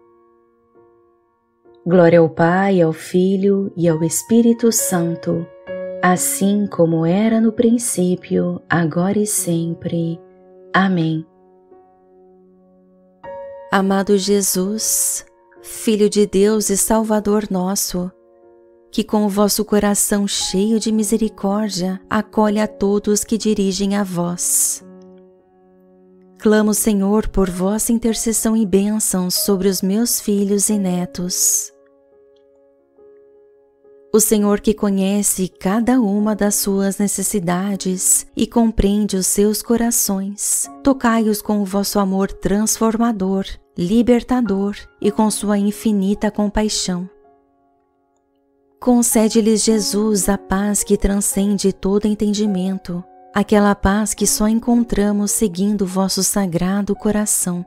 Speaker 1: Glória ao Pai, ao Filho e ao Espírito Santo, assim como era no princípio, agora e sempre. Amém. Amado Jesus, Filho de Deus e Salvador nosso, que com o vosso coração cheio de misericórdia acolhe a todos que dirigem a vós. Clamo, Senhor, por vossa intercessão e bênçãos sobre os meus filhos e netos. O Senhor, que conhece cada uma das suas necessidades e compreende os seus corações, tocai-os com o vosso amor transformador, libertador e com sua infinita compaixão. Concede-lhes, Jesus, a paz que transcende todo entendimento, aquela paz que só encontramos seguindo o vosso sagrado coração.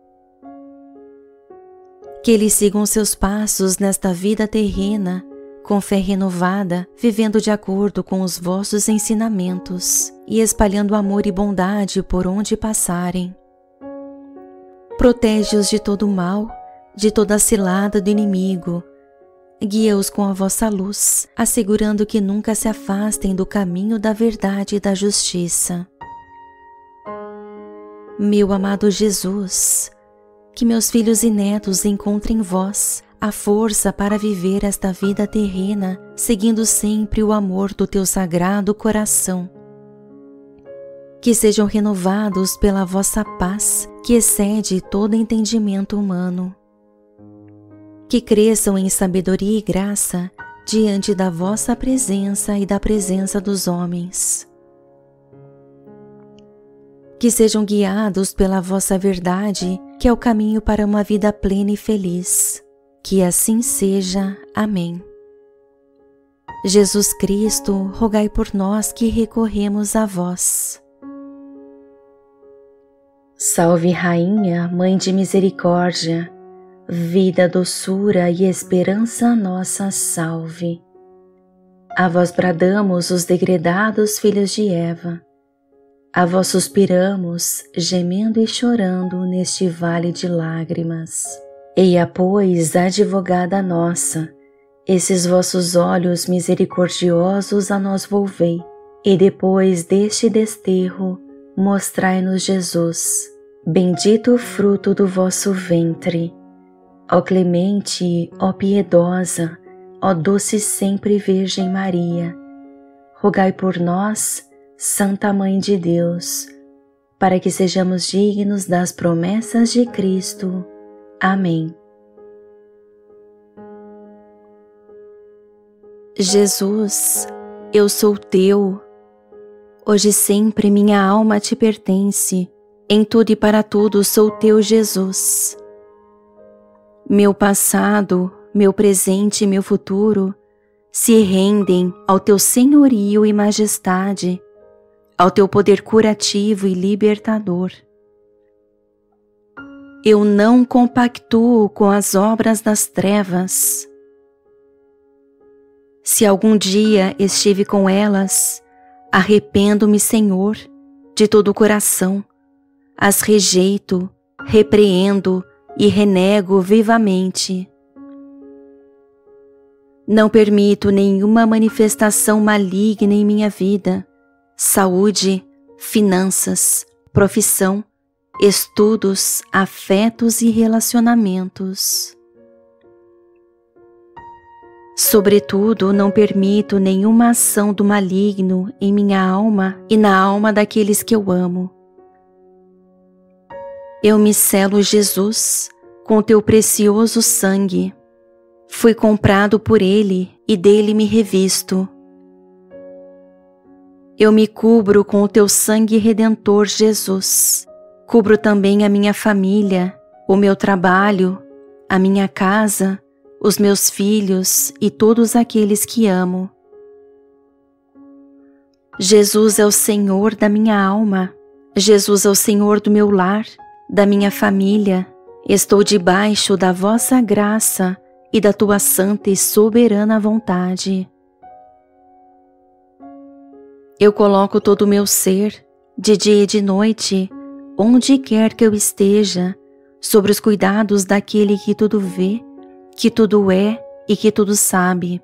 Speaker 1: Que eles sigam seus passos nesta vida terrena, com fé renovada, vivendo de acordo com os vossos ensinamentos e espalhando amor e bondade por onde passarem. Protege-os de todo o mal, de toda a cilada do inimigo. Guia-os com a vossa luz, assegurando que nunca se afastem do caminho da verdade e da justiça. Meu amado Jesus, que meus filhos e netos encontrem em vós a força para viver esta vida terrena, seguindo sempre o amor do teu sagrado coração. Que sejam renovados pela vossa paz, que excede todo entendimento humano. Que cresçam em sabedoria e graça diante da vossa presença e da presença dos homens. Que sejam guiados pela vossa verdade, que é o caminho para uma vida plena e feliz. Que assim seja. Amém. Jesus Cristo, rogai por nós que recorremos a vós. Salve, Rainha, Mãe de Misericórdia, vida, doçura e esperança nossa, salve. A vós bradamos os degredados filhos de Eva, a vós suspiramos, gemendo e chorando neste vale de lágrimas. Eia, pois, advogada nossa, esses vossos olhos misericordiosos a nós volvei, e depois deste desterro, mostrai-nos Jesus, bendito o fruto do vosso ventre. Ó clemente, ó piedosa, ó doce sempre Virgem Maria, rogai por nós, Santa Mãe de Deus, para que sejamos dignos das promessas de Cristo. Amém. Jesus, eu sou teu. Hoje e sempre minha alma te pertence. Em tudo e para tudo sou teu, Jesus. Meu passado, meu presente e meu futuro se rendem ao teu senhorio e majestade, ao teu poder curativo e libertador. Eu não compactuo com as obras das trevas. Se algum dia estive com elas, arrependo-me, Senhor, de todo o coração, as rejeito, repreendo e renego vivamente. Não permito nenhuma manifestação maligna em minha vida, saúde, finanças, profissão, estudos, afetos e relacionamentos. Sobretudo, não permito nenhuma ação do maligno em minha alma e na alma daqueles que eu amo. Eu me selo, Jesus, com teu precioso sangue. Fui comprado por ele e dele me revisto. Eu me cubro com o teu sangue redentor, Jesus. Cubro também a minha família, o meu trabalho, a minha casa, os meus filhos e todos aqueles que amo. Jesus é o Senhor da minha alma. Jesus é o Senhor do meu lar, da minha família. Estou debaixo da vossa graça e da tua santa e soberana vontade. Eu coloco todo o meu ser, de dia e de noite, onde quer que eu esteja, sobre os cuidados daquele que tudo vê, que tudo é e que tudo sabe.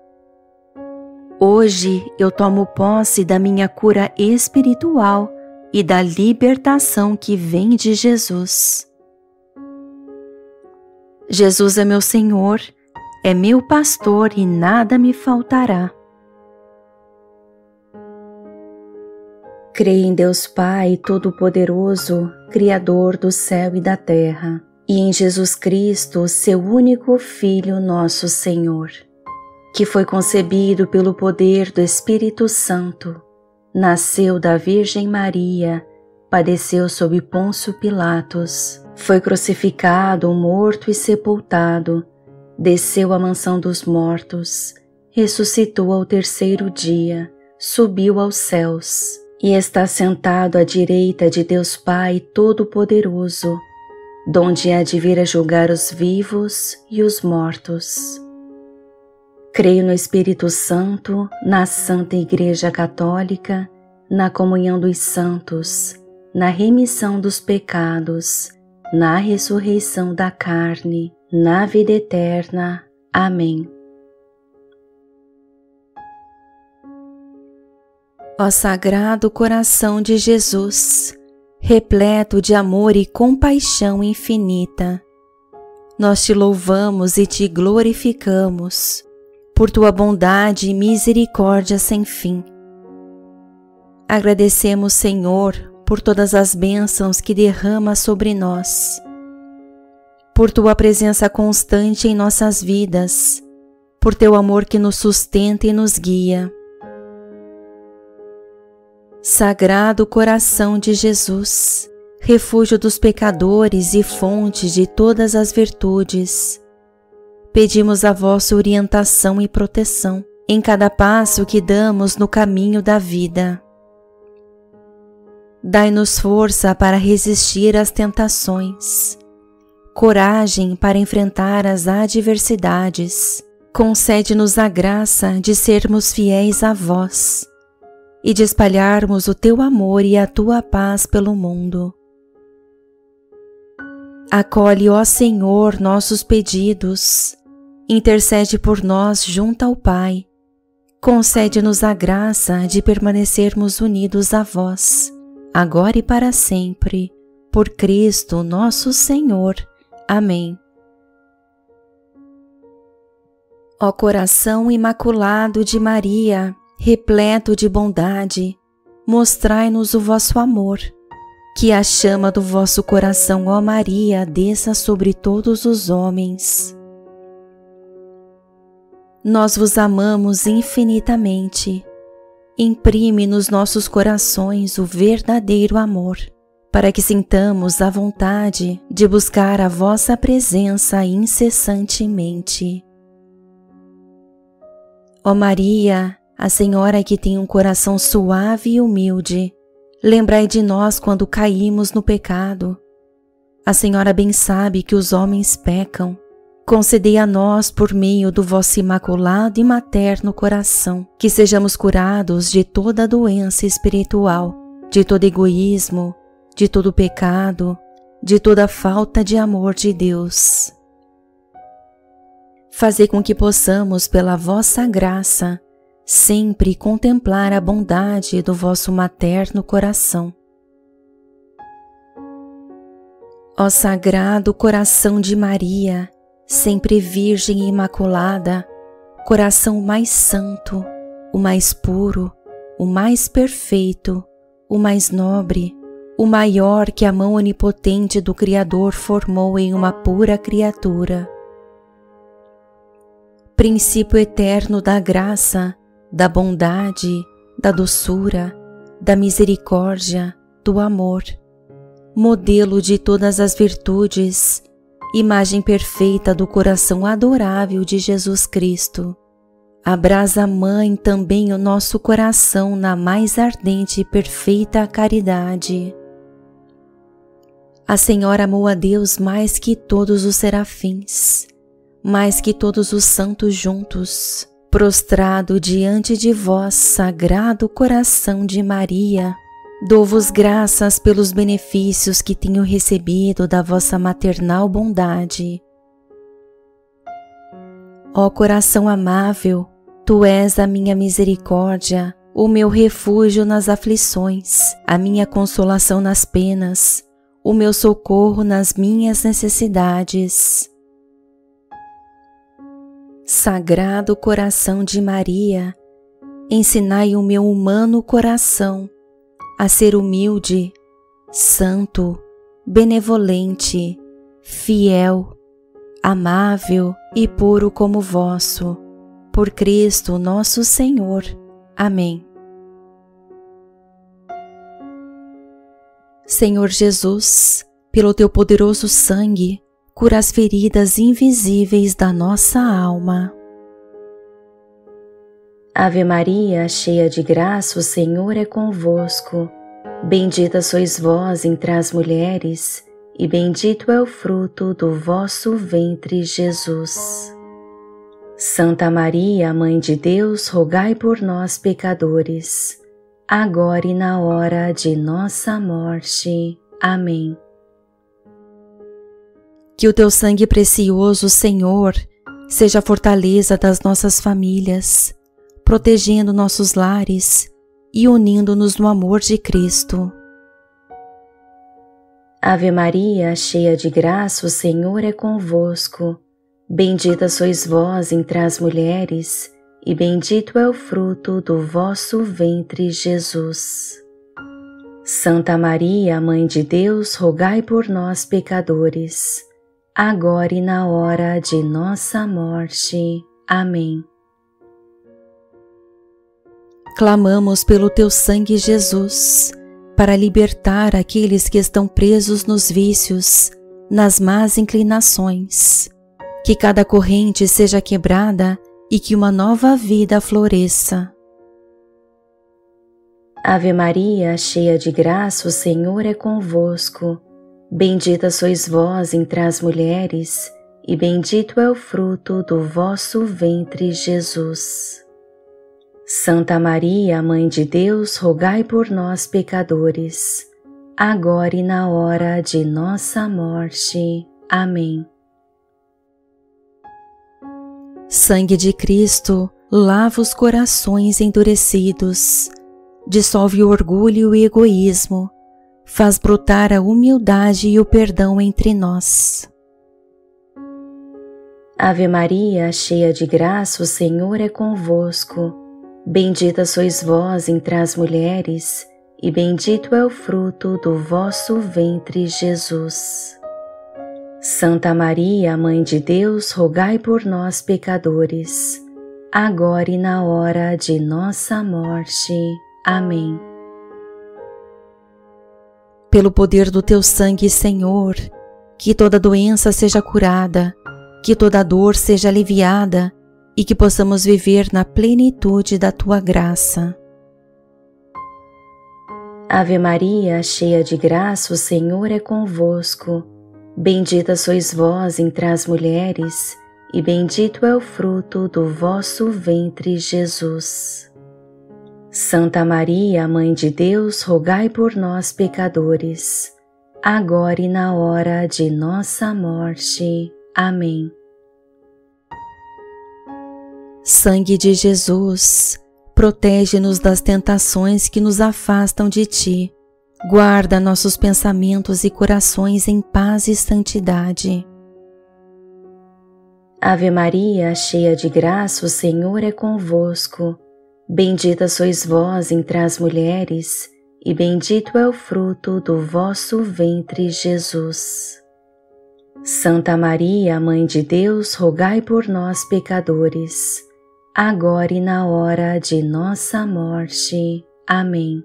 Speaker 1: Hoje eu tomo posse da minha cura espiritual e da libertação que vem de Jesus. Jesus é meu Senhor, é meu pastor e nada me faltará. Creio em Deus Pai Todo-Poderoso, Criador do céu e da terra, e em Jesus Cristo, seu único Filho, nosso Senhor, que foi concebido pelo poder do Espírito Santo, nasceu da Virgem Maria, padeceu sob Pôncio Pilatos, foi crucificado, morto e sepultado, desceu à mansão dos mortos, ressuscitou ao terceiro dia, subiu aos céus, e está sentado à direita de Deus Pai Todo-Poderoso, donde há de vir a julgar os vivos e os mortos. Creio no Espírito Santo, na Santa Igreja Católica, na comunhão dos santos, na remissão dos pecados, na ressurreição da carne, na vida eterna. Amém. Ó Sagrado Coração de Jesus, repleto de amor e compaixão infinita, nós te louvamos e te glorificamos por tua bondade e misericórdia sem fim. Agradecemos, Senhor, por todas as bênçãos que derrama sobre nós, por tua presença constante em nossas vidas, por teu amor que nos sustenta e nos guia. Sagrado Coração de Jesus, refúgio dos pecadores e fonte de todas as virtudes, pedimos a vossa orientação e proteção em cada passo que damos no caminho da vida. Dai-nos força para resistir às tentações, coragem para enfrentar as adversidades, concede-nos a graça de sermos fiéis a vós e de espalharmos o teu amor e a tua paz pelo mundo. Acolhe, ó Senhor, nossos pedidos, intercede por nós junto ao Pai, concede-nos a graça de permanecermos unidos a vós, agora e para sempre, por Cristo nosso Senhor. Amém. Ó coração imaculado de Maria, repleto de bondade, mostrai-nos o vosso amor, que a chama do vosso coração, ó Maria, desça sobre todos os homens. Nós vos amamos infinitamente. Imprime nos nossos corações o verdadeiro amor, para que sintamos a vontade de buscar a vossa presença incessantemente. Ó Maria, a Senhora que tem um coração suave e humilde, lembrai de nós quando caímos no pecado. A Senhora bem sabe que os homens pecam. Concedei a nós, por meio do vosso imaculado e materno coração, que sejamos curados de toda doença espiritual, de todo egoísmo, de todo pecado, de toda falta de amor de Deus. Fazei com que possamos, pela vossa graça, sempre contemplar a bondade do vosso materno coração. Ó Sagrado Coração de Maria, sempre Virgem e Imaculada, coração mais santo, o mais puro, o mais perfeito, o mais nobre, o maior que a mão onipotente do Criador formou em uma pura criatura. Princípio eterno da graça, da bondade, da doçura, da misericórdia, do amor, modelo de todas as virtudes, imagem perfeita do coração adorável de Jesus Cristo. Abrasa, Mãe, também o nosso coração na mais ardente e perfeita caridade. A Senhora amou a Deus mais que todos os serafins, mais que todos os santos juntos. Prostrado diante de vós, Sagrado Coração de Maria, dou-vos graças pelos benefícios que tenho recebido da vossa maternal bondade. Ó coração amável, tu és a minha misericórdia, o meu refúgio nas aflições, a minha consolação nas penas, o meu socorro nas minhas necessidades. Sagrado Coração de Maria, ensinai o meu humano coração a ser humilde, santo, benevolente, fiel, amável e puro como vosso. Por Cristo nosso Senhor. Amém. Senhor Jesus, pelo teu poderoso sangue, cura as feridas invisíveis da nossa alma. Ave Maria, cheia de graça, o Senhor é convosco. Bendita sois vós entre as mulheres, e bendito é o fruto do vosso ventre, Jesus. Santa Maria, Mãe de Deus, rogai por nós, pecadores, agora e na hora de nossa morte. Amém. Que o teu sangue precioso, Senhor, seja a fortaleza das nossas famílias, protegendo nossos lares e unindo-nos no amor de Cristo. Ave Maria, cheia de graça, o Senhor é convosco. Bendita sois vós entre as mulheres, e bendito é o fruto do vosso ventre, Jesus. Santa Maria, Mãe de Deus, rogai por nós, pecadores, agora e na hora de nossa morte. Amém. Clamamos pelo teu sangue, Jesus, para libertar aqueles que estão presos nos vícios, nas más inclinações. Que cada corrente seja quebrada e que uma nova vida floresça. Ave Maria, cheia de graça, o Senhor é convosco. Bendita sois vós entre as mulheres, e bendito é o fruto do vosso ventre, Jesus. Santa Maria, Mãe de Deus, rogai por nós, pecadores, agora e na hora de nossa morte. Amém. Sangue de Cristo, lava os corações endurecidos, dissolve o orgulho e o egoísmo, faz brotar a humildade e o perdão entre nós. Ave Maria, cheia de graça, o Senhor é convosco. Bendita sois vós entre as mulheres, e bendito é o fruto do vosso ventre, Jesus. Santa Maria, Mãe de Deus, rogai por nós, pecadores, agora e na hora de nossa morte. Amém. Pelo poder do teu sangue, Senhor, que toda doença seja curada, que toda dor seja aliviada e que possamos viver na plenitude da tua graça. Ave Maria, cheia de graça, o Senhor é convosco. Bendita sois vós entre as mulheres, e bendito é o fruto do vosso ventre, Jesus. Santa Maria, Mãe de Deus, rogai por nós, pecadores, agora e na hora de nossa morte. Amém. Sangue de Jesus, protege-nos das tentações que nos afastam de ti. Guarda nossos pensamentos e corações em paz e santidade. Ave Maria, cheia de graça, o Senhor é convosco. Bendita sois vós entre as mulheres, e bendito é o fruto do vosso ventre, Jesus. Santa Maria, Mãe de Deus, rogai por nós, pecadores, agora e na hora de nossa morte. Amém.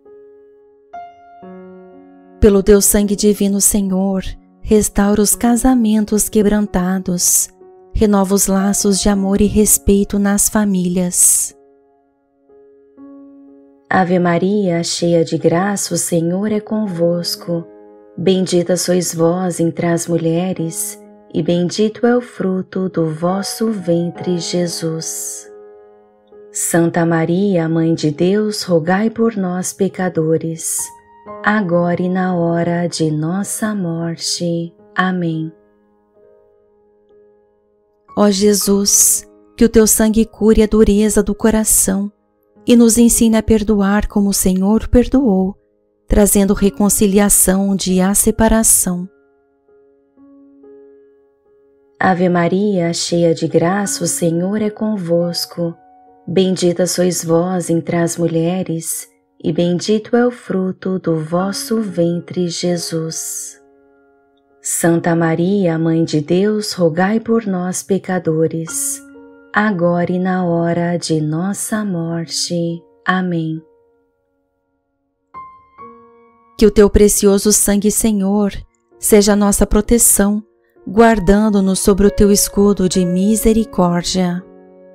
Speaker 1: Pelo teu sangue divino, Senhor, restaura os casamentos quebrantados, renova os laços de amor e respeito nas famílias. Ave Maria, cheia de graça, o Senhor é convosco. Bendita sois vós entre as mulheres, e bendito é o fruto do vosso ventre, Jesus. Santa Maria, Mãe de Deus, rogai por nós, pecadores, agora e na hora de nossa morte. Amém. Ó Jesus, que o teu sangue cure a dureza do coração e nos ensine a perdoar como o Senhor perdoou, trazendo reconciliação onde há separação. Ave Maria, cheia de graça, o Senhor é convosco. Bendita sois vós entre as mulheres, e bendito é o fruto do vosso ventre, Jesus. Santa Maria, Mãe de Deus, rogai por nós, pecadores, agora e na hora de nossa morte. Amém. Que o teu precioso sangue, Senhor, seja a nossa proteção, guardando-nos sobre o teu escudo de misericórdia.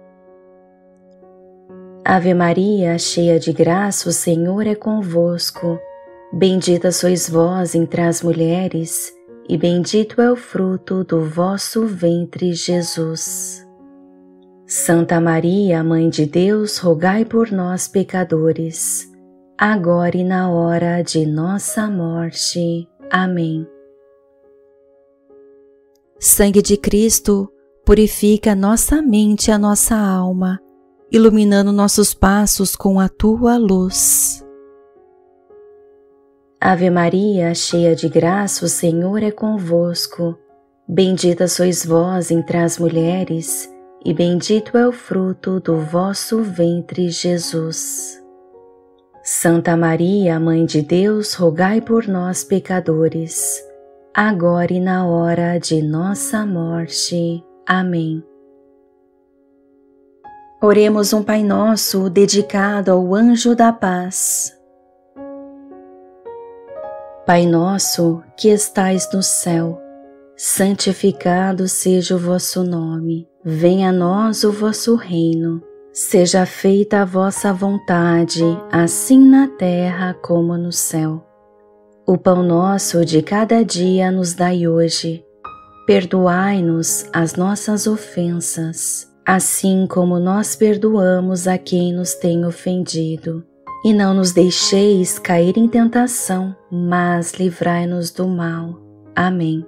Speaker 1: Ave Maria, cheia de graça, o Senhor é convosco. Bendita sois vós entre as mulheres, e bendito é o fruto do vosso ventre, Jesus. Santa Maria, Mãe de Deus, rogai por nós, pecadores, agora e na hora de nossa morte. Amém. Sangue de Cristo, purifica nossa mente e a nossa alma, iluminando nossos passos com a tua luz. Ave Maria, cheia de graça, o Senhor é convosco. Bendita sois vós entre as mulheres, e bendito é o fruto do vosso ventre, Jesus. Santa Maria, Mãe de Deus, rogai por nós, pecadores, agora e na hora de nossa morte. Amém. Oremos um Pai Nosso dedicado ao Anjo da Paz. Pai nosso, que estais no céu, santificado seja o vosso nome. Venha a nós o vosso reino. Seja feita a vossa vontade, assim na terra como no céu. O pão nosso de cada dia nos dai hoje. Perdoai-nos as nossas ofensas, assim como nós perdoamos a quem nos tem ofendido. E não nos deixeis cair em tentação, mas livrai-nos do mal. Amém.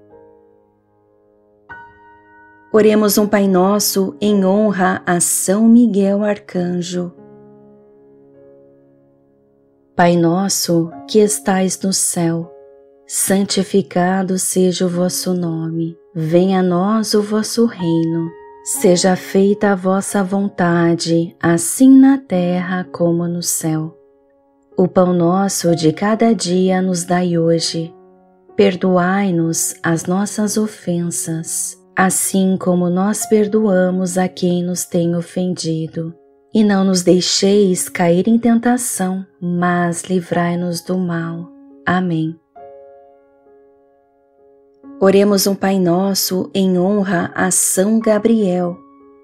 Speaker 1: Oremos um Pai Nosso em honra a São Miguel Arcanjo. Pai nosso, que estais no céu, santificado seja o vosso nome. Venha a nós o vosso reino. Seja feita a vossa vontade, assim na terra como no céu. O pão nosso de cada dia nos dai hoje. Perdoai-nos as nossas ofensas, assim como nós perdoamos a quem nos tem ofendido. E não nos deixeis cair em tentação, mas livrai-nos do mal. Amém. Oremos um Pai Nosso em honra a São Gabriel.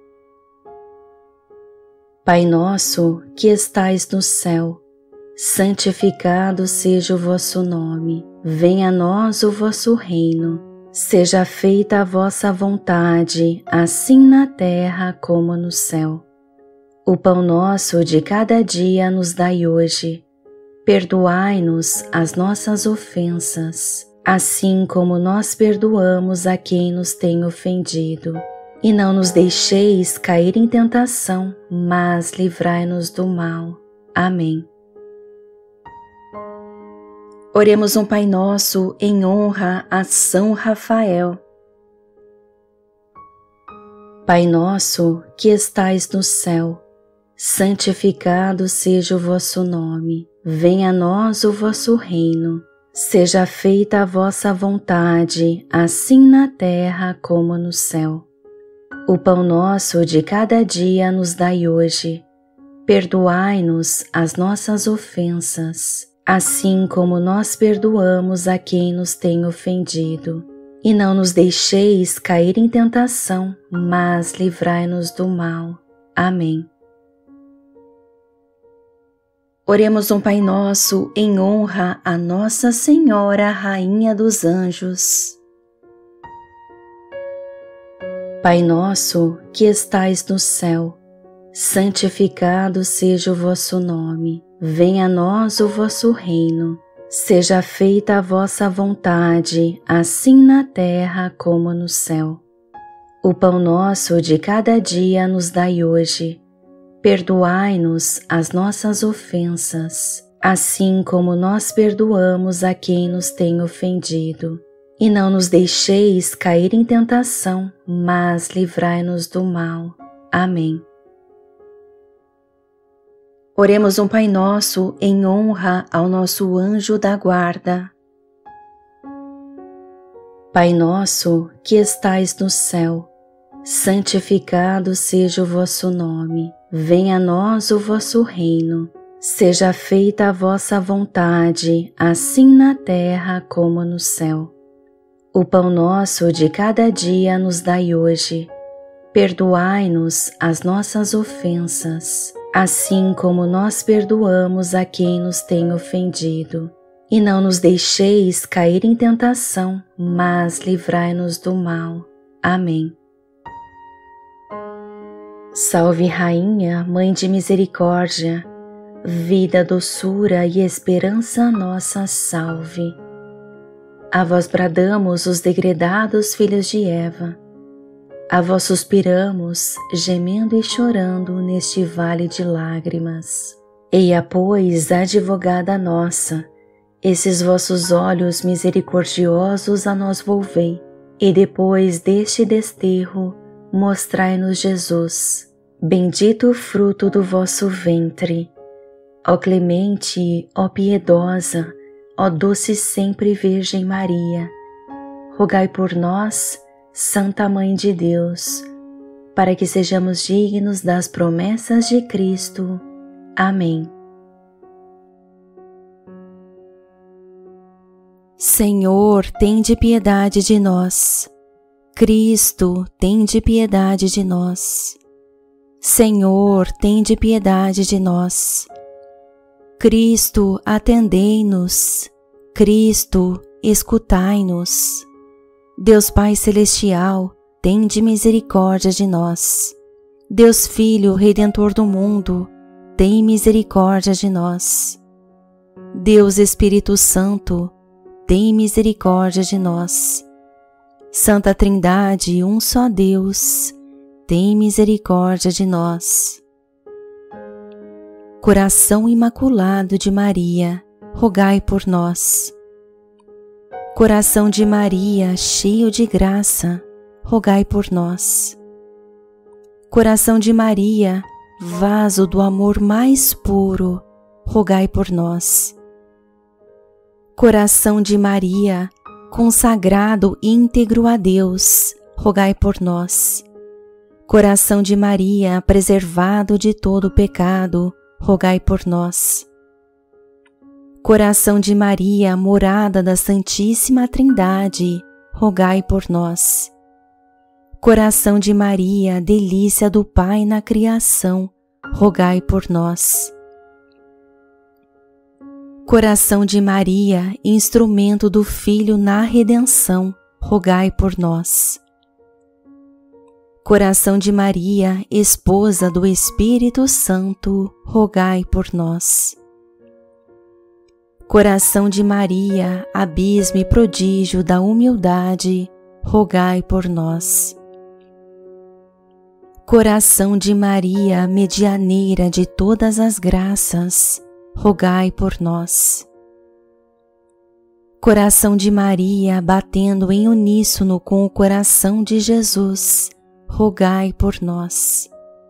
Speaker 1: Pai nosso, que estais no céu, santificado seja o vosso nome. Venha a nós o vosso reino. Seja feita a vossa vontade, assim na terra como no céu. O pão nosso de cada dia nos dai hoje. Perdoai-nos as nossas ofensas, assim como nós perdoamos a quem nos tem ofendido. E não nos deixeis cair em tentação, mas livrai-nos do mal. Amém. Oremos um Pai Nosso em honra a São Rafael. Pai nosso, que estais no céu, santificado seja o vosso nome. Venha a nós o vosso reino. Seja feita a vossa vontade, assim na terra como no céu. O pão nosso de cada dia nos dai hoje. Perdoai-nos as nossas ofensas, assim como nós perdoamos a quem nos tem ofendido. E não nos deixeis cair em tentação, mas livrai-nos do mal. Amém. Oremos um Pai Nosso em honra a Nossa Senhora, Rainha dos Anjos. Pai nosso que estais no céu, santificado seja o vosso nome. Venha a nós o vosso reino. Seja feita a vossa vontade, assim na terra como no céu. O pão nosso de cada dia nos dai hoje. Perdoai-nos as nossas ofensas, assim como nós perdoamos a quem nos tem ofendido. E não nos deixeis cair em tentação, mas livrai-nos do mal. Amém. Oremos um Pai Nosso em honra ao nosso anjo da guarda. Pai nosso que estais no céu, santificado seja o vosso nome. Venha a nós o vosso reino. Seja feita a vossa vontade, assim na terra como no céu. O pão nosso de cada dia nos dai hoje. Perdoai-nos as nossas ofensas, assim como nós perdoamos a quem nos tem ofendido. E não nos deixeis cair em tentação, mas livrai-nos do mal. Amém. Salve Rainha, Mãe de Misericórdia, vida, doçura e esperança nossa, salve. A vós bradamos os degredados filhos de Eva. A vós suspiramos, gemendo e chorando neste vale de lágrimas. Eia, pois, advogada nossa, esses vossos olhos misericordiosos a nós volvei, e depois deste desterro, mostrai-nos Jesus, bendito o fruto do vosso ventre. Ó clemente, ó piedosa, ó doce sempre Virgem Maria, rogai por nós, Santa Mãe de Deus, para que sejamos dignos das promessas de Cristo. Amém. Senhor, tende piedade de nós. Cristo, tende piedade de nós. Senhor, tende piedade de nós. Cristo, atendei-nos. Cristo, escutai-nos. Deus Pai Celestial, tende misericórdia de nós. Deus Filho, Redentor do mundo, tem misericórdia de nós. Deus Espírito Santo, tem misericórdia de nós. Santa Trindade, um só Deus, tem misericórdia de nós. Coração Imaculado de Maria, rogai por nós. Coração de Maria, cheio de graça, rogai por nós. Coração de Maria, vaso do amor mais puro, rogai por nós. Coração de Maria, consagrado íntegro a Deus, rogai por nós. Coração de Maria, preservado de todo pecado, rogai por nós. Coração de Maria, morada da Santíssima Trindade, rogai por nós. Coração de Maria, delícia do Pai na criação, rogai por nós. Coração de Maria, instrumento do Filho na redenção, rogai por nós. Coração de Maria, esposa do Espírito Santo, rogai por nós. Coração de Maria, abismo e prodígio da humildade, rogai por nós. Coração de Maria, medianeira de todas as graças, rogai por nós. Coração de Maria, batendo em uníssono com o coração de Jesus, rogai por nós.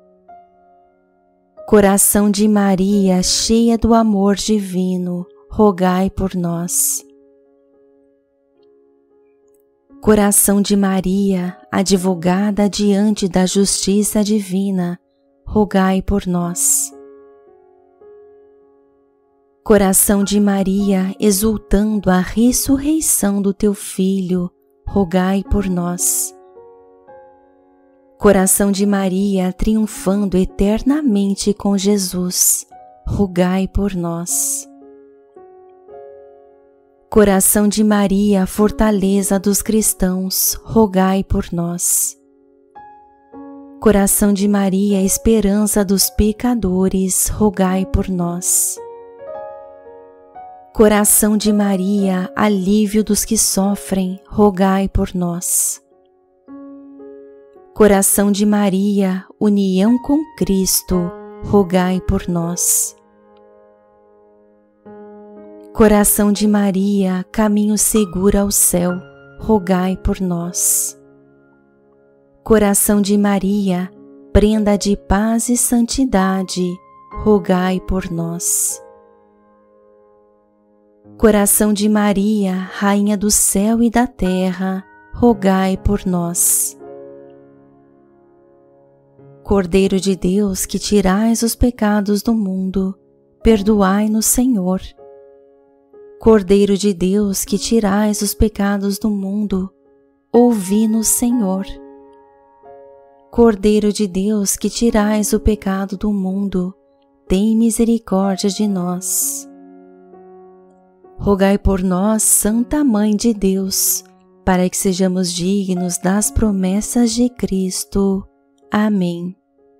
Speaker 1: Coração de Maria, cheia do amor divino, rogai por nós. Coração de Maria, advogada diante da justiça divina, rogai por nós. Coração de Maria, exultando a ressurreição do teu Filho, rogai por nós. Coração de Maria, triunfando eternamente com Jesus, rogai por nós. Coração de Maria, fortaleza dos cristãos, rogai por nós. Coração de Maria, esperança dos pecadores, rogai por nós. Coração de Maria, alívio dos que sofrem, rogai por nós. Coração de Maria, união com Cristo, rogai por nós. Coração de Maria, caminho seguro ao céu, rogai por nós. Coração de Maria, prenda de paz e santidade, rogai por nós. Coração de Maria, Rainha do céu e da terra, rogai por nós. Cordeiro de Deus, que tirais os pecados do mundo, perdoai-nos, Senhor. Cordeiro de Deus, que tirais os pecados do mundo, ouvi-nos, Senhor. Cordeiro de Deus, que tirais o pecado do mundo, tem misericórdia de nós. Rogai por nós, Santa Mãe de Deus, para que sejamos dignos das promessas de Cristo. Amém.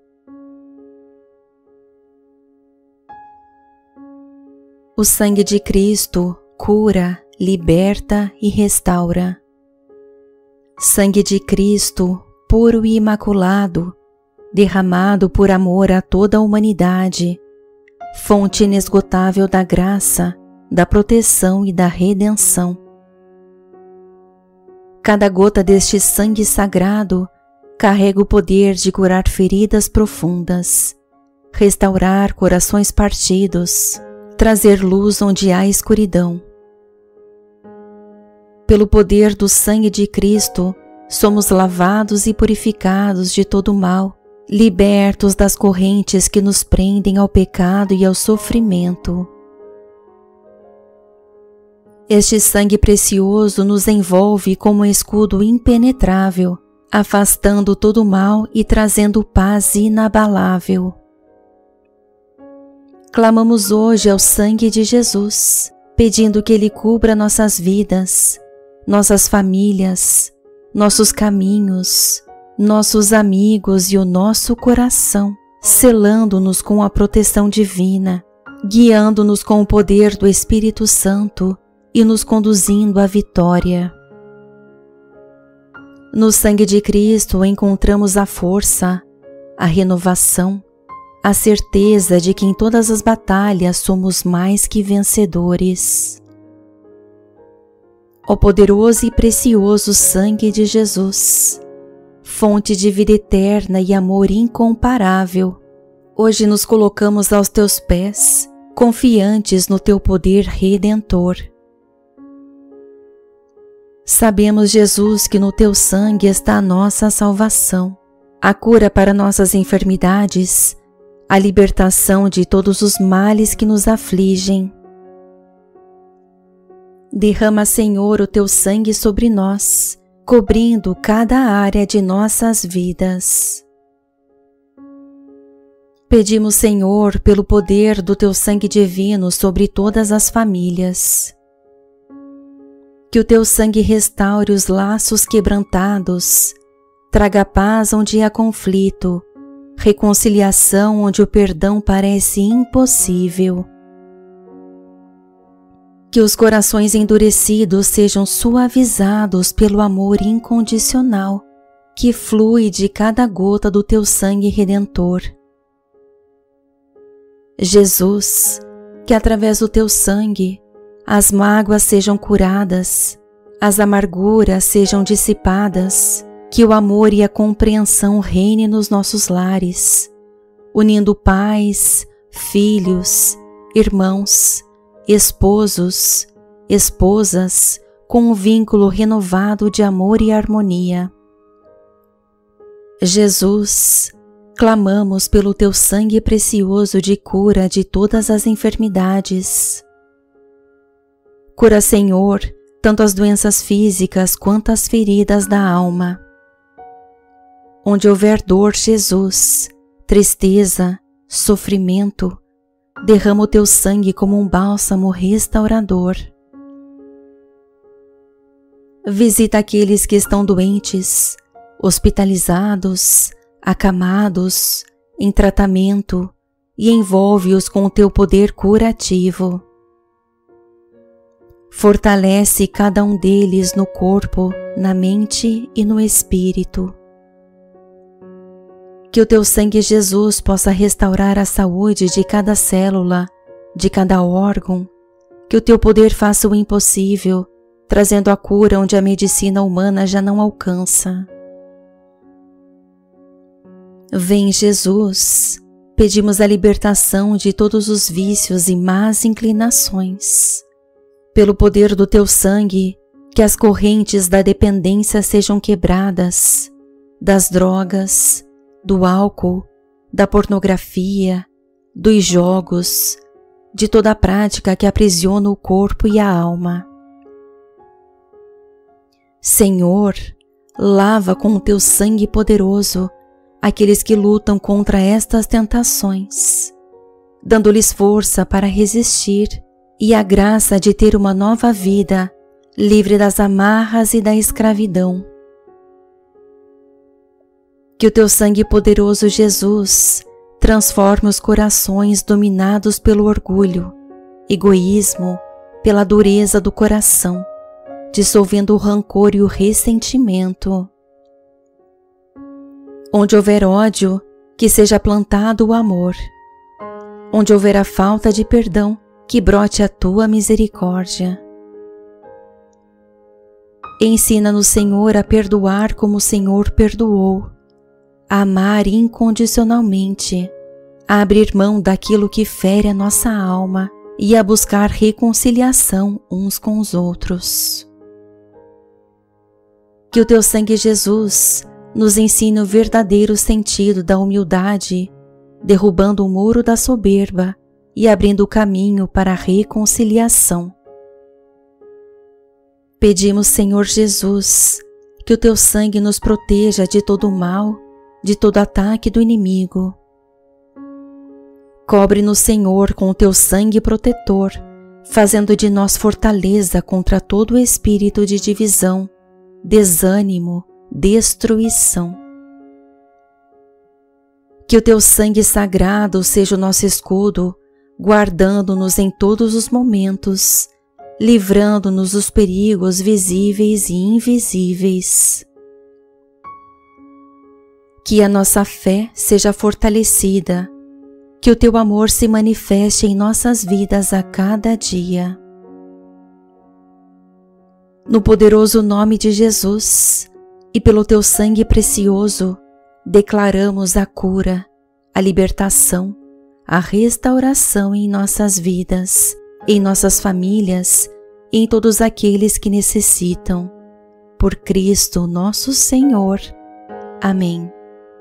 Speaker 1: O sangue de Cristo cura, liberta e restaura. Sangue de Cristo, puro e imaculado, derramado por amor a toda a humanidade, fonte inesgotável da graça, da proteção e da redenção. Cada gota deste sangue sagrado carrega o poder de curar feridas profundas, restaurar corações partidos, trazer luz onde há escuridão. Pelo poder do sangue de Cristo, somos lavados e purificados de todo mal, libertos das correntes que nos prendem ao pecado e ao sofrimento. Este sangue precioso nos envolve como um escudo impenetrável, afastando todo o mal e trazendo paz inabalável. Clamamos hoje ao sangue de Jesus, pedindo que Ele cubra nossas vidas, nossas famílias, nossos caminhos, nossos amigos e o nosso coração, selando-nos com a proteção divina, guiando-nos com o poder do Espírito Santo e nos conduzindo à vitória. No sangue de Cristo encontramos a força, a renovação, a certeza de que em todas as batalhas somos mais que vencedores. Ó poderoso e precioso sangue de Jesus, fonte de vida eterna e amor incomparável, hoje nos colocamos aos teus pés, confiantes no teu poder redentor. Sabemos, Jesus, que no teu sangue está a nossa salvação, a cura para nossas enfermidades, a libertação de todos os males que nos afligem. Derrama, Senhor, o teu sangue sobre nós, cobrindo cada área de nossas vidas. Pedimos, Senhor, pelo poder do teu sangue divino sobre todas as famílias. Que o teu sangue restaure os laços quebrantados, traga paz onde há conflito, reconciliação onde o perdão parece impossível. Que os corações endurecidos sejam suavizados pelo amor incondicional que flui de cada gota do teu sangue redentor. Jesus, que através do teu sangue as mágoas sejam curadas, as amarguras sejam dissipadas, que o amor e a compreensão reinem nos nossos lares, unindo pais, filhos, irmãos, esposos, esposas, com um vínculo renovado de amor e harmonia. Jesus, clamamos pelo teu sangue precioso de cura de todas as enfermidades. Cura, Senhor, tanto as doenças físicas quanto as feridas da alma. Onde houver dor, Jesus, tristeza, sofrimento, derrama o teu sangue como um bálsamo restaurador. Visita aqueles que estão doentes, hospitalizados, acamados, em tratamento, e envolve-os com o teu poder curativo. Fortalece cada um deles no corpo, na mente e no espírito. Que o teu sangue, Jesus, possa restaurar a saúde de cada célula, de cada órgão, que o teu poder faça o impossível, trazendo a cura onde a medicina humana já não alcança. Vem, Jesus, pedimos a libertação de todos os vícios e más inclinações. Pelo poder do teu sangue, que as correntes da dependência sejam quebradas, das drogas, do álcool, da pornografia, dos jogos, de toda a prática que aprisiona o corpo e a alma. Senhor, lava com o teu sangue poderoso aqueles que lutam contra estas tentações, dando-lhes força para resistir e a graça de ter uma nova vida, livre das amarras e da escravidão. Que o teu sangue poderoso, Jesus, transforme os corações dominados pelo orgulho, egoísmo, pela dureza do coração, dissolvendo o rancor e o ressentimento. Onde houver ódio, que seja plantado o amor. Onde houver a falta de perdão, que brote a tua misericórdia. Ensina-nos, Senhor, a perdoar como o Senhor perdoou, a amar incondicionalmente, a abrir mão daquilo que fere a nossa alma e a buscar reconciliação uns com os outros. Que o teu sangue, Jesus, nos ensine o verdadeiro sentido da humildade, derrubando o muro da soberba e abrindo o caminho para a reconciliação. Pedimos, Senhor Jesus, que o teu sangue nos proteja de todo o mal, de todo ataque do inimigo. Cobre-nos, Senhor, com o teu sangue protetor, fazendo de nós fortaleza contra todo espírito de divisão, desânimo, destruição. Que o teu sangue sagrado seja o nosso escudo, guardando-nos em todos os momentos, livrando-nos dos perigos visíveis e invisíveis. Que a nossa fé seja fortalecida, que o teu amor se manifeste em nossas vidas a cada dia. No poderoso nome de Jesus e pelo teu sangue precioso, declaramos a cura, a libertação, a restauração em nossas vidas, em nossas famílias e em todos aqueles que necessitam. Por Cristo nosso Senhor. Amém.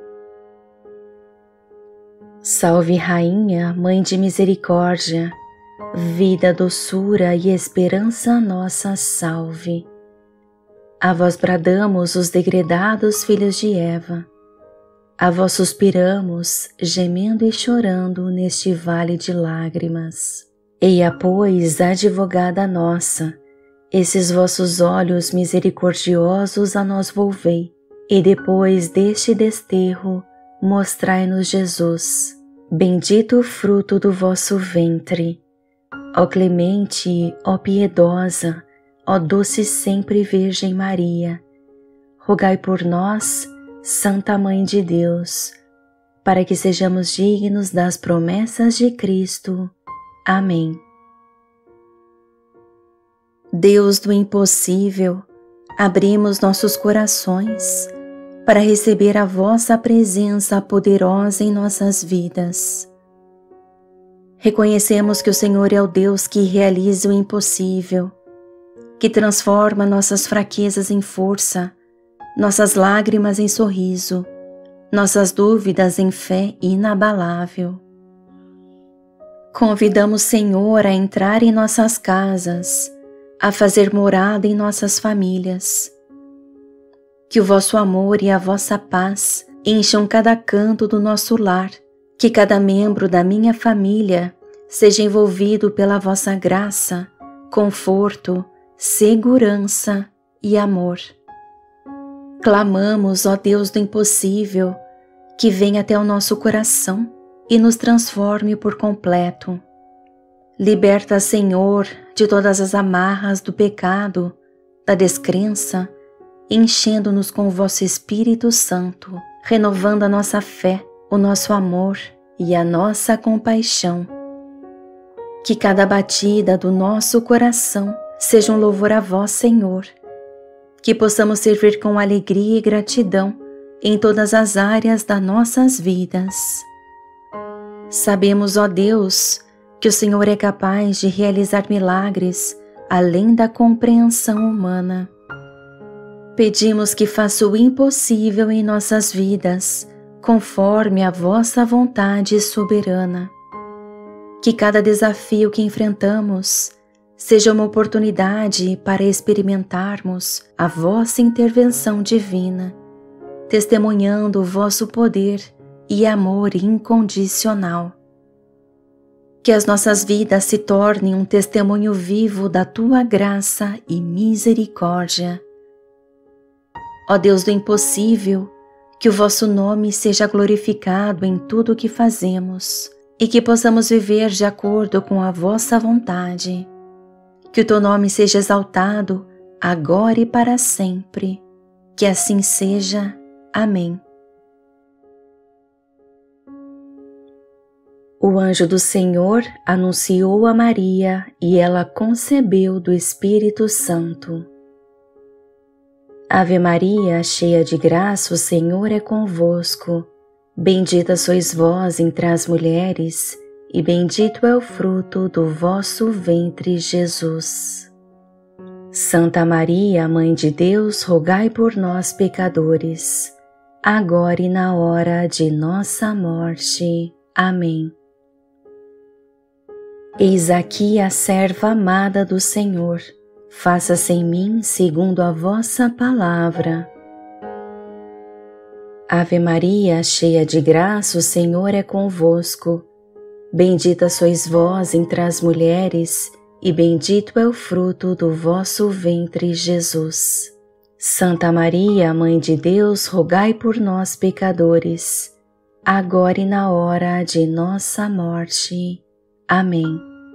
Speaker 1: Salve, Rainha, Mãe de Misericórdia, vida, doçura e esperança nossa, salve. A vós bradamos os degredados filhos de Eva, a vós suspiramos, gemendo e chorando neste vale de lágrimas. Eia, pois, advogada nossa, esses vossos olhos misericordiosos a nós volvei, e depois deste desterro, mostrai-nos Jesus, bendito o fruto do vosso ventre. Ó clemente, ó piedosa, ó doce sempre Virgem Maria, rogai por nós, Santa Mãe de Deus, para que sejamos dignos das promessas de Cristo. Amém. Deus do impossível, abrimos nossos corações para receber a vossa presença poderosa em nossas vidas. Reconhecemos que o Senhor é o Deus que realiza o impossível, que transforma nossas fraquezas em força, nossas lágrimas em sorriso, nossas dúvidas em fé inabalável. Convidamos, Senhor, a entrar em nossas casas, a fazer morada em nossas famílias. Que o vosso amor e a vossa paz encham cada canto do nosso lar, que cada membro da minha família seja envolvido pela vossa graça, conforto, segurança e amor. Clamamos, ó Deus do impossível, que venha até o nosso coração e nos transforme por completo. Liberta, Senhor, de todas as amarras do pecado, da descrença, enchendo-nos com o vosso Espírito Santo, renovando a nossa fé, o nosso amor e a nossa compaixão. Que cada batida do nosso coração seja um louvor a vós, Senhor. Que possamos servir com alegria e gratidão em todas as áreas das nossas vidas. Sabemos, ó Deus, que o Senhor é capaz de realizar milagres além da compreensão humana. Pedimos que faça o impossível em nossas vidas, conforme a vossa vontade soberana. Que cada desafio que enfrentamos seja uma oportunidade para experimentarmos a vossa intervenção divina, testemunhando o vosso poder e amor incondicional. Que as nossas vidas se tornem um testemunho vivo da tua graça e misericórdia. Ó Deus do impossível, que o vosso nome seja glorificado em tudo o que fazemos e que possamos viver de acordo com a vossa vontade. Que o teu nome seja exaltado agora e para sempre. Que assim seja. Amém. O anjo do Senhor anunciou a Maria e ela concebeu do Espírito Santo. Ave Maria, cheia de graça, o Senhor é convosco. Bendita sois vós entre as mulheres, e bendito é o fruto do vosso ventre, Jesus. Santa Maria, Mãe de Deus, rogai por nós, pecadores, agora e na hora de nossa morte. Amém. Eis aqui a serva amada do Senhor, faça-se em mim segundo a vossa palavra. Ave Maria, cheia de graça, o Senhor é convosco. Bendita sois vós entre as mulheres, e bendito é o fruto do vosso ventre, Jesus. Santa Maria, Mãe de Deus, rogai por nós, pecadores, agora e na hora de nossa morte. Amém.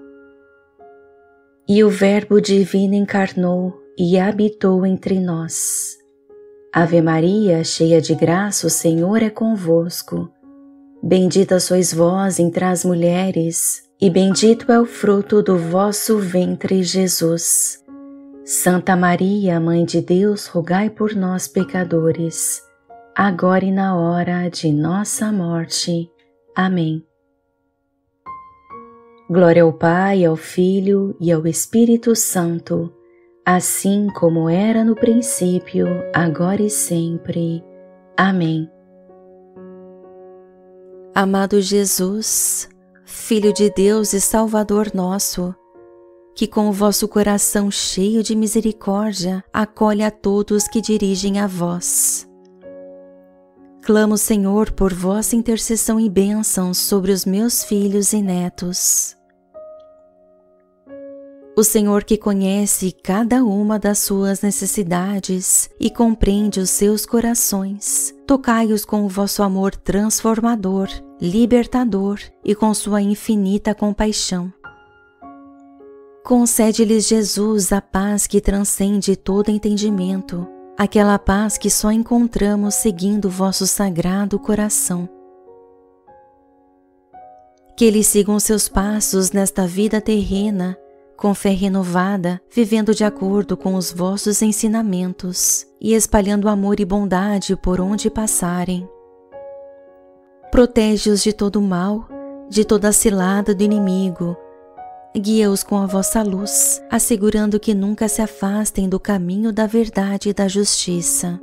Speaker 1: E o Verbo divino encarnou e habitou entre nós. Ave Maria, cheia de graça, o Senhor é convosco. Bendita sois vós entre as mulheres, e bendito é o fruto do vosso ventre, Jesus. Santa Maria, Mãe de Deus, rogai por nós, pecadores, agora e na hora de nossa morte. Amém. Glória ao Pai, ao Filho e ao Espírito Santo, assim como era no princípio, agora e sempre. Amém. Amado Jesus, Filho de Deus e Salvador nosso, que com o vosso coração cheio de misericórdia acolhe a todos que dirigem a vós. Clamo, Senhor, por vossa intercessão e bênçãos sobre os meus filhos e netos. O Senhor que conhece cada uma das suas necessidades e compreende os seus corações, tocai-os com o vosso amor transformador, libertador e com sua infinita compaixão. Concede-lhes, Jesus, a paz que transcende todo entendimento, aquela paz que só encontramos seguindo o vosso sagrado coração. Que eles sigam seus passos nesta vida terrena, com fé renovada, vivendo de acordo com os vossos ensinamentos e espalhando amor e bondade por onde passarem. Protege-os de todo o mal, de toda a cilada do inimigo. guia-os com a vossa luz, assegurando que nunca se afastem do caminho da verdade e da justiça.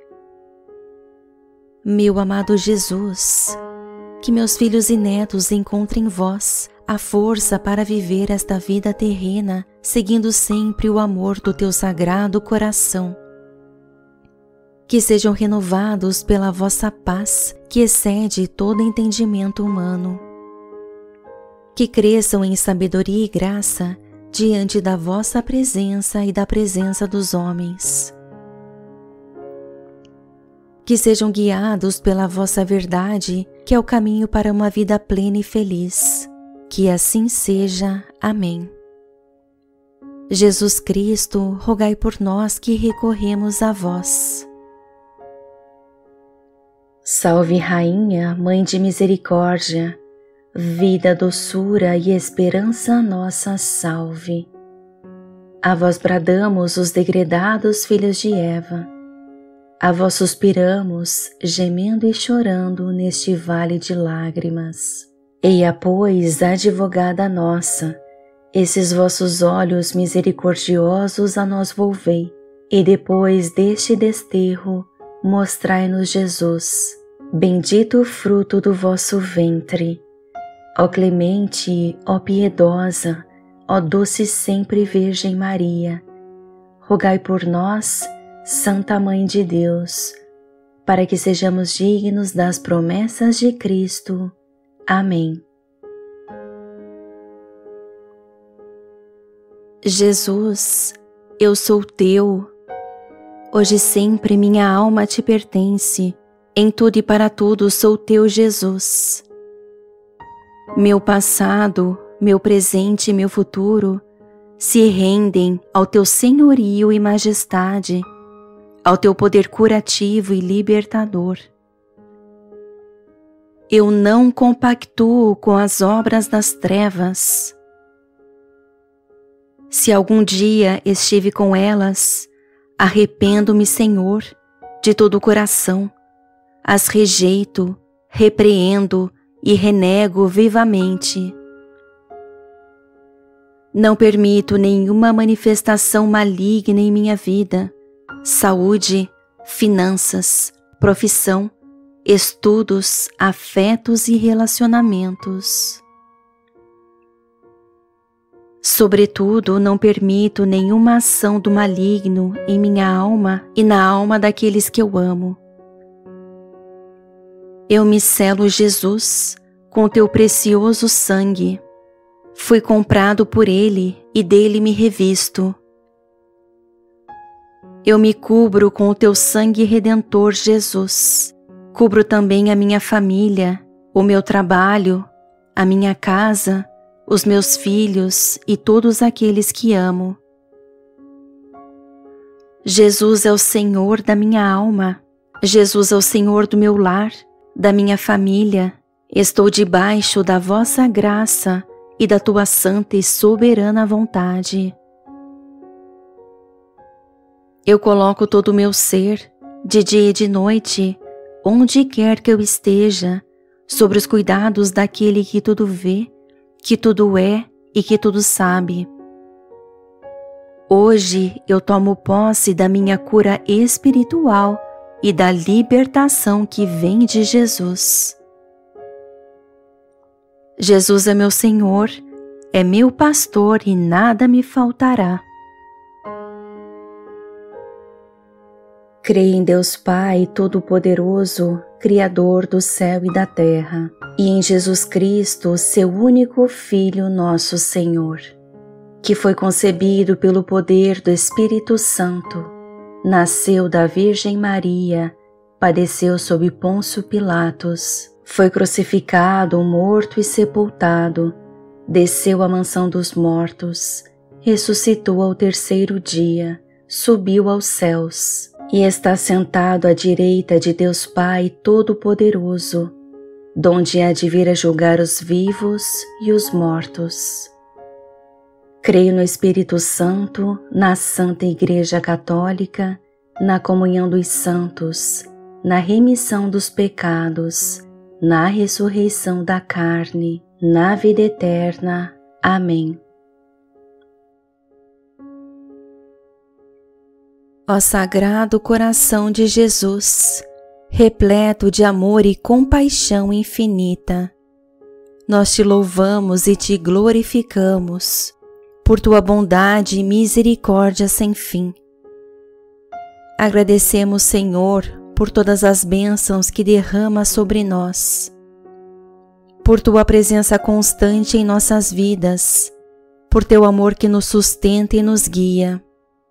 Speaker 1: Meu amado Jesus, que meus filhos e netos encontrem em vós a força para viver esta vida terrena, seguindo sempre o amor do teu sagrado coração. Que sejam renovados pela vossa paz, que excede todo entendimento humano. Que cresçam em sabedoria e graça diante da vossa presença e da presença dos homens. Que sejam guiados pela vossa verdade, que é o caminho para uma vida plena e feliz. Que assim seja. Amém. Jesus Cristo, rogai por nós que recorremos a vós. Salve, Rainha, Mãe de Misericórdia, vida, doçura e esperança nossa, salve. A vós bradamos os degredados filhos de Eva, a vós suspiramos, gemendo e chorando neste vale de lágrimas. Eia, pois, advogada nossa, esses vossos olhos misericordiosos a nós volvei, e depois deste desterro, mostrai-nos Jesus, bendito o fruto do vosso ventre. Ó clemente, ó piedosa, ó doce sempre Virgem Maria, rogai por nós, Santa Mãe de Deus, para que sejamos dignos das promessas de Cristo. Amém. Jesus, eu sou teu. Hoje e sempre minha alma te pertence. Em tudo e para tudo sou teu, Jesus. Meu passado, meu presente e meu futuro se rendem ao teu senhorio e majestade, ao teu poder curativo e libertador. Eu não compactuo com as obras das trevas. Se algum dia estive com elas, arrependo-me, Senhor, de todo o coração. As rejeito, repreendo e renego vivamente. Não permito nenhuma manifestação maligna em minha vida, saúde, finanças, profissão, estudos, afetos e relacionamentos. Sobretudo, não permito nenhuma ação do maligno em minha alma e na alma daqueles que eu amo. Eu me selo, Jesus, com teu precioso sangue. Fui comprado por ele e dele me revisto. Eu me cubro com o teu sangue redentor, Jesus. Cubro também a minha família, o meu trabalho, a minha casa, os meus filhos e todos aqueles que amo. Jesus é o Senhor da minha alma. Jesus é o Senhor do meu lar, da minha família. Estou debaixo da vossa graça e da tua santa e soberana vontade. Eu coloco todo o meu ser, de dia e de noite, onde quer que eu esteja, sobre os cuidados daquele que tudo vê, que tudo é e que tudo sabe. Hoje eu tomo posse da minha cura espiritual e da libertação que vem de Jesus. Jesus é meu Senhor, é meu pastor e nada me faltará. Creio em Deus Pai Todo-Poderoso, Criador do céu e da terra, e em Jesus Cristo, seu único Filho, nosso Senhor, que foi concebido pelo poder do Espírito Santo, nasceu da Virgem Maria, padeceu sob Pôncio Pilatos, foi crucificado, morto e sepultado, desceu à mansão dos mortos, ressuscitou ao terceiro dia, subiu aos céus e está sentado à direita de Deus Pai Todo-Poderoso, donde há de vir a julgar os vivos e os mortos. Creio no Espírito Santo, na Santa Igreja Católica, na comunhão dos santos, na remissão dos pecados, na ressurreição da carne, na vida eterna. Amém. Ó Sagrado Coração de Jesus, repleto de amor e compaixão infinita, nós te louvamos e te glorificamos por tua bondade e misericórdia sem fim. Agradecemos, Senhor, por todas as bênçãos que derrama sobre nós, por tua presença constante em nossas vidas, por teu amor que nos sustenta e nos guia.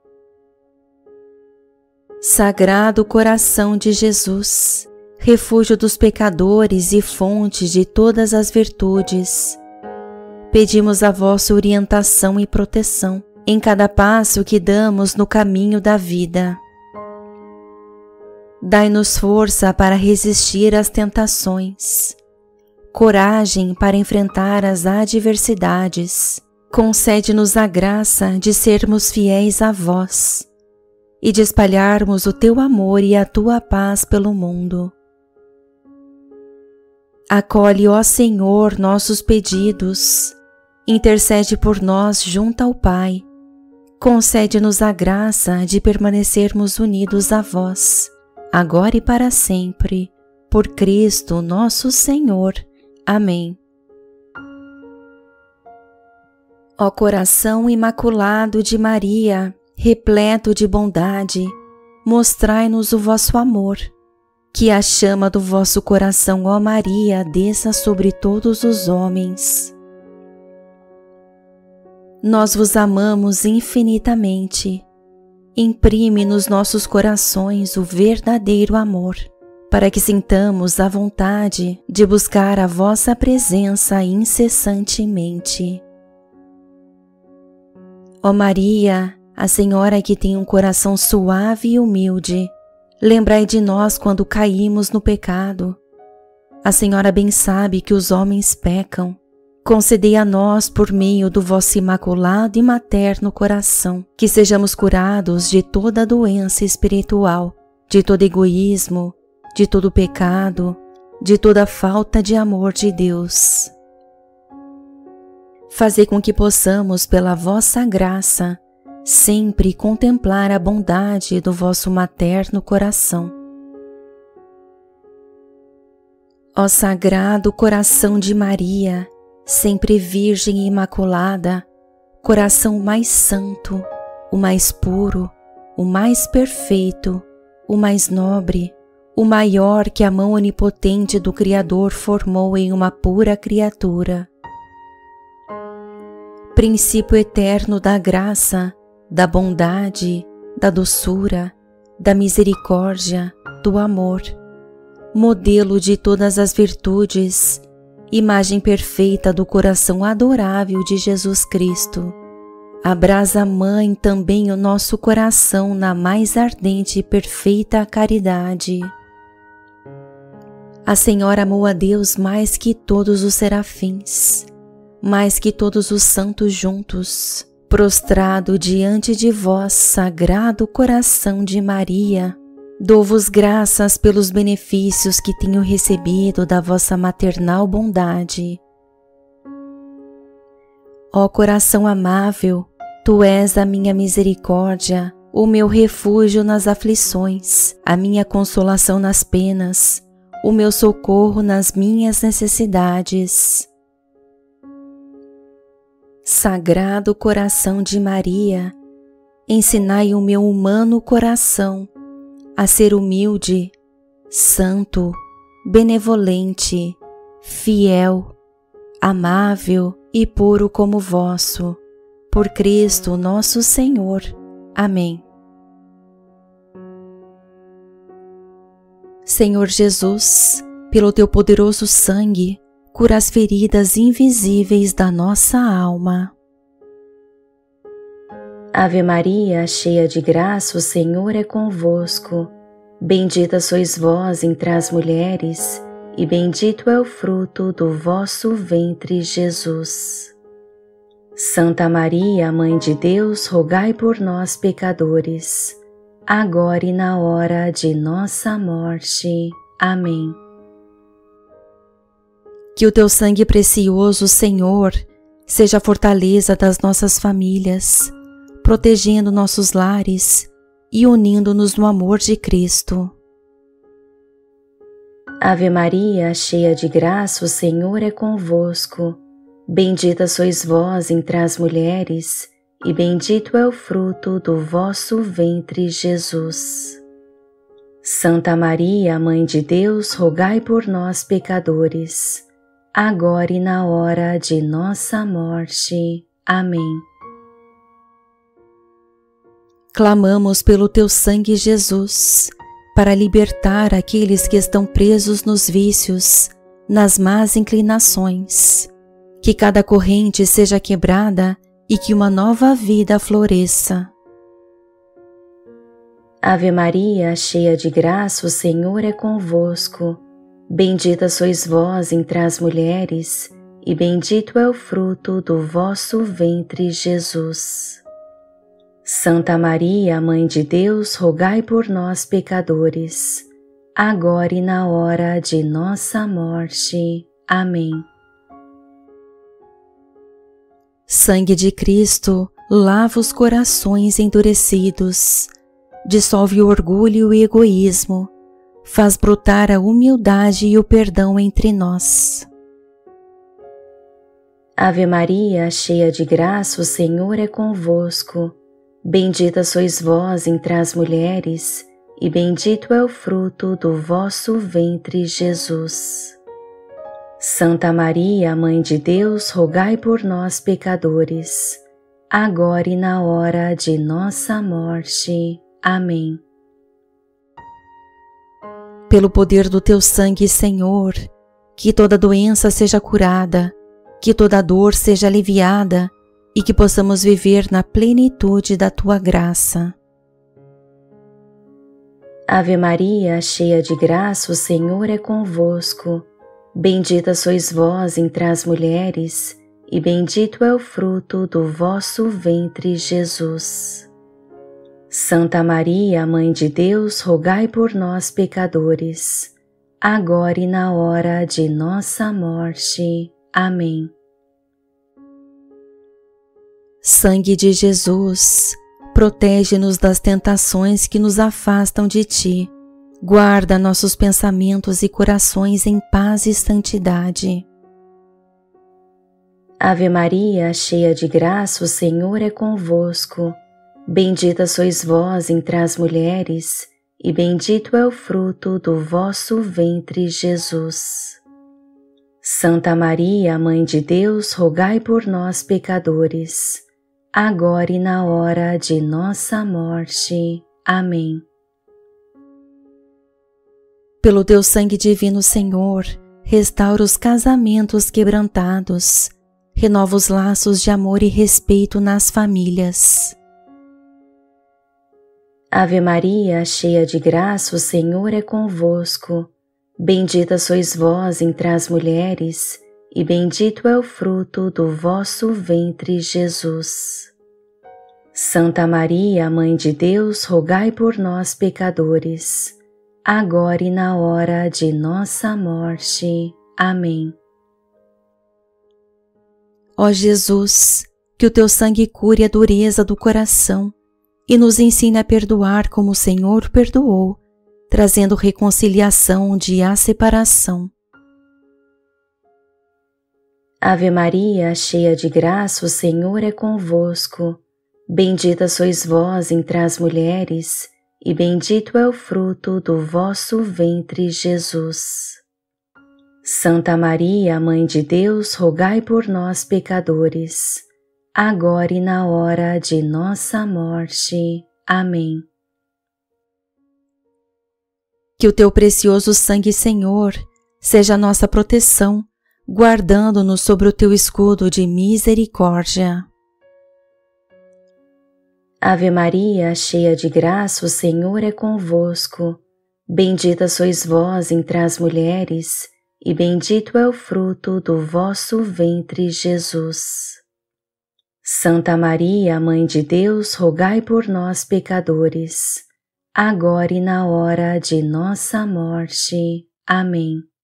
Speaker 1: Sagrado Coração de Jesus, refúgio dos pecadores e fonte de todas as virtudes, pedimos a vossa orientação e proteção em cada passo que damos no caminho da vida. Dai-nos força para resistir às tentações, coragem para enfrentar as adversidades. Concede-nos a graça de sermos fiéis a vós e de espalharmos o teu amor e a tua paz pelo mundo. Acolhe, ó Senhor, nossos pedidos, intercede por nós junto ao Pai, concede-nos a graça de permanecermos unidos a vós, agora e para sempre, por Cristo nosso Senhor. Amém. Ó Coração Imaculado de Maria, repleto de bondade, mostrai-nos o vosso amor. Que a chama do vosso coração, ó Maria, desça sobre todos os homens. Nós vos amamos infinitamente. Imprime nos nossos corações o verdadeiro amor, para que sintamos a vontade de buscar a vossa presença incessantemente. Ó Maria, a Senhora que tem um coração suave e humilde, lembrai de nós quando caímos no pecado. A Senhora bem sabe que os homens pecam. Concedei a nós, por meio do vosso imaculado e materno coração, que sejamos curados de toda doença espiritual, de todo egoísmo, de todo pecado, de toda falta de amor de Deus. Fazei com que possamos, pela vossa graça, sempre contemplar a bondade do vosso materno coração. Ó Sagrado Coração de Maria, sempre Virgem e Imaculada, coração mais santo, o mais puro, o mais perfeito, o mais nobre, o maior que a mão onipotente do Criador formou em uma pura criatura. Princípio eterno da graça, da bondade, da doçura, da misericórdia, do amor, modelo de todas as virtudes, imagem perfeita do coração adorável de Jesus Cristo. Abrasa, Mãe, também o nosso coração na mais ardente e perfeita caridade. A Senhora amou a Deus mais que todos os serafins, mais que todos os santos juntos. Prostrado diante de vós, Sagrado Coração de Maria, dou-vos graças pelos benefícios que tenho recebido da vossa maternal bondade. Ó coração amável, tu és a minha misericórdia, o meu refúgio nas aflições, a minha consolação nas penas, o meu socorro nas minhas necessidades. Sagrado Coração de Maria, ensinai o meu humano coração a ser humilde, santo, benevolente, fiel, amável e puro como vosso, por Cristo nosso Senhor. Amém. Senhor Jesus, pelo teu poderoso sangue, cura as feridas invisíveis da nossa alma. Ave Maria, cheia de graça, o Senhor é convosco. Bendita sois vós entre as mulheres, e bendito é o fruto do vosso ventre, Jesus. Santa Maria, Mãe de Deus, rogai por nós, pecadores, agora e na hora de nossa morte. Amém. Que o teu sangue precioso, Senhor, seja a fortaleza das nossas famílias, protegendo nossos lares e unindo-nos no amor de Cristo.
Speaker 2: Ave Maria, cheia de graça, o Senhor é convosco. Bendita sois vós entre as mulheres, e bendito é o fruto do vosso ventre, Jesus. Santa Maria, Mãe de Deus, rogai por nós, pecadores, agora e na hora de nossa morte. Amém.
Speaker 1: Clamamos pelo teu sangue, Jesus, para libertar aqueles que estão presos nos vícios, nas más inclinações. Que cada corrente seja quebrada e que uma nova vida floresça.
Speaker 2: Ave Maria, cheia de graça, o Senhor é convosco. Bendita sois vós entre as mulheres, e bendito é o fruto do vosso ventre, Jesus. Santa Maria, Mãe de Deus, rogai por nós, pecadores, agora e na hora de nossa morte. Amém.
Speaker 1: Sangue de Cristo, lava os corações endurecidos, dissolve o orgulho e o egoísmo, faz brotar a humildade e o perdão entre nós.
Speaker 2: Ave Maria, cheia de graça, o Senhor é convosco. Bendita sois vós entre as mulheres, e bendito é o fruto do vosso ventre, Jesus. Santa Maria, Mãe de Deus, rogai por nós, pecadores, agora e na hora de nossa morte. Amém.
Speaker 1: Pelo poder do teu sangue, Senhor, que toda doença seja curada, que toda dor seja aliviada e que possamos viver na plenitude da tua graça.
Speaker 2: Ave Maria, cheia de graça, o Senhor é convosco. Bendita sois vós entre as mulheres, e bendito é o fruto do vosso ventre, Jesus. Santa Maria, Mãe de Deus, rogai por nós, pecadores, agora e na hora de nossa morte. Amém.
Speaker 1: Sangue de Jesus, protege-nos das tentações que nos afastam de ti. Guarda nossos pensamentos e corações em paz e santidade.
Speaker 2: Ave Maria, cheia de graça, o Senhor é convosco. Bendita sois vós entre as mulheres, e bendito é o fruto do vosso ventre, Jesus. Santa Maria, Mãe de Deus, rogai por nós, pecadores, agora e na hora de nossa morte. Amém.
Speaker 1: Pelo teu sangue divino, Senhor, restaura os casamentos quebrantados, renova os laços de amor e respeito nas famílias.
Speaker 2: Ave Maria, cheia de graça, o Senhor é convosco. Bendita sois vós entre as mulheres, e bendito é o fruto do vosso ventre, Jesus. Santa Maria, Mãe de Deus, rogai por nós, pecadores, agora e na hora de nossa morte. Amém.
Speaker 1: Ó Jesus, que o teu sangue cure a dureza do coração e nos ensine a perdoar como o Senhor perdoou, trazendo reconciliação onde há separação.
Speaker 2: Ave Maria, cheia de graça, o Senhor é convosco. Bendita sois vós entre as mulheres, e bendito é o fruto do vosso ventre, Jesus. Santa Maria, Mãe de Deus, rogai por nós, pecadores, agora e na hora de nossa morte. Amém.
Speaker 1: Que o teu precioso sangue, Senhor, seja a nossa proteção, guardando-nos sobre o teu escudo de misericórdia.
Speaker 2: Ave Maria, cheia de graça, o Senhor é convosco. Bendita sois vós entre as mulheres, e bendito é o fruto do vosso ventre, Jesus. Santa Maria, Mãe de Deus, rogai por nós, pecadores, agora e na hora de nossa morte. Amém.